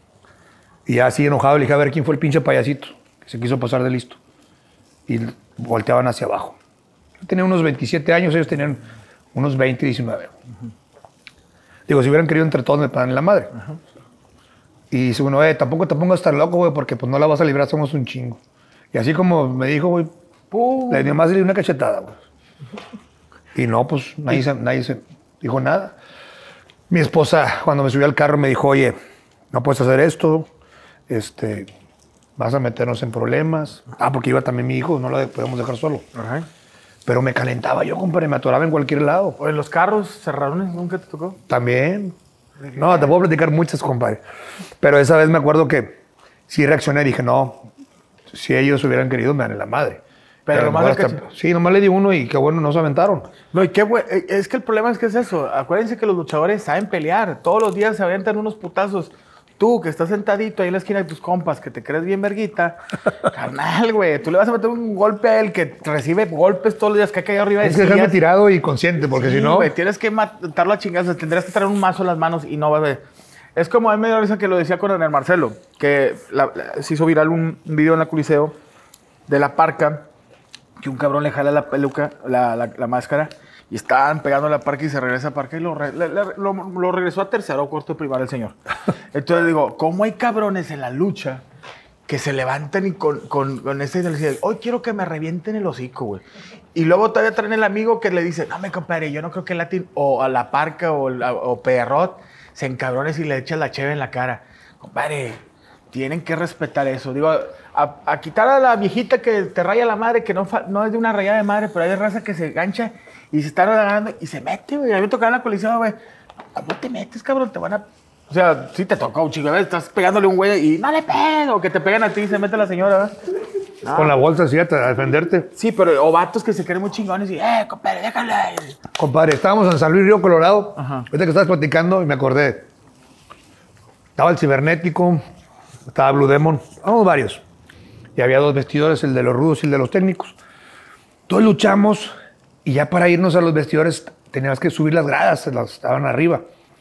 S1: Y ya así enojado le dije, a ver, ¿quién fue el pinche payasito que se quiso pasar de listo? Y volteaban hacia abajo. Yo tenía unos veintisiete años, ellos tenían unos veinte, diecinueve. Uh-huh. Digo, si hubieran querido entre todos me pagan la madre. Uh-huh. Y dice uno, eh, tampoco te pongas tan loco, güey, porque pues no la vas a librar, somos un chingo. Y así como me dijo, güey, uh. le dio más de una cachetada, güey. Uh-huh. Y no, pues nadie, se, nadie se dijo nada. Mi esposa, cuando me subió al carro, me dijo, oye, no puedes hacer esto, este, vas a meternos en problemas. Ah, porque iba también mi hijo, no lo podemos dejar solo. Uh-huh. Pero me calentaba yo, compadre, me atoraba en cualquier lado.
S2: ¿O en los carros cerraron? ¿Nunca te tocó?
S1: También. No, te puedo platicar muchas, compadre. Pero esa vez me acuerdo que sí reaccioné y dije, no, si ellos hubieran querido, me dan en la madre.
S2: Pero, Pero nomás
S1: hasta, que... Sí, nomás le di uno y qué bueno, no se aventaron.
S2: No, y qué bueno. Es que el problema es que es eso. Acuérdense que los luchadores saben pelear. Todos los días se aventan unos putazos. Tú, que estás sentadito ahí en la esquina de tus compas, que te crees bien verguita, carnal, güey, tú le vas a meter un golpe a él que recibe golpes todos los días que ha caído arriba de
S1: Es que dejarme tirado y consciente, porque sí, si no...
S2: güey, tienes que matarlo a chingadas, tendrías que traer un mazo en las manos y no va a ver. Es como a mí me dio risa que lo decía con el Marcelo, que la, la, se hizo viral un video en la Coliseo de la parca, que un cabrón le jala la peluca, la, la, la máscara, y estaban pegando la parca y se regresa a parca y lo, re, le, le, lo, lo regresó a tercero o cuarto de primaria el señor. Entonces digo, ¿cómo hay cabrones en la lucha que se levantan y con, con, con esa intensidad? Hoy quiero que me revienten el hocico, güey. Y luego todavía traen el amigo que le dice, no me compadre, yo no creo que el Latin o a la parca o, la, o Perrot se encabrones y le echan la cheve en la cara. Compadre, tienen que respetar eso. Digo, a, a quitar a la viejita que te raya la madre, que no, fa, no es de una rayada de madre, pero hay de raza que se gancha y se están agarrando y se mete, güey. A mí me tocaba en la colisión, güey. ¿Cómo te metes, cabrón? Te van a... O sea, sí te toca un chico, estás pegándole a un güey y no le pego, que te pegan a ti y se mete la señora, ¿verdad?
S1: No. Con la bolsa, sí, a defenderte.
S2: Sí, pero o vatos que se creen muy chingones y, eh, compadre, déjale.
S1: Compadre, estábamos en San Luis Río Colorado. Ajá. Ahorita que estabas platicando y me acordé. Estaba el cibernético, estaba Blue Demon, éramos varios. Y había dos vestidores, el de los rudos y el de los técnicos. Todos luchamos y ya para irnos a los vestidores teníamos que subir las gradas, las estaban arriba.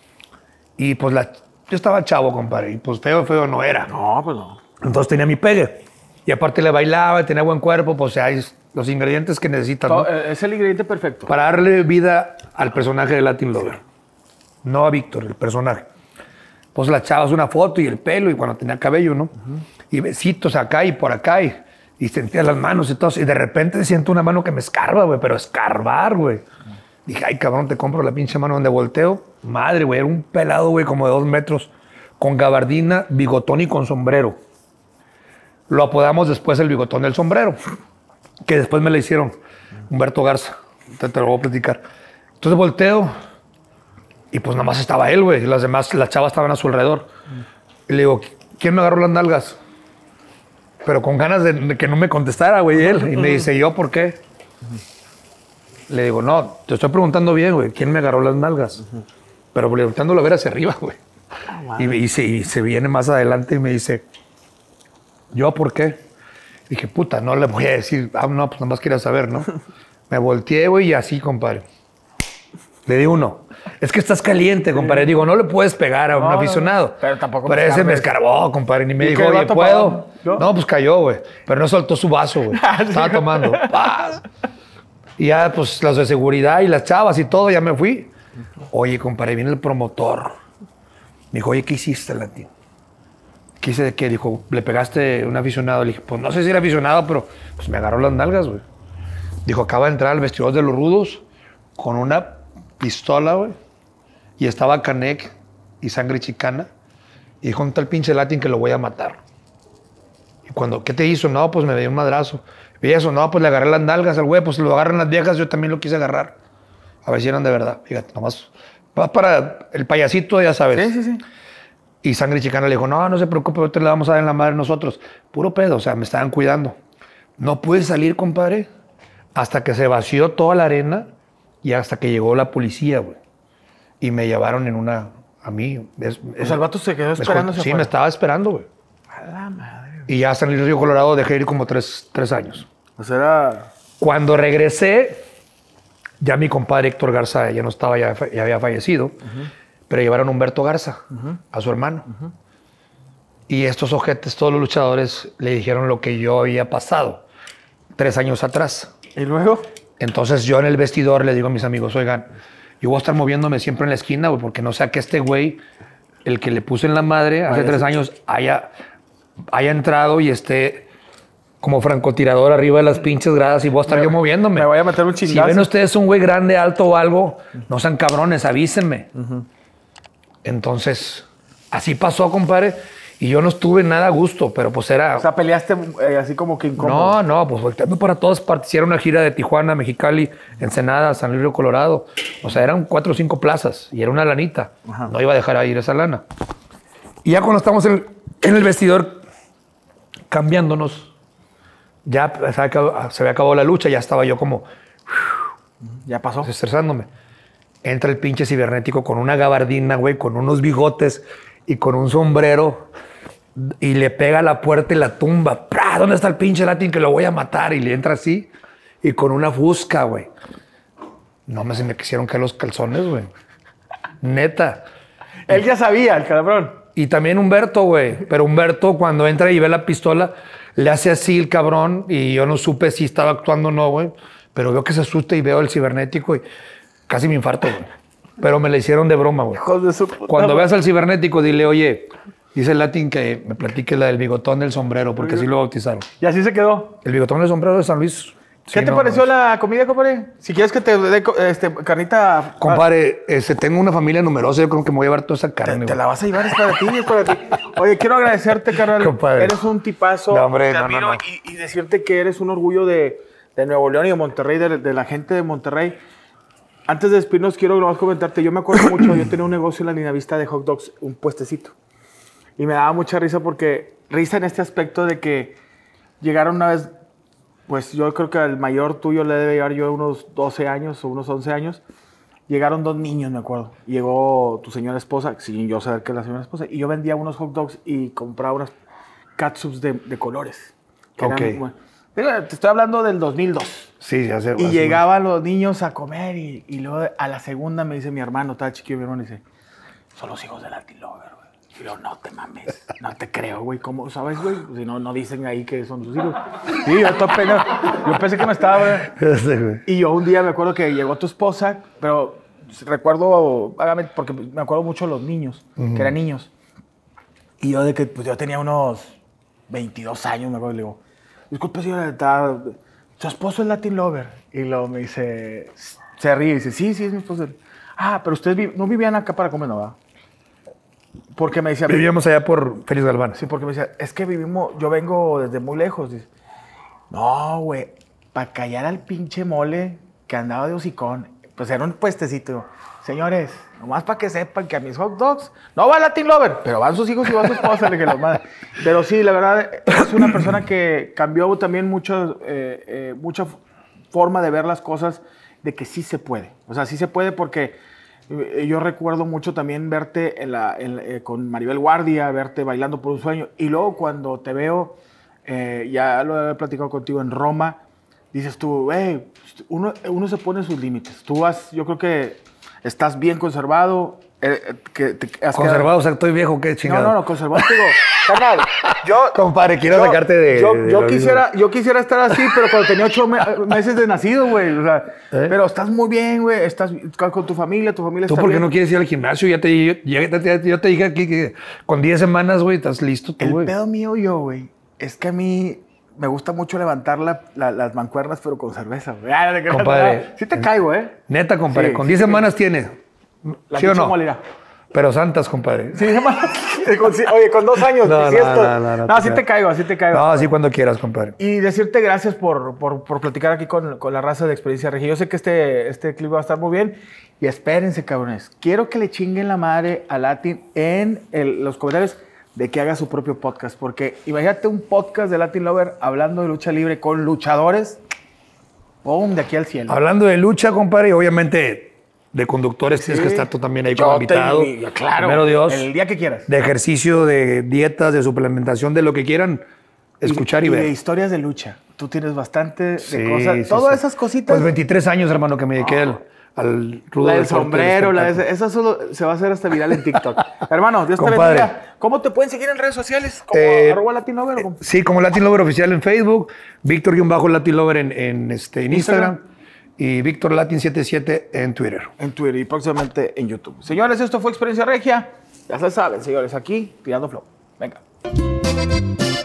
S1: Y pues la, yo estaba chavo, compadre, y pues feo, feo no era.
S2: No, pues no.
S1: Entonces tenía mi pegue. Y aparte le bailaba, tenía buen cuerpo, pues hay los ingredientes que necesitas, ¿no?
S2: Es el ingrediente perfecto.
S1: Para darle vida al personaje de Latin Lover. No a Víctor, el personaje. Pues la chavas una foto y el pelo, y cuando tenía cabello, ¿no? Uh-huh. Y besitos acá y por acá, y, y sentía las manos y todo. Y de repente siento una mano que me escarba, güey, pero escarbar, güey. Uh-huh. Dije, ay, cabrón, te compro la pinche mano. Donde volteo, madre, güey, era un pelado, güey, como de dos metros, con gabardina, bigotón y con sombrero. Lo apodamos después el bigotón del sombrero, que después me le hicieron Humberto Garza. Te, te lo voy a platicar. Entonces volteo y pues nada más estaba él, güey. Y las demás, las chavas estaban a su alrededor. Y le digo, ¿quién me agarró las nalgas? Pero con ganas de, de que no me contestara, güey, él. Y me dice, ¿yo por qué? Le digo, no, te estoy preguntando bien, güey, ¿quién me agarró las nalgas? Pero preguntándolo a ver hacia arriba, güey. Oh, wow. y, y, se, y se viene más adelante y me dice, ¿yo por qué? Dije, puta, no le voy a decir, ah, no, pues nada más quería saber, ¿no? Me volteé, güey, y así, compadre. Le digo, uno, es que estás caliente, compadre. Sí. Digo, no le puedes pegar a no, un aficionado.
S2: No, pero tampoco
S1: Pero ese me escarbó, compadre, ni me dijo, oye, ¿puedo? ¿No? no, pues cayó, güey. Pero no soltó su vaso, güey. Estaba tomando. ¡Paz! Y ya, pues, los de seguridad y las chavas y todo, ya me fui. Oye, compadre, viene el promotor. Me dijo, oye, ¿qué hiciste, Latín? ¿Qué hice de qué? Dijo, ¿le pegaste a un aficionado? Le dije, pues no sé si era aficionado, pero pues me agarró las nalgas, güey. Dijo, acaba de entrar al vestidor de los rudos con una pistola, güey. Y estaba Canek y Sangre Chicana. Y dijo, ¿dónde está el pinche Latin que lo voy a matar? Y cuando, ¿qué te hizo? No, pues me dio un madrazo. Y eso, no, pues le agarré las nalgas al güey. Pues lo agarran las viejas, yo también lo quise agarrar. A ver si eran de verdad. Fíjate, nomás. Va para el payasito, ya sabes.
S2: Sí, sí, sí.
S1: Y Sangre Chicana le dijo, no, no se preocupe, ahorita le vamos a dar en la madre nosotros. Puro pedo, o sea, me estaban cuidando. No pude salir, compadre, hasta que se vació toda la arena y hasta que llegó la policía, güey. Y me llevaron en una... A mí... Es,
S2: o sea, el vato se quedó esperando.
S1: Sí, me estaba esperando, güey.
S2: A la madre.
S1: Y ya hasta en el Río Colorado dejé ir como tres, tres años.
S2: O sea, era...
S1: Cuando regresé, ya mi compadre Héctor Garza ya no estaba, ya, ya había fallecido, uh-huh. pero llevaron a Humberto Garza, uh-huh. a su hermano. Uh-huh. Y estos ojetes, todos los luchadores, le dijeron lo que yo había pasado tres años atrás.
S2: ¿Y luego?
S1: Entonces yo en el vestidor le digo a mis amigos, oigan, yo voy a estar moviéndome siempre en la esquina, güey, porque no sea que este güey, el que le puse en la madre hace Ay, tres años, haya, haya entrado y esté como francotirador arriba de las pinches gradas y voy a estar me, yo moviéndome.
S2: Me voy a meter un chingazo.
S1: Si ven ustedes un güey grande, alto o algo, no sean cabrones, avísenme. Uh-huh. Entonces, así pasó, compadre. Y yo no estuve nada a gusto, pero pues era...
S2: O sea, peleaste eh, así como que incómodo.
S1: No, no, pues volteando para todas partes. Hicieron una gira de Tijuana, Mexicali, Ensenada, San Luis Río Colorado. O sea, eran cuatro o cinco plazas y era una lanita. Ajá. No iba a dejar ir esa lana. Y ya cuando estamos en, en el vestidor cambiándonos, ya se había acabado la lucha, ya estaba yo como...
S2: Ya pasó.
S1: Estresándome. Entra el pinche cibernético con una gabardina, güey, con unos bigotes y con un sombrero y le pega a la puerta y la tumba. ¡Pra! ¿Dónde está el pinche Latin que lo voy a matar? Y le entra así y con una fusca, güey. No me se me quisieron caer los calzones, güey. Neta.
S2: Él ya sabía, el cabrón.
S1: Y también Humberto, güey. Pero Humberto, cuando entra y ve la pistola, le hace así el cabrón y yo no supe si estaba actuando o no, güey. Pero veo que se asusta y veo el cibernético y casi me infarto, güey. Pero me la hicieron de broma, güey.
S2: Hijos de su puta.
S1: Cuando veas al cibernético, dile, oye, dice el Latin que me platique la del bigotón del sombrero, porque así lo bautizaron.
S2: Y así se quedó.
S1: El bigotón del sombrero de San Luis.
S2: ¿Qué
S1: sí,
S2: te
S1: no,
S2: pareció
S1: no.
S2: la comida, compadre? Si quieres que te dé este, carnita...
S1: Compadre, este, tengo una familia numerosa, yo creo que me voy a llevar toda esa carne.
S2: Te, te la vas a llevar, es para ti, es para ti. Oye, quiero agradecerte, carnal.
S1: Compadre.
S2: Eres un tipazo.
S1: No, hombre,
S2: te
S1: no,
S2: admiro
S1: no, no.
S2: Y, y decirte que eres un orgullo de, de Nuevo León y de Monterrey, de, de la gente de Monterrey. Antes de despedirnos, quiero nomás comentarte. Yo me acuerdo mucho, yo tenía un negocio en la Linavista de hot dogs, un puestecito. Y me daba mucha risa porque, risa en este aspecto de que llegaron una vez, pues yo creo que al mayor tuyo le debe llevar yo unos doce años o unos once años. Llegaron dos niños, me acuerdo. Llegó tu señora esposa, sin yo saber que es la señora esposa, y yo vendía unos hot dogs y compraba unas catsups de, de colores. Que
S1: Ok.
S2: eran, bueno, te estoy hablando del dos mil dos.
S1: Sí, ya sé.
S2: Y llegaban los niños a comer y, y luego a la segunda me dice mi hermano, estaba chiquillo mi hermano, y dice, son los hijos del Latin Lover, güey. Y yo, no te mames, no te creo, güey. ¿Cómo sabes, güey? Si no, no dicen ahí que son tus hijos. Sí, yo estoy pegado. Yo pensé que me estaba, güey.
S1: Sí, güey.
S2: Y yo un día me acuerdo que llegó tu esposa, pero recuerdo, hágame, porque me acuerdo mucho de los niños, uh-huh. que eran niños. Y yo de que, pues yo tenía unos veintidós años, me acuerdo, y le digo, disculpe, señora, está... su esposo es Latin Lover. Y luego me dice, se ríe y dice, sí, sí, es mi esposo. Ah, pero ustedes vi no vivían acá para comer, ¿no? ¿verdad? Porque me decía...
S1: Vivíamos allá por Félix Galván.
S2: Sí, porque me decía, es que vivimos, yo vengo desde muy lejos. Dice, no, güey, para callar al pinche mole que andaba de hocicón. Pues era un puestecito. Señores, nomás para que sepan que a mis hot dogs no va Latin Lover, pero van sus hijos y va su esposa, que los madre. Pero sí, la verdad, es una persona que cambió también mucho, eh, eh, mucha forma de ver las cosas, de que sí se puede. O sea, sí se puede porque eh, yo recuerdo mucho también verte en la, en, eh, con Maribel Guardia, verte bailando por un sueño. Y luego cuando te veo, eh, ya lo he platicado contigo en Roma, dices tú, hey, uno, uno se pone sus límites. Tú vas, yo creo que estás bien conservado. Eh, que te has
S1: conservado,
S2: quedado...
S1: o sea, estoy viejo, qué chingado.
S2: No, no, no, conservado. Digo, carnal, yo...
S1: Compadre, quiero
S2: yo,
S1: sacarte de...
S2: Yo,
S1: de
S2: yo, quisiera, yo quisiera estar así, pero cuando tenía ocho me meses de nacido, güey. O sea, ¿Eh? Pero estás muy bien, güey. Estás con tu familia, tu familia
S1: ¿Tú
S2: está
S1: por qué
S2: bien.
S1: no quieres ir al gimnasio? Ya te, yo, ya te, yo te dije aquí que con diez semanas, güey, estás listo tú,
S2: El
S1: güey.
S2: pedo mío yo, güey, es que a mí me gusta mucho levantar la, la, las mancuernas, pero con cerveza. Ay,
S1: compadre.
S2: Sí te caigo, ¿eh?
S1: Neta, compadre.
S2: Sí,
S1: con
S2: sí
S1: diez
S2: te
S1: semanas tiene.
S2: La
S1: ¿Sí o no?
S2: molirá.
S1: Pero santas, compadre.
S2: Sí, oye, con dos años.
S1: No,
S2: si
S1: no,
S2: esto...
S1: no, no, no,
S2: no, así
S1: te,
S2: te caigo, así te caigo.
S1: No, así cuando quieras, compadre.
S2: Y decirte gracias por, por, por platicar aquí con, con la raza de Experiencia Regia. Yo sé que este, este clip va a estar muy bien. Y espérense, cabrones. Quiero que le chinguen la madre a Latin en el, los comentarios de que haga su propio podcast. Porque imagínate un podcast de Latin Lover hablando de lucha libre con luchadores. ¡Pum! De aquí al cielo.
S1: Hablando de lucha, compadre, y obviamente de conductores, sí. Tienes que estar tú también ahí como invitado.
S2: Te, claro.
S1: Primero Dios.
S2: El día que quieras.
S1: De ejercicio, de dietas, de suplementación, de lo que quieran escuchar y,
S2: y
S1: ver.
S2: Y de historias de lucha. Tú tienes bastante
S1: sí,
S2: de cosas.
S1: Sí,
S2: todas
S1: sí.
S2: esas cositas.
S1: Pues veintitrés años, hermano, que me dediqué al, al rudo.
S2: La del sombrero, la de, eso solo se va a hacer hasta viral en TikTok. Hermano, Dios
S1: compadre,
S2: te bendiga. ¿Cómo te pueden seguir en redes sociales? ¿Como
S1: eh,
S2: arroba Latin Lover?
S1: Eh, sí, como Latin Lover Oficial en Facebook, Víctor-Latin Lover en, en, este, en Instagram. Instagram. Y Víctor Latin setenta y siete en Twitter.
S2: En Twitter y próximamente en YouTube. Señores, esto fue Experiencia Regia. Ya se saben, señores, aquí tirando flow. Venga.